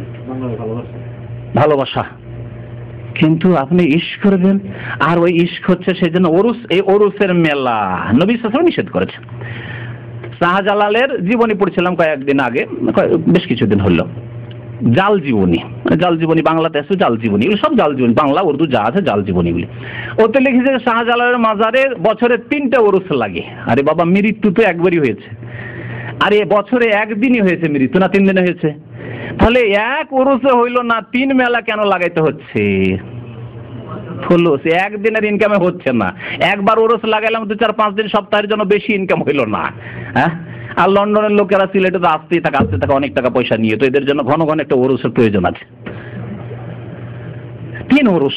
ভালোবাসা। কিন্তু আপনি ইশক করবেন, আর ওই ইশক হচ্ছে সেই জন্য ওরুস, এই ওরুসের মেলা নবী সাল্লাল্লাহু আলাইহি ওয়াসাল্লাম নিষেধ করেছেন। শাহজালালের জীবনী পড়ছিলাম কয়েকদিন আগে, বেশ কিছুদিন হলো, জাল জীবনী, জাল জীবনী বাংলাতে আছে, জাল জীবনী, এগুলো সব জাল জীবনী, বাংলা উর্দু যা আছে জাল জীবনীগুলি। ওতে লিখেছে শাহজালালের মাজারে বছরে তিনটা ওরস লাগে। আরে বাবা, মৃত্যু তো একবারই হয়েছে, আরে বছরে একদিনই হয়েছে মৃত্যু, না তিন দিনে হয়েছে? তাহলে এক ওরসে হইল না, তিন মেলা কেন লাগাইতে হচ্ছে? ফুলুস একদিনের ইনকামে হচ্ছে না, একবার ওরস লাগাইলাম দু চার পাঁচ দিন সপ্তাহের জন্য, বেশি ইনকাম হইল না। হ্যাঁ, আর লন্ডনের লোকেরা সিলেটে তো আসতেই থাকে আসতে থাকে অনেক টাকা পয়সা নিয়ে, তো এদের জন্য ঘন ঘন একটা ওরসের প্রয়োজন আছে। তিন ওরস।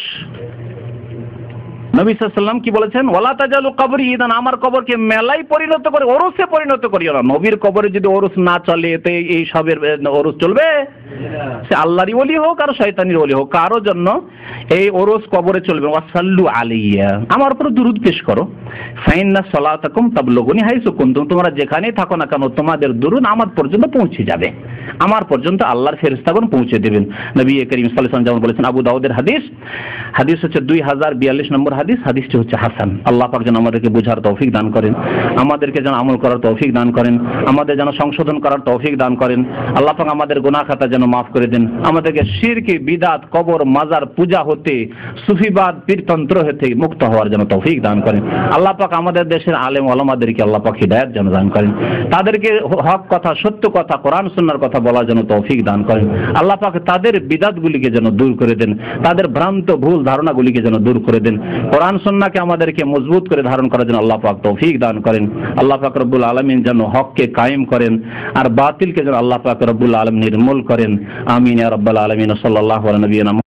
নবী সাল্লাল্লাহু আলাইহি ওয়াসাল্লাম কি বলেছেন? ওয়ালা তাজালু কবরি ঈদান, আমার কবরকে মেলায় পরিণত করে, ওরসে পরিণত করিও না। নবীর কবরে যদি ওরস না চলে তো এই সবের ওরস চলবে? সে আল্লাহরই ওলি হোক আর শয়তানির ওলি হোক, কারো জন্য এই ওরস কবরে চলবে। ওয়াসাল্লু আলাইয়া, আমার উপর দুরূদ পেশ করো। ফাইন্না সালাতাকুম তাবলুগুনি হাইসু কুনতুম, তোমরা যেখানেই থাকো না কেন তোমাদের দুরূদ আমার পর্যন্ত পৌঁছে যাবে। আমার পর্যন্ত আল্লাহর ফেরেশতাগণ পৌঁছে দেবেন। নবী করিম সাল্লাল্লাহু আলাইহি ওয়াসাল্লাম যেমন বলেছেন, আবু দাউদের হাদিস, হাদিস হচ্ছে দুই হাজার বিয়াল্লিশ নম্বর হাদিস, হাদিসটি হচ্ছে হাসান। আল্লাহ পাক যেন আমাদেরকে বোঝার তৌফিক দান করেন, আমাদেরকে যেন আমল করার তৌফিক দান করেন, আমাদের যেন সংশোধন করার তৌফিক দান করেন। আল্লাহ পাক আমাদের গুনাহ খাতা যেন মাফ করে দেন, আমাদেরকে শিরক, বিদআত, কবর, মাজার পূজা হতে, সুফিবাদ, পীরতন্ত্র হতে মুক্ত হওয়ার জন্য তৌফিক দান করেন। আল্লাহ পাক আমাদের দেশের আলেম ওলামাদেরকে আল্লাহ পাক হিদায়াত যেন দান করেন, তাদেরকে হক কথা, সত্য কথা, কোরআন সুন্নাহর কথা বলার জন্য তৌফিক দান করেন। আল্লাহ পাক তাদের বিদআতগুলিকে যেন দূর করে দেন, তাদের ভ্রান্ত ভুল ধারণাগুলিকে যেন দূর করে দেন। কোরআন সুন্নাহকে আমাদেরকে মজবুত করে ধারণ করার জন্য আল্লাহ পাক তৌফিক দান করেন। আল্লাহ পাক রব্বুল আলামিন যেন হককে কায়েম করেন আর বাতিলকে যেন আল্লাহ পাক রব্বুল আলামিন নির্মূল করেন। আমিন ইয়া রাব্বাল আলামিন। সাল্লাল্লাহু আলা নবিয়িনা